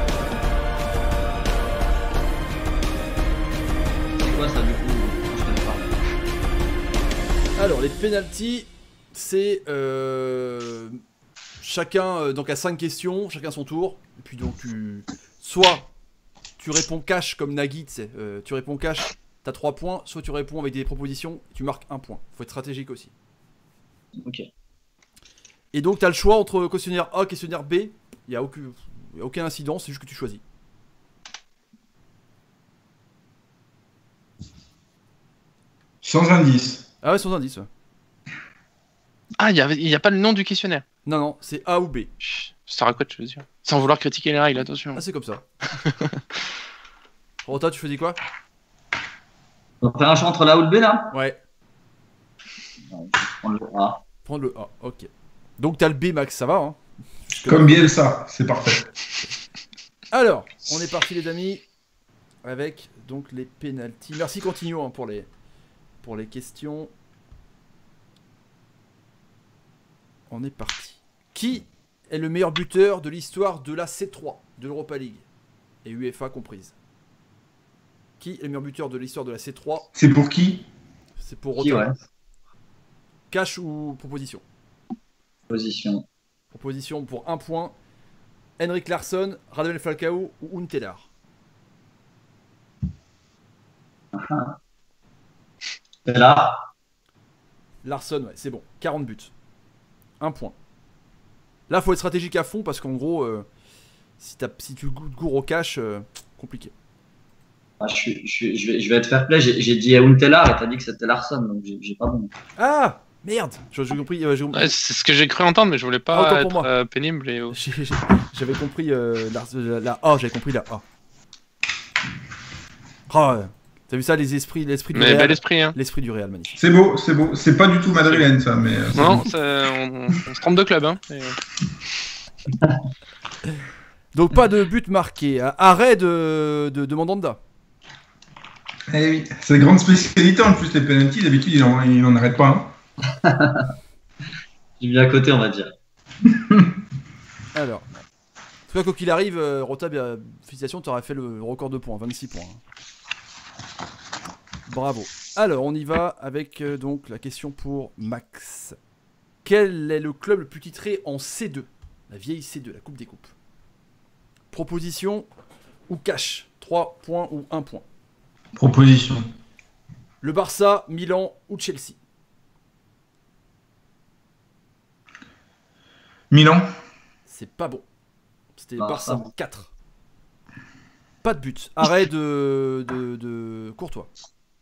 C'est quoi ça du coup? Je connais pas. Alors les penalties, c'est euh, chacun euh, donc à cinq questions, chacun son tour. Et puis donc tu soit tu réponds cash comme Nagui, tu sais, euh, tu réponds cash, t'as trois points, soit tu réponds avec des propositions, tu marques un point. Faut être stratégique aussi. Ok. Et donc t'as le choix entre questionnaire A et questionnaire B. Il y a aucun, y a aucun incident, c'est juste que tu choisis. Sans indice. Ah ouais, sans indice. Ouais. Ah, il n'y a, y a pas le nom du questionnaire. Non non, c'est A ou B. Chut, ça sert à quoi de choisir? Sans vouloir critiquer les règles, attention. Ah c'est comme ça. Rota, tu choisis quoi? On va faire un choix entre la ou le B là? Ouais. On le A. Prendre le A, ok. Donc t'as le B Max, ça va hein? Jusque-là. Comme Bielsa, c'est parfait. Alors, on est parti les amis avec donc les pénaltys. Merci Continuo hein, pour les pour les questions. On est parti. Qui est le meilleur buteur de l'histoire de la C trois de l'Europa League et UEFA comprise? Qui est le meilleur buteur de l'histoire de la C trois? C'est pour qui? C'est pour Qui, Rotterdam. ouais. Cash ou proposition? Position. Proposition pour un point. Henrik Larsson, Radamel Falcao ou Untelar? C'est là. Larsson, ouais, c'est bon. quarante buts. Un point. Là, faut être stratégique à fond parce qu'en gros, euh, si, t'as- si tu goûtes gourd au cash, euh, compliqué. Ah, je, suis- je, suis- je vais, je vais être fair play. J'ai j'ai dit Untelar et t'as dit que c'était Larson, donc j'ai j'ai pas bon. Ah merde. J'ai j'ai compris. euh, j'ai compris- Ouais, c'est ce que j'ai cru entendre, mais je voulais Ah, pas autant pour être moi. euh, pénible. Et... j'ai- j'ai- J'avais compris euh, la, la- la A. J'avais compris la A. Ah, ouais. T'as vu ça, les esprits, l'esprit du Mais Real. bel esprit, hein. L'esprit du Real, magnifique. C'est beau, c'est beau. C'est pas du tout madrilène ça, mais. euh, c'est Non, bon. ça- on, on se trompe de club, hein. Et, euh, Donc pas de but marqué. Arrêt de, de, de Mandanda. Eh oui, c'est une grande spécialité en plus les penalties. D'habitude, il en, il en arrête pas. Hein. J'ai mis à côté, on va dire. Alors. En tout cas, quoi qu'il arrive, euh, Rota, bien, félicitations, t'aurais fait le record de points, vingt-six points. Bravo. Alors, on y va avec euh, donc la question pour Max. Quel est le club le plus titré en C deux? La vieille C deux, la Coupe des Coupes. Proposition ou cash? trois points ou un point. Proposition. Le Barça, Milan ou Chelsea? Milan. C'est pas bon. C'était Barça. Barça quatre. Pas de but. Arrêt de, de, de Courtois.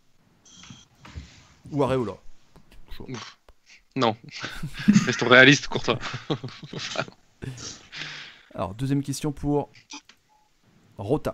Ou Areola. Chaud. Non. Restons réalistes, Courtois. Alors, deuxième question pour Rota.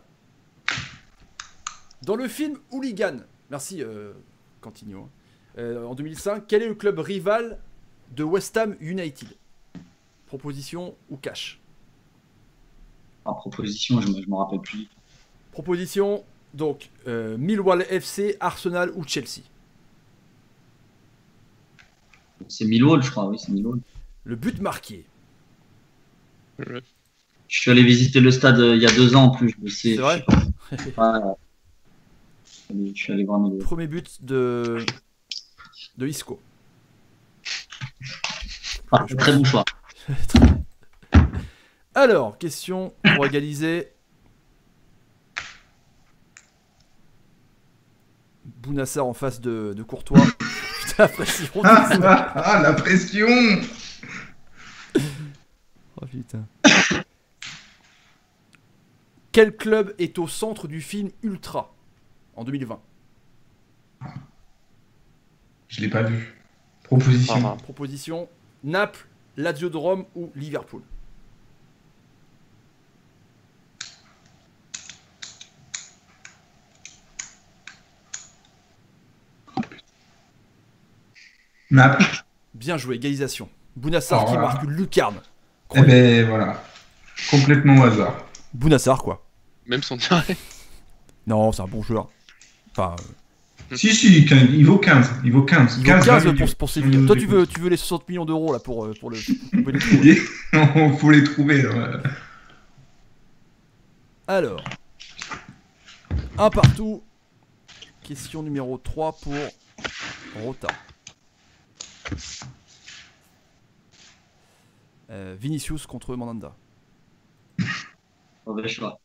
Dans le film Hooligan, merci euh, Cantigno, euh, en deux mille cinq, quel est le club rival de West Ham United? Proposition ou cash? En proposition, je ne m'en rappelle plus. Proposition, donc euh, Millwall F C, Arsenal ou Chelsea. C'est Millwall, je crois, oui, c'est Millwall. Le but marqué. Je- Je suis allé visiter le stade euh, il y a deux ans en plus, je sais. C'est vrai? Ouais. Je suis allé voir Millwall. Premier but de, de Isco. Ah, très bon choix. Alors, question pour égaliser. Bounassar en face de, de Courtois. Putain, la pression. Ah, ah, ah, la pression. Oh putain. Quel club est au centre du film Ultra en deux mille vingt? Je l'ai pas vu. Proposition. Ah, Proposition, Naples, Lazio de Rome ou Liverpool. Naples. Bien joué, égalisation. Bounassar Oh qui là. marque une lucarne. Eh ben voilà. Complètement au hasard. Bounassar quoi. Même son dirait. Non, c'est un bon joueur. Enfin, euh, Si, si, quinze, il vaut quinze. Il vaut quinze. il vaut quinze vingt pour, millions. pour Séville. Toi, tu veux, tu veux les soixante millions d'euros là pour, euh, pour le. Pour le trouver. Il faut les trouver. Ouais. Alors, un partout. Question numéro trois pour Rota. Euh, Vinicius contre Mandanda. Mauvais choix.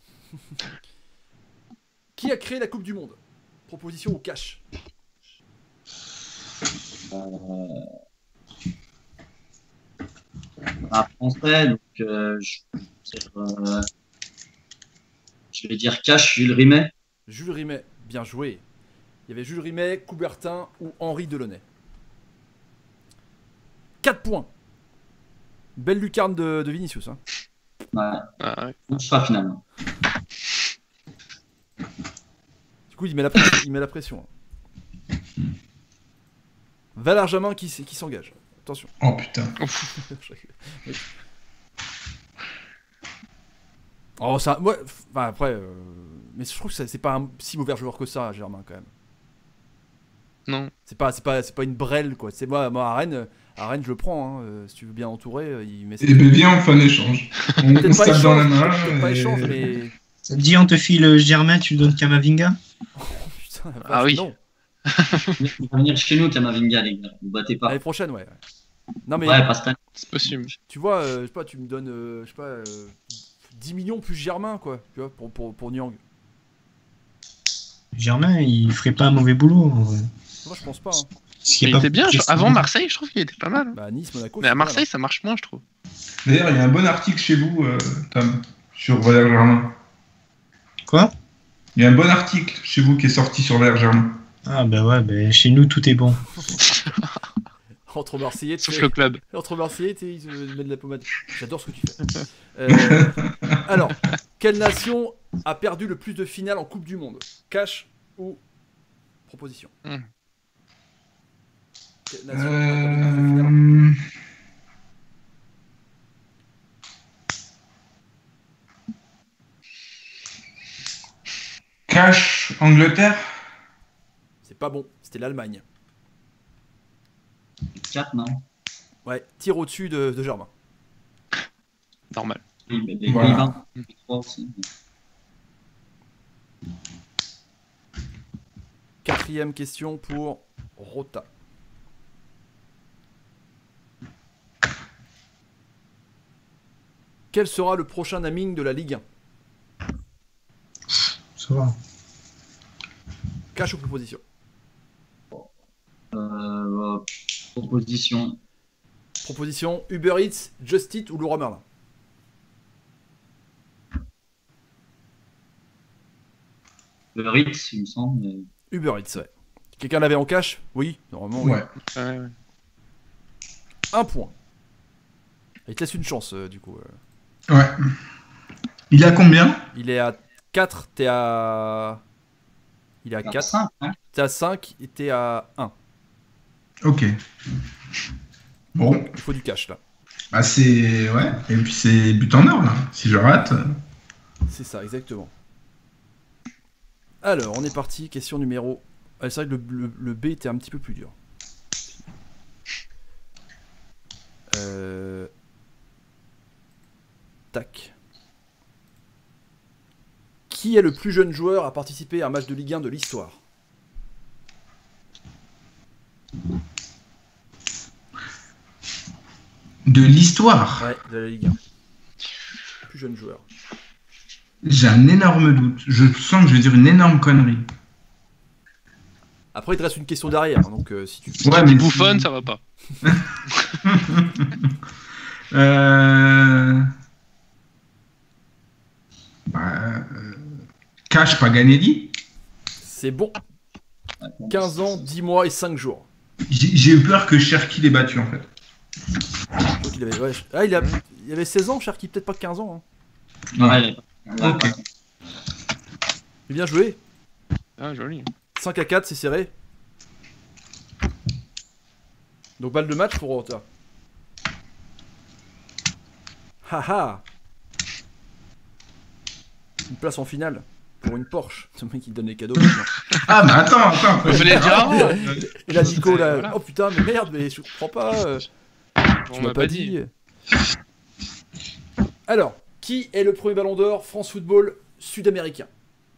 Qui a créé la Coupe du Monde? Proposition ou cash? Euh... Un français, donc euh, je... Euh... je vais dire cash, Jules Rimet. Jules Rimet, bien joué. Il y avait Jules Rimet, Coubertin ou Henri Delaunay. quatre points. Belle lucarne de, de Vinicius. Hein. Ouais, Ah, ouais. bon choix finalement. Du coup, il met la pression. Il met la pression. Valère Jamin qui, s- qui s'engage. Attention. Oh putain. Oh, ça. Ouais, enfin, après. euh, mais je trouve que ça- c'est pas un si mauvais joueur que ça, Germain, quand même. Non. C'est pas, c'est pas, c'est pas une brêle, quoi. C'est moi, moi à Rennes, euh, à Rennes, je le prends. Hein. euh, Si tu veux bien entourer, euh, il met. Eh ben bien, on fait un échange. On, on Peut-être se pas tape dans la échange, main. peut-être pas et- échange, mais. Ça te dit, on te file Germain, tu le donnes Kamavinga? Putain, la Ah vache, oui. Non. Il va venir chez nous, Kamavinga, les gars. Vous battez pas. L'année prochaine, ouais. Non, mais Ouais, pas cette année. C'est possible. tu vois, euh, je sais pas, tu me donnes, euh, je sais pas, euh, dix millions plus Germain, quoi. Tu vois, pour, pour, pour Nyang. Germain, il ferait pas un mauvais boulot. en vrai. Moi, je pense pas. Hein. Ce qui est Il pas était bien. je- possible. Avant Marseille, je trouve qu'il était pas mal. Bah, Nice, Monaco. Mais c'est à pas Marseille, mal, ça marche moins, je trouve. D'ailleurs, il y a un bon article chez vous, euh, Tom, sur Valère Germain. Quoi? Il y a un bon article chez vous qui est sorti sur Valère Germain. Ah bah ouais, bah, chez nous tout est bon. hein. Entre Marseillais, tu Sauf sais- le club. Entre Marseillais, tu sais, ils se mettent de la pommade. J'adore ce que tu fais. Euh, alors, quelle nation a perdu le plus de finales en Coupe du Monde? Cash ou proposition? Hmm. Quelle nation a perdu le plus de finales en- Euh... Cash, Angleterre. C'est pas bon, c'était l'Allemagne. quatre, non? Ouais, tir au-dessus de, de Germain. Normal. Oui, mais les Voilà. Pays-Bas, trois aussi. Quatrième question pour Rota. Quel sera le prochain naming de la Ligue un? Ça va. Cash ou proposition? Euh, proposition. Proposition Uber Eats, Just Eat ou Leroy Merlin. Le Ritz, il me semble. Mais... Uber Eats, ouais. Quelqu'un l'avait en cash? Oui, normalement, oui. Ouais. Ouais, ouais. Un point. Il te laisse une chance, euh, du coup. euh. Ouais. Il est à combien? Il est à quatre, t'es à... Il est à Il y en a quatre, cinq, hein. t'es à cinq et t'es à un. Ok. Bon, Il faut du cash, là. bah c'est... Ouais, et puis c'est but en or, là. Si je rate... C'est ça, exactement. Alors, on est parti. Question numéro... Ah, c'est vrai que le, le- le B était un petit peu plus dur. Euh... Tac. Qui est le plus jeune joueur à participer à un match de Ligue un de l'histoire? De l'histoire. Ouais, de la Ligue un. Plus jeune joueur. J'ai un énorme doute. Je sens que je vais dire une énorme connerie. Après, il te reste une question derrière, donc euh, si tu... Ouais, Des mais... bouffonnes, ça va pas. euh... Bah... euh, Cash Paganelli. C'est bon. quinze ans, dix mois et cinq jours. J'ai j'ai eu peur que Cherki l'ait battu, en fait. Donc, il avait... ouais, ah, il, a... il avait seize ans, Cherki, peut-être pas quinze ans. Hein. Ouais, Ok. Mais bien joué. Ah, joli. cinq à quatre, c'est serré. Donc balle de match pour Rota. Haha. Une place en finale pour une Porsche. C'est le mec qui te donne les cadeaux maintenant. Ah, mais attends, attends. Vous venez le dire avant. Et là Nico là, Voilà. oh putain mais merde mais je comprends pas. euh, On Tu m'a m'as pas dit. Alors, qui est le premier ballon d'or France Football sud-américain?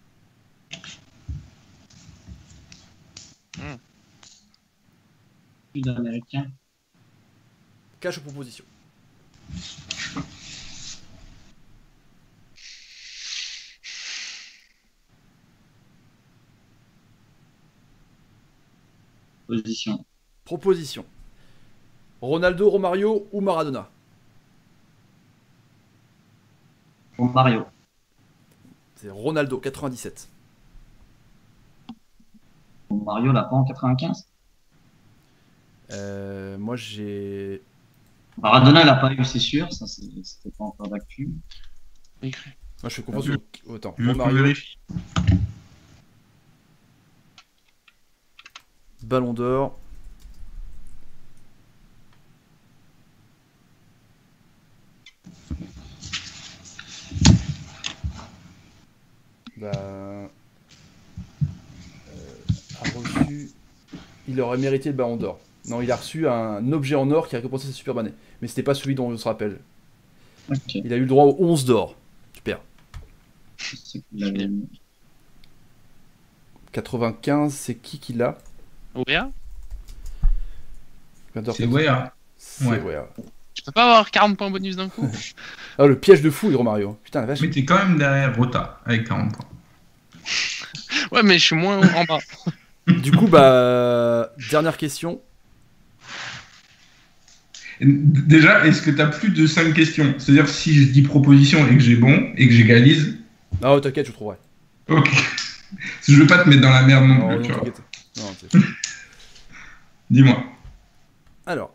Sud-américain. Cache aux propositions. Position. Proposition. Ronaldo, Romario ou Maradona? Pour Mario. C'est Ronaldo, quatre-vingt-dix-sept. Pour Mario l'a pas en quatre-vingt-quinze. Euh, moi j'ai... Maradona l'a pas eu, c'est sûr. Ça, c'est- c'était pas encore d'actu. Moi je fais confiance au... Attends, Je veux qu'on Romario, vérifie. Ballon d'or. Bah, euh, a reçu. Il aurait mérité le ballon d'or. Non, il a reçu un objet en or qui a récompensé sa superbe année. Mais c'était pas celui dont on se rappelle. Ok. Il a eu le droit aux onze d'or. Super. C'est qu'il avait- quatre-vingt-quinze, c'est qui qui l'a? Ouria, C'est Wea. C'est Ouais. ouais. tu peux pas avoir quarante points bonus d'un coup? Ah, le piège de fou, Romario. Putain, la vache. Mais t'es quand même derrière Rota avec quarante points. Ouais, mais je suis moins en bas. Du coup, bah, dernière question. Déjà, est-ce que t'as plus de cinq questions? C'est-à-dire, si je dis proposition et que j'ai bon et que j'égalise, Ah, oh, t'inquiète, je trouverai. ok. Je veux pas te mettre dans la merde non, Non, plus, non, tu vois. t'inquiète. Non, c'est- Dis-moi. Alors.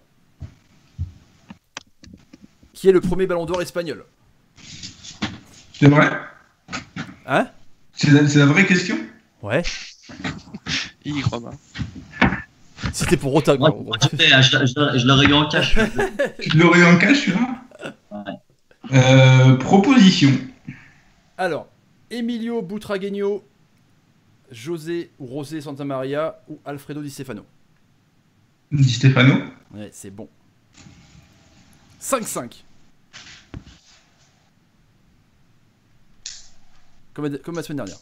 Qui est le premier ballon d'or espagnol? C'est vrai? Hein? C'est la, c'est la vraie question? Ouais. Il y croit pas. C'était pour Rota, Moi, quoi. moi, je, l'ai- je, je- je l'aurais eu en cash. Tu l'aurais eu en cash, celui-là? Ouais. Euh, proposition. Alors, Emilio Butragueño, José ou José Santamaria ou Alfredo Di Stefano? Di Stefano. Ouais, c'est bon. cinq cinq. Comme, comme la semaine dernière.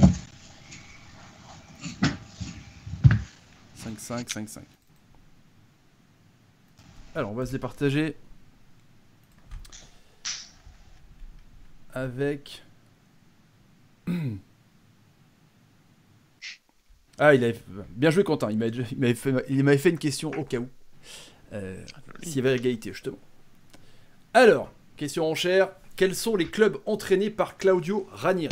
cinq cinq, cinq cinq. Alors, on va se départager avec... Ah, il avait... Bien joué, Quentin. Il m'avait il m'avait fait... il m'avait fait une question au cas où. Euh, S'il y avait égalité, justement. Alors, question en chair. Quels sont les clubs entraînés par Claudio Ranieri?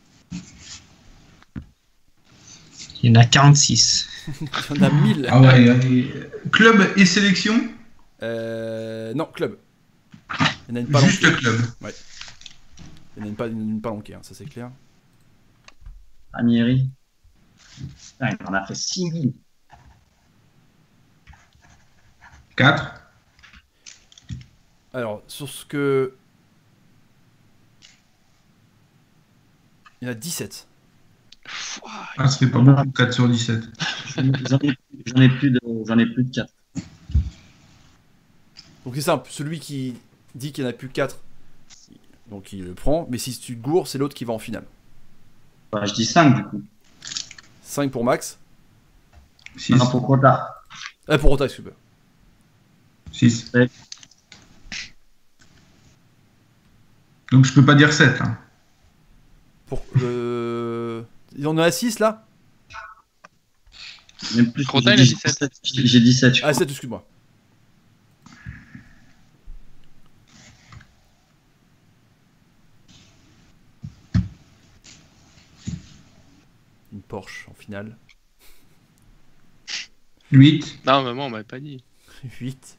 Il y en a quarante-six. Il y en a mille. Ah ouais, allez. Club et sélection? Euh, non, club. Il y en a une pas Juste club. Ouais. Il y en a une pas, une palanquée, hein, ça c'est clair. Ranieri. Putain, il en a fait six mille. quatre. Alors, sur ce que... Il y en a dix-sept. Ah, ça fait pas beaucoup, quatre sur dix-sept. J'en ai, j'en ai plus de, j'en ai plus de quatre. Donc c'est simple, celui qui dit qu'il n'y en a plus que quatre, donc il le prend, mais si tu te gourres, c'est l'autre qui va en finale. Bah, je dis cinq du coup. cinq pour Max. six. Non, pour Rota. Ah, pour Rota, excuse-moi. six. Ouais. Donc je peux pas dire sept. Hein. Pour le... Il en a six là? Même plus. Rota, j'ai il a dit dix-sept. J'ai j'ai dix-sept, je Ah, crois. sept, excuse-moi. Une Porsche en finale. huit. Non, maman, on m'avait pas dit. huit.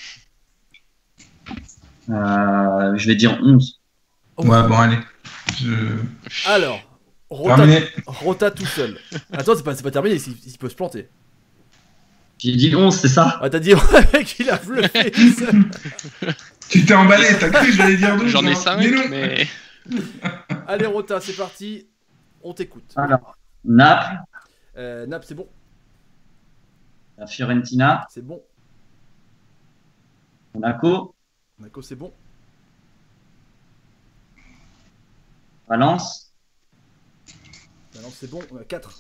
Euh, je vais dire onze. Oh. Ouais, bon, allez. Je... Alors, Rota, Terminé. Rota tout seul. Attends, c'est pas, c'est pas terminé, il, il peut se planter. J'ai dit onze, c'est ça? Ah, t'as dit, mec, il a bluffé. Tu t'es emballé, t'as cru que j'allais dire douze? J'en ai hein. cinq, Mais non. mais. Allez, Rota, c'est parti. On t'écoute. Alors, Naples, Euh, Naples, c'est bon. la Fiorentina, C'est bon. Monaco, Monaco, c'est bon. Valence, Maintenant, c'est bon. On a quatre.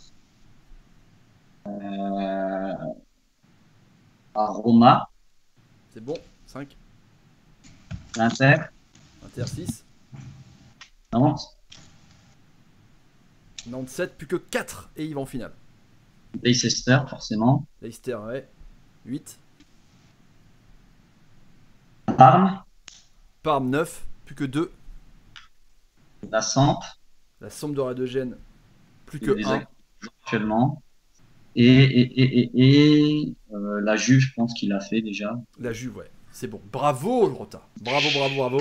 euh, à Roma, C'est bon. cinq. l'Inter, Inter, six. Nantes, Nantes, sept. Plus que quatre. Et il va en finale. Leicester, forcément, Leicester, ouais. huit. Parme, Parme, neuf. Plus que deux. la Samp, La Sampdoria de Gênes. Plus que les un. acteurs actuellement, et, et, et, et, et euh, la Juve, je pense qu'il a fait déjà. La Juve, ouais. C'est bon. Bravo, le Rota. Bravo, bravo, bravo.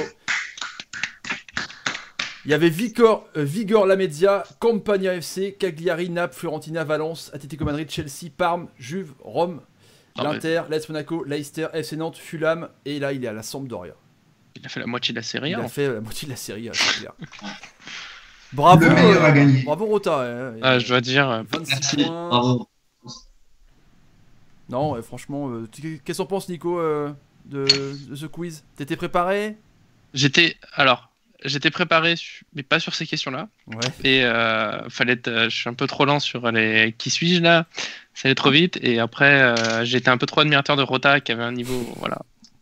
Il y avait Vigor, euh, Vigor Lamezia, Campania F C, Cagliari, Naples, Fiorentina, Valence, Atlético Madrid, Chelsea, Parme, Juve, Rome, Non, l'Inter, l'A S Monaco, Leicester, F C Nantes, Fulham, et là il est à la Sampdoria. Il a fait la moitié de la série. Il hein. a fait la moitié de la série, hein, c'est clair. Bravo, Le meilleur euh, a gagné. bravo Rota. hein. Ah, je dois dire. euh, vingt-six Merci, points. bravo. Non, ouais, franchement, euh, tu- qu'est-ce qu'on pense, Nico, euh, de, de ce quiz? T'étais préparé? J'étais. Alors, j'étais préparé, su- mais pas sur ces questions-là. Ouais. Et euh, fallait être, euh, je suis un peu trop lent sur les qui suis-je là, ça allait trop vite. Et après, euh, j'étais un peu trop admirateur de Rota qui avait un niveau, voilà.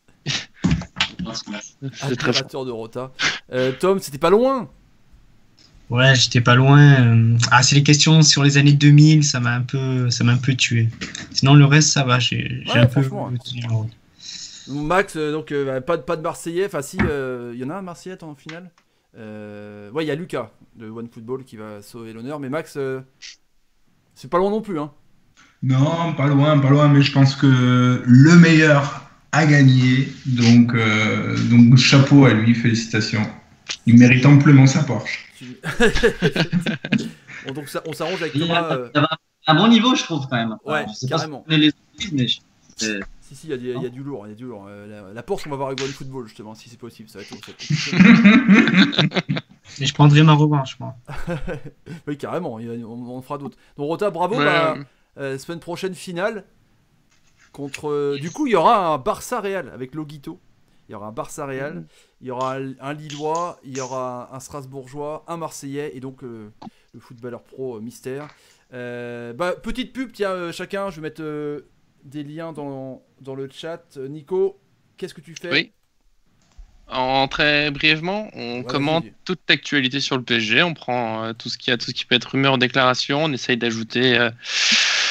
C'est très fort. Admirateur de Rota. Euh, Tom, c'était pas loin. Ouais, j'étais pas loin. euh. Ah, c'est les questions sur les années deux mille, ça m'a un peu, ça m'a un peu tué. Sinon, le reste, ça va. J'ai j'ai Ouais, un peu. franchement. tenu la route. Max, euh, donc euh, pas, de, pas de Marseillais. Enfin, si, il y en a un Marseillais en finale. Euh, ouais, il y a Lucas de OneFootball qui va sauver l'honneur. Mais Max, euh, c'est pas loin non plus. Hein. Non, pas loin, pas loin, mais je pense que le meilleur a gagné. Donc, euh, donc chapeau à lui, félicitations. Il mérite amplement sa Porsche. Tu- bon, donc ça, on s'arrange avec Il y Thomas. a, euh, il y avait un bon niveau, je trouve, quand même. Ouais, je sais carrément. pas si vous connaissez les autres, mais je- c'est- Si, si, il y, a du- il y a du lourd. Il y a du lourd. Euh, la, la Porsche, on va voir avec OneFootball justement, si c'est possible. Ça va être, ça va être compliqué. Et je prendrai ma revanche, moi. Oui, carrément. il y a- on, on fera d'autres. Donc, Rota, bravo. Ouais. Bah, euh, semaine prochaine, finale. Contre. euh, du coup, il y aura un Barça-Real avec Loguito. Il y aura un Barça-Real. Il y aura un, un Lillois. Il y aura un Strasbourgeois, un Marseillais. Et donc, euh, le footballeur pro euh, mystère. Euh, bah, petite pub, tiens, euh, chacun. Je vais mettre euh, des liens dans, dans le chat. Euh, Nico, qu'est-ce que tu fais? Oui. En très brièvement, on Ouais, commente vas-y. toute l'actualité sur le P S G, on prend euh, tout ce qui a, tout ce qui peut être rumeur, déclaration, on essaye d'ajouter euh,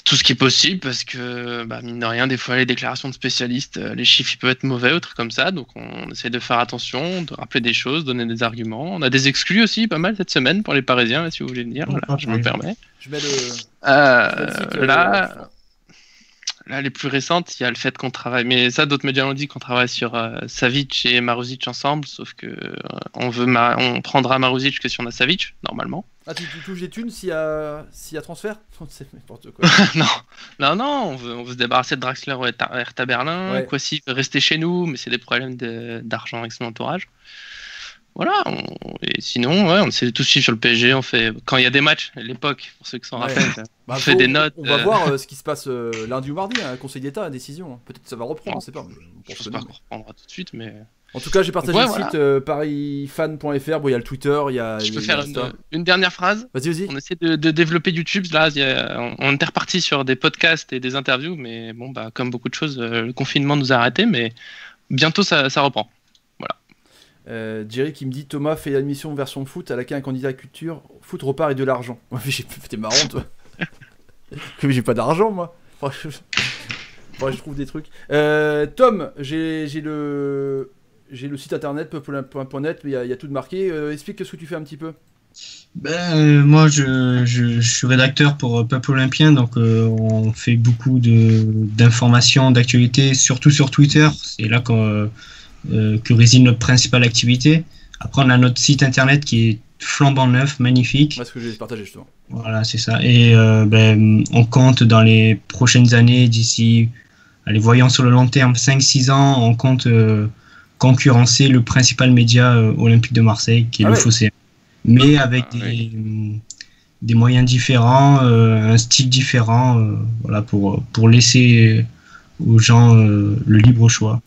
tout ce qui est possible, parce que, bah, mine de rien, des fois, les déclarations de spécialistes, euh, les chiffres ils peuvent être mauvais ou trucs comme ça, donc on essaie de faire attention, de rappeler des choses, donner des arguments. On a des exclus aussi, pas mal cette semaine pour les Parisiens, là, si vous voulez venir. Oh, Voilà, je me permets. Je mets le. Euh, je mets le site, euh, là, là, les plus récentes, il y a le fait qu'on travaille, mais ça, d'autres médias l'ont dit, qu'on travaille sur euh, Savic et Maruzic ensemble, sauf que euh, on veut, Ma- on prendra Maruzic que si on a Savic, normalement. Ah, tu, tu touches des thunes s'il y a, s'il y a transfert? C'est n'importe quoi. non, non, non, on veut, on veut se débarrasser de Draxler ou Hertha Hertha Berlin. Ouais. Kwasi veut rester chez nous, mais c'est des problèmes de- d'argent avec son entourage. Voilà, on- et sinon, ouais, on essaie de tout suivre sur le P S G. On fait, quand il y a des matchs, à l'époque, pour ceux qui s'en Ouais. rappellent, Bah, on fait faut- des notes. On va euh, voir euh, ce qui se passe euh, lundi ou mardi, hein, Conseil d'État, la décision. hein. Peut-être que ça va reprendre, on sait pas. mais on Je pense pense que pas non, qu'on reprendra tout de suite, mais mais- En tout cas, j'ai partagé Ouais, le voilà. site euh, parisfan point f r. Bon, il y a le Twitter, il y a. je il y peux a faire Insta. une, une dernière phrase. Vas-y, vas-y. On essaie de, de développer YouTube. Là, il y a- on, on était reparti sur des podcasts et des interviews, mais bon, bah, comme beaucoup de choses, euh, le confinement nous a arrêtés, mais bientôt ça, ça reprend. Euh, Jerry qui me dit Thomas fait l'admission version foot à laquelle un candidat à culture foot repart et de l'argent. Ouais, mais j'ai- t'es marrant toi. Que j'ai pas d'argent moi. Enfin, je... Faudrait que je trouve des trucs. Euh, Tom, j'ai j'ai le j'ai le site internet peuple point net, mais il y, a- il y a tout de marqué. Euh, explique ce que tu fais un petit peu. Ben, euh, moi, je, je, je suis rédacteur pour euh, Peuple Olympien, donc euh, on fait beaucoup de d'informations, d'actualités, surtout sur Twitter. C'est là qu'on, euh, euh, que réside notre principale activité. Après, on a notre site internet qui est flambant neuf, magnifique. Moi, ce que j'ai partagé justement. Voilà, c'est ça. Et euh, ben, on compte dans les prochaines années, d'ici, allez, voyons sur le long terme, cinq six ans, on compte euh, concurrencer le principal média euh, olympique de Marseille, qui est Ah le ouais. Phocéen. Mais avec Ah, des, des moyens différents, euh, un style différent, euh, voilà, pour, pour laisser aux gens euh, le libre choix.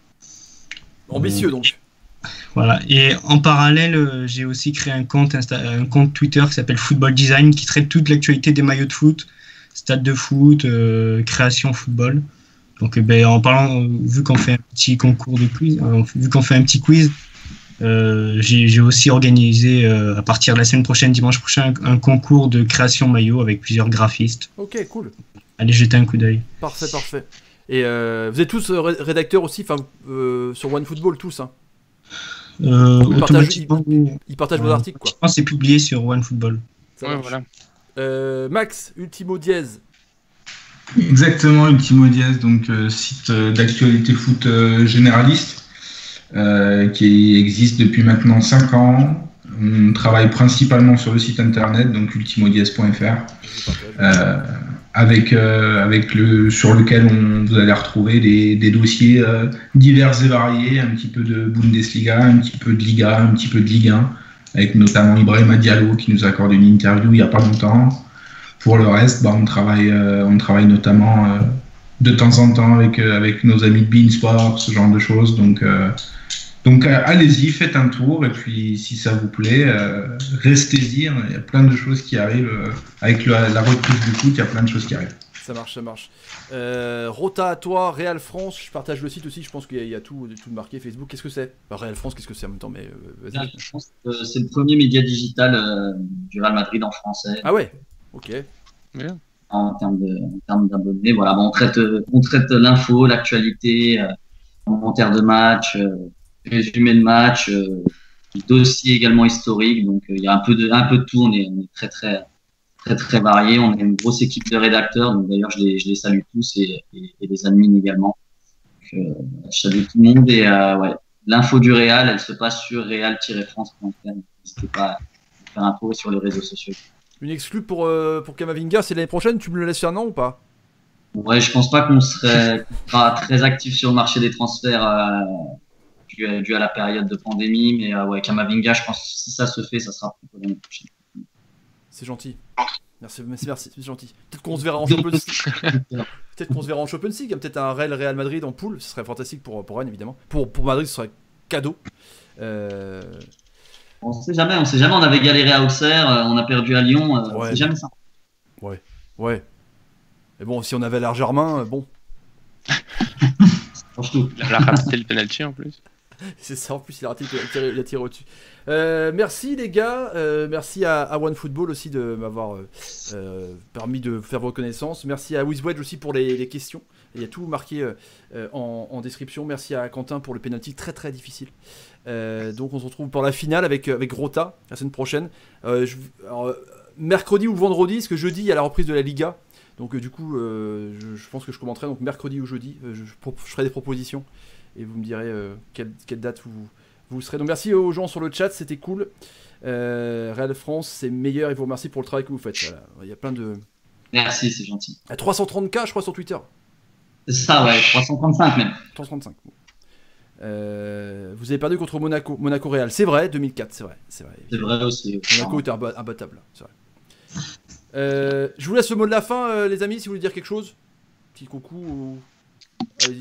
Ambitieux donc. Voilà. Et en parallèle, euh, j'ai aussi créé un compte, Insta- un compte Twitter qui s'appelle Football Design, qui traite toute l'actualité des maillots de foot, stade de foot, euh, création football. Donc, euh, ben, en parlant, euh, vu qu'on fait un petit concours de quiz, euh, vu qu'on fait un petit quiz, euh, j'ai j'ai aussi organisé euh, à partir de la semaine prochaine, dimanche prochain, un, un concours de création maillot avec plusieurs graphistes. Ok, cool. Allez jeter un coup d'œil. Parfait, parfait. Et euh, vous êtes tous euh, ré- rédacteurs aussi, enfin euh, sur OneFootball tous. Hein. Euh, Ils partagent- automatiquement, Ils partagent Ouais. vos articles quoi. je pense que c'est publié sur OneFootball. Ça Ouais, marche. voilà. Euh, Max, Ultimo Diez. Exactement, Ultimo Diaz, donc euh, site euh, d'actualité foot euh, généraliste, euh, qui existe depuis maintenant cinq ans. On travaille principalement sur le site internet, donc ultimodiaz point f r, euh, avec, euh, avec le, sur lequel on, vous allez retrouver des, des dossiers euh, divers et variés, un petit peu de Bundesliga, un petit peu de Liga, un petit peu de Ligue un, avec notamment Ibrahima Diallo qui nous a accordé une interview il n'y a pas longtemps. Pour le reste, bah, on, travaille, euh, on travaille notamment euh, de temps en temps avec, euh, avec nos amis de Beansport, ce genre de choses. Donc, euh, donc euh, allez-y, faites un tour. Et puis, si ça vous plaît, euh, restez-y. Il y a plein de choses qui arrivent. Euh, avec le- la reprise du foot, il y a plein de choses qui arrivent. Ça marche, ça marche. Euh, Rota à toi, Real France, je partage le site aussi, je pense qu'il y a, il y a tout, tout de marqué. Facebook, qu'est-ce que c'est? Enfin, Real France, qu'est-ce que c'est en même temps, mais euh, vas-y. Je pense que c'est le premier média digital euh, du Real Madrid en français. Ah ouais. Ok. Bien. En termes de, en termes d'abonnés. Voilà, bon, on traite, euh, on traite l'info, l'actualité, euh, commentaires de match, euh, résumé de match, euh, dossier également historique. Donc, euh, il y a un peu de, un peu de tout. On est, on est très, très, très, très varié. On est une grosse équipe de rédacteurs. Donc, d'ailleurs, je les, je les salue tous et, et, et les admins également. Donc, euh, je salue tout le monde et, euh, ouais. L'info du Real, elle se passe sur real tiret france point f r. N'hésitez pas à faire un tour sur les réseaux sociaux. Une exclue pour, euh, pour Kamavinga, c'est l'année prochaine, tu me le laisses faire non ou pas? Ouais, je pense pas qu'on serait qu'on sera très actif sur le marché des transferts euh, dû, à, dû à la période de pandémie, mais euh, ouais, Kamavinga, je pense que si ça se fait, ça sera plutôt l'année prochaine. C'est gentil. Merci, merci, merci, c'est gentil. Peut-être qu'on se verra en Champions League. Peut-être qu'on se verra en Champions League. Il y a peut-être un Real Real Madrid en poule. Ce serait fantastique pour, pour Rennes, évidemment. Pour, pour Madrid, ce serait cadeau. Euh... On sait jamais, on sait jamais. On avait galéré à Auxerre, euh, on a perdu à Lyon, euh, Ouais. c'est jamais ça. Ouais. Mais bon, si on avait l'Argermain, euh, bon. Franchement, Il a raté le penalty en plus. C'est ça, en plus il a raté, il a tiré, il a tiré au-dessus. Euh, merci les gars, euh, merci à, à OneFootball aussi de m'avoir euh, euh, permis de faire vos connaissances. Merci à WizWedge aussi pour les, les questions. Il y a tout marqué euh, en, en description. Merci à Quentin pour le penalty très très difficile. Euh, donc on se retrouve pour la finale avec, avec Rota la semaine prochaine. Euh, je, alors, mercredi ou vendredi, parce que jeudi il y a la reprise de la Liga. Donc euh, du coup euh, je, je pense que je commenterai donc mercredi ou jeudi. Euh, je, je, je ferai des propositions. Et vous me direz euh, quelle, quelle date vous, vous serez. Donc merci aux gens sur le chat, c'était cool. Euh, Real France, c'est meilleur et vous remercie pour le travail que vous faites. Voilà. Il y a plein de... Merci, c'est gentil. À trois cent trente K, je crois, sur Twitter. C'est ça, ouais, trois cent trente-cinq même. trois cent trente-cinq. Euh, vous avez perdu contre Monaco, Monaco Real. C'est vrai, deux mille quatre, c'est vrai. C'est vrai, c'est vrai aussi. Monaco était imba- imbattable, c'est vrai. Euh, je vous laisse le mot de la fin, euh, les amis, si vous voulez dire quelque chose. Petit coucou ou... Allez-y.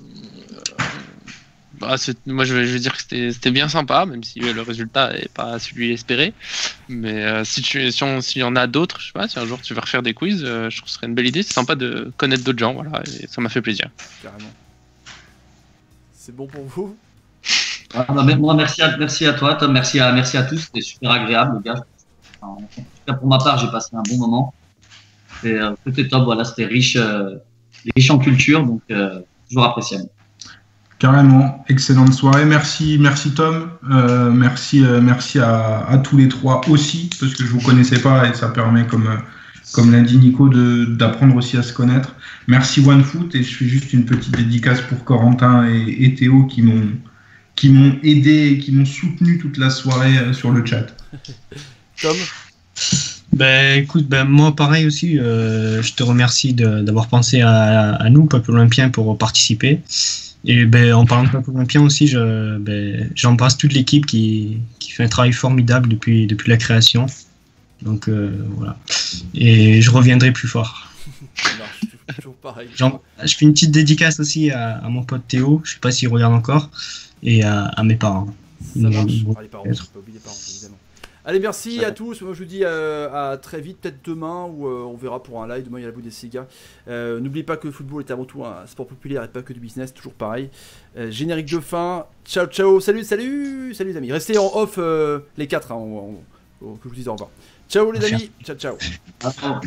Bah, moi, je vais, je vais dire que c'était, c'était bien sympa, même si euh, le résultat n'est pas celui espéré. Mais euh, si tu, si on, s'il y en a d'autres, je sais pas, si un jour tu veux refaire des quiz, euh, je trouve que ce serait une belle idée. C'est sympa de connaître d'autres gens, voilà, et ça m'a fait plaisir. Carrément. C'est bon pour vous? Ah, bah, moi, merci à, merci à toi, Tom. Merci à, merci à tous. C'était super agréable, les gars. Enfin, en tout cas, pour ma part, j'ai passé un bon moment. C'était, euh, c'était top. Voilà, c'était riche, euh, riche en culture, donc euh, toujours appréciable. Carrément, excellente soirée. Merci, merci Tom. Euh, merci, euh, merci à, à tous les trois aussi, parce que je vous connaissais pas et ça permet, comme, euh, comme l'a dit Nico, de, d'apprendre aussi à se connaître. Merci OneFoot et je fais juste une petite dédicace pour Corentin et, et Théo qui m'ont, qui m'ont aidé et qui m'ont soutenu toute la soirée euh, sur le chat. Tom? Ben écoute, ben moi pareil aussi, euh, je te remercie de, d'avoir pensé à, à nous, Peuple Olympien, pour participer. Et ben, en parlant de Peuple Olympien aussi, je, ben, j'embrasse toute l'équipe qui, qui fait un travail formidable depuis, depuis la création. Donc euh, voilà. Et je reviendrai plus fort. Ça marche, toujours pareil. J'en, je fais une petite dédicace aussi à, à mon pote Théo, je sais pas s'il regarde encore, et à, à mes parents. Ça marche. Ah, les parents, on peut pas oublier les parents, évidemment. Allez, merci à tous. Moi, je vous dis euh, à très vite, peut-être demain, ou euh, on verra pour un live. Demain, il y a la Bundesliga. Euh, N'oubliez pas que le football est avant tout un sport populaire et pas que du business, toujours pareil. Euh, générique de fin. Ciao, ciao. Salut, salut, salut les amis. Restez en off euh, les quatre, hein, on, on, on, que je vous dise au revoir. Ciao les amis. Ciao, ciao. Ciao.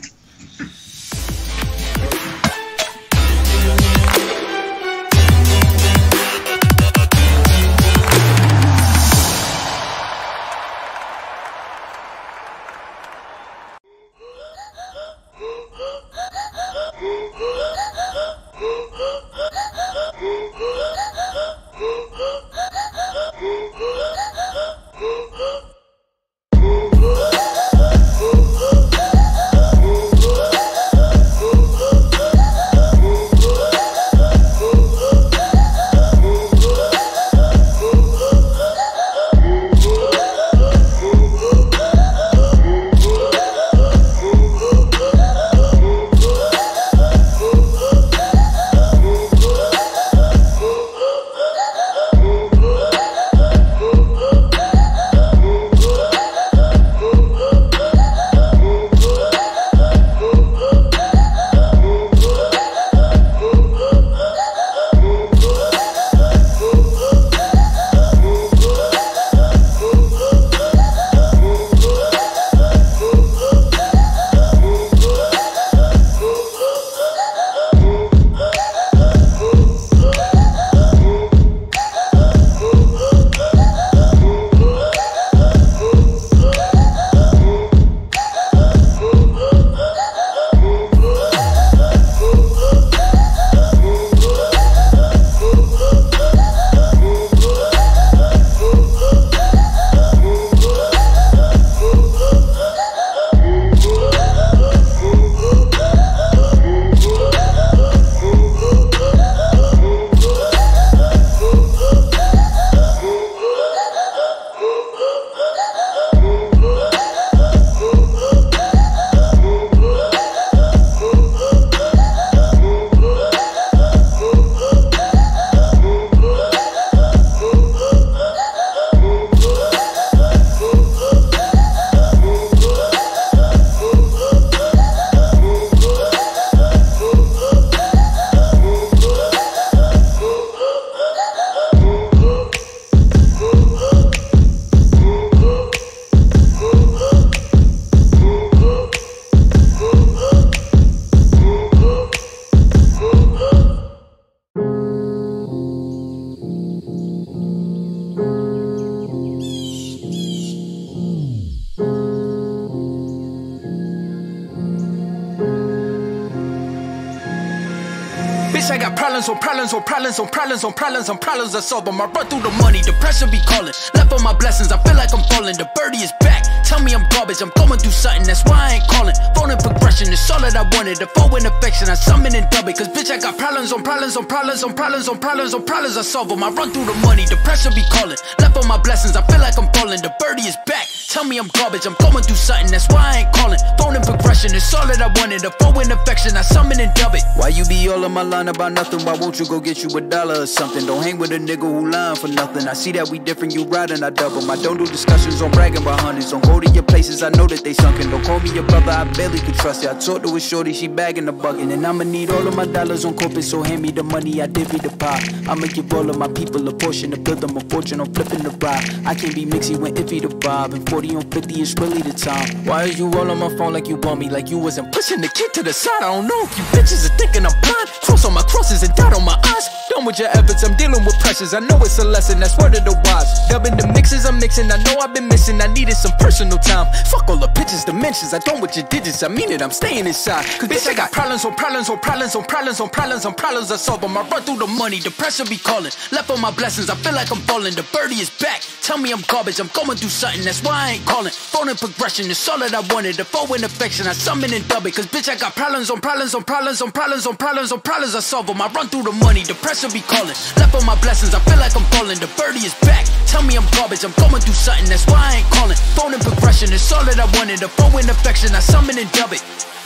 Bitch, I got problems on problems on problems on problems on problems on problems I solve them. I run through the money, the pressure be calling. Left on my blessings, I feel like I'm falling. The birdie is back, tell me I'm garbage. I'm going through something, that's why I ain't calling. Phone and progression is all that I wanted. The foe in affection, I summon and dub it. Cause bitch, I got problems on problems on problems on problems on problems on problems I solve them. I run through the money, the pressure be calling. Left on my blessings, I feel like I'm falling. The birdie is back, tell me I'm garbage. I'm going through something, that's why I ain't calling. Phone and progression is all that I wanted. The foe in affection, I summon and dub it. Why you be all on my line about nothing? Why won't you go get you a dollar or something? Don't hang with a nigga who lying for nothing. I see that we different, you riding, I double. I don't do discussions on bragging about hundreds. Don't go to your places, I know that they sunken. Don't call me your brother, I barely could trust you. I talked to a shorty, she bagging the bucket. And I'ma need all of my dollars on corporate, so hand me the money, I divvy the pie. I'ma give all of my people a portion to build them a fortune on flipping the ride. I can't be mixy when iffy the vibe, and forty on fifty is really the time. Why is you all on my phone like you want me, like you wasn't pushing the kid to the side? I don't know if you bitches are thinking I'm blind. Cross on my crosses and dot on my eyes. Done with your efforts, I'm dealing with pressures. I know it's a lesson, that's word of the wise. Dubbing the mixes I'm mixing, I know I've been missing. I needed some personal time. Fuck all the pictures, dimensions. I don't with your digits, I mean it, I'm staying inside. Cause bitch, I got problems on problems on problems on problems on problems on problems I solve them. I run through the money, the pressure be calling. Left on my blessings, I feel like I'm falling. The birdie is back, tell me I'm garbage. I'm going through something, that's why I ain't calling. Phone and progression is all that I wanted. The foe in affection, I summon and dub it. Cause bitch, I got problems on problems on problems on problems on problems on problems I solve them. I run through the money, the pressure be calling. Left on my blessings, I feel like I'm falling. The birdie is back, tell me I'm garbage. I'm going through something, that's why I ain't calling. Phone and progression is all that I wanted. The foe in affection, I summon and dub it.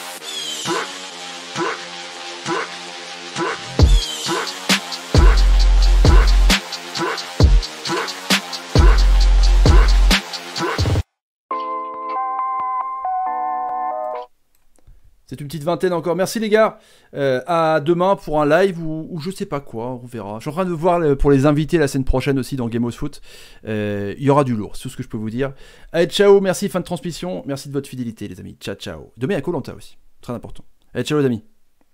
C'est une petite vingtaine encore. Merci les gars. Euh, à demain pour un live ou, ou je sais pas quoi. On verra. Je suis en train de voir pour les invités la semaine prochaine aussi dans Game of Foot. Euh, il y aura du lourd. C'est tout ce que je peux vous dire. Allez, ciao. Merci, fin de transmission. Merci de votre fidélité, les amis. Ciao, ciao. Demain, il y a Koh-Lanta aussi. Très important. Allez, ciao, les amis.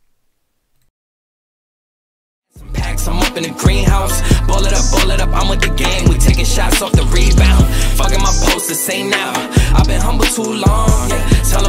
I'm up in the greenhouse, ball it up, ball it up, I'm with the gang, we taking shots off the rebound, fucking my post to say now, I've been humble too long, yeah, tell 'em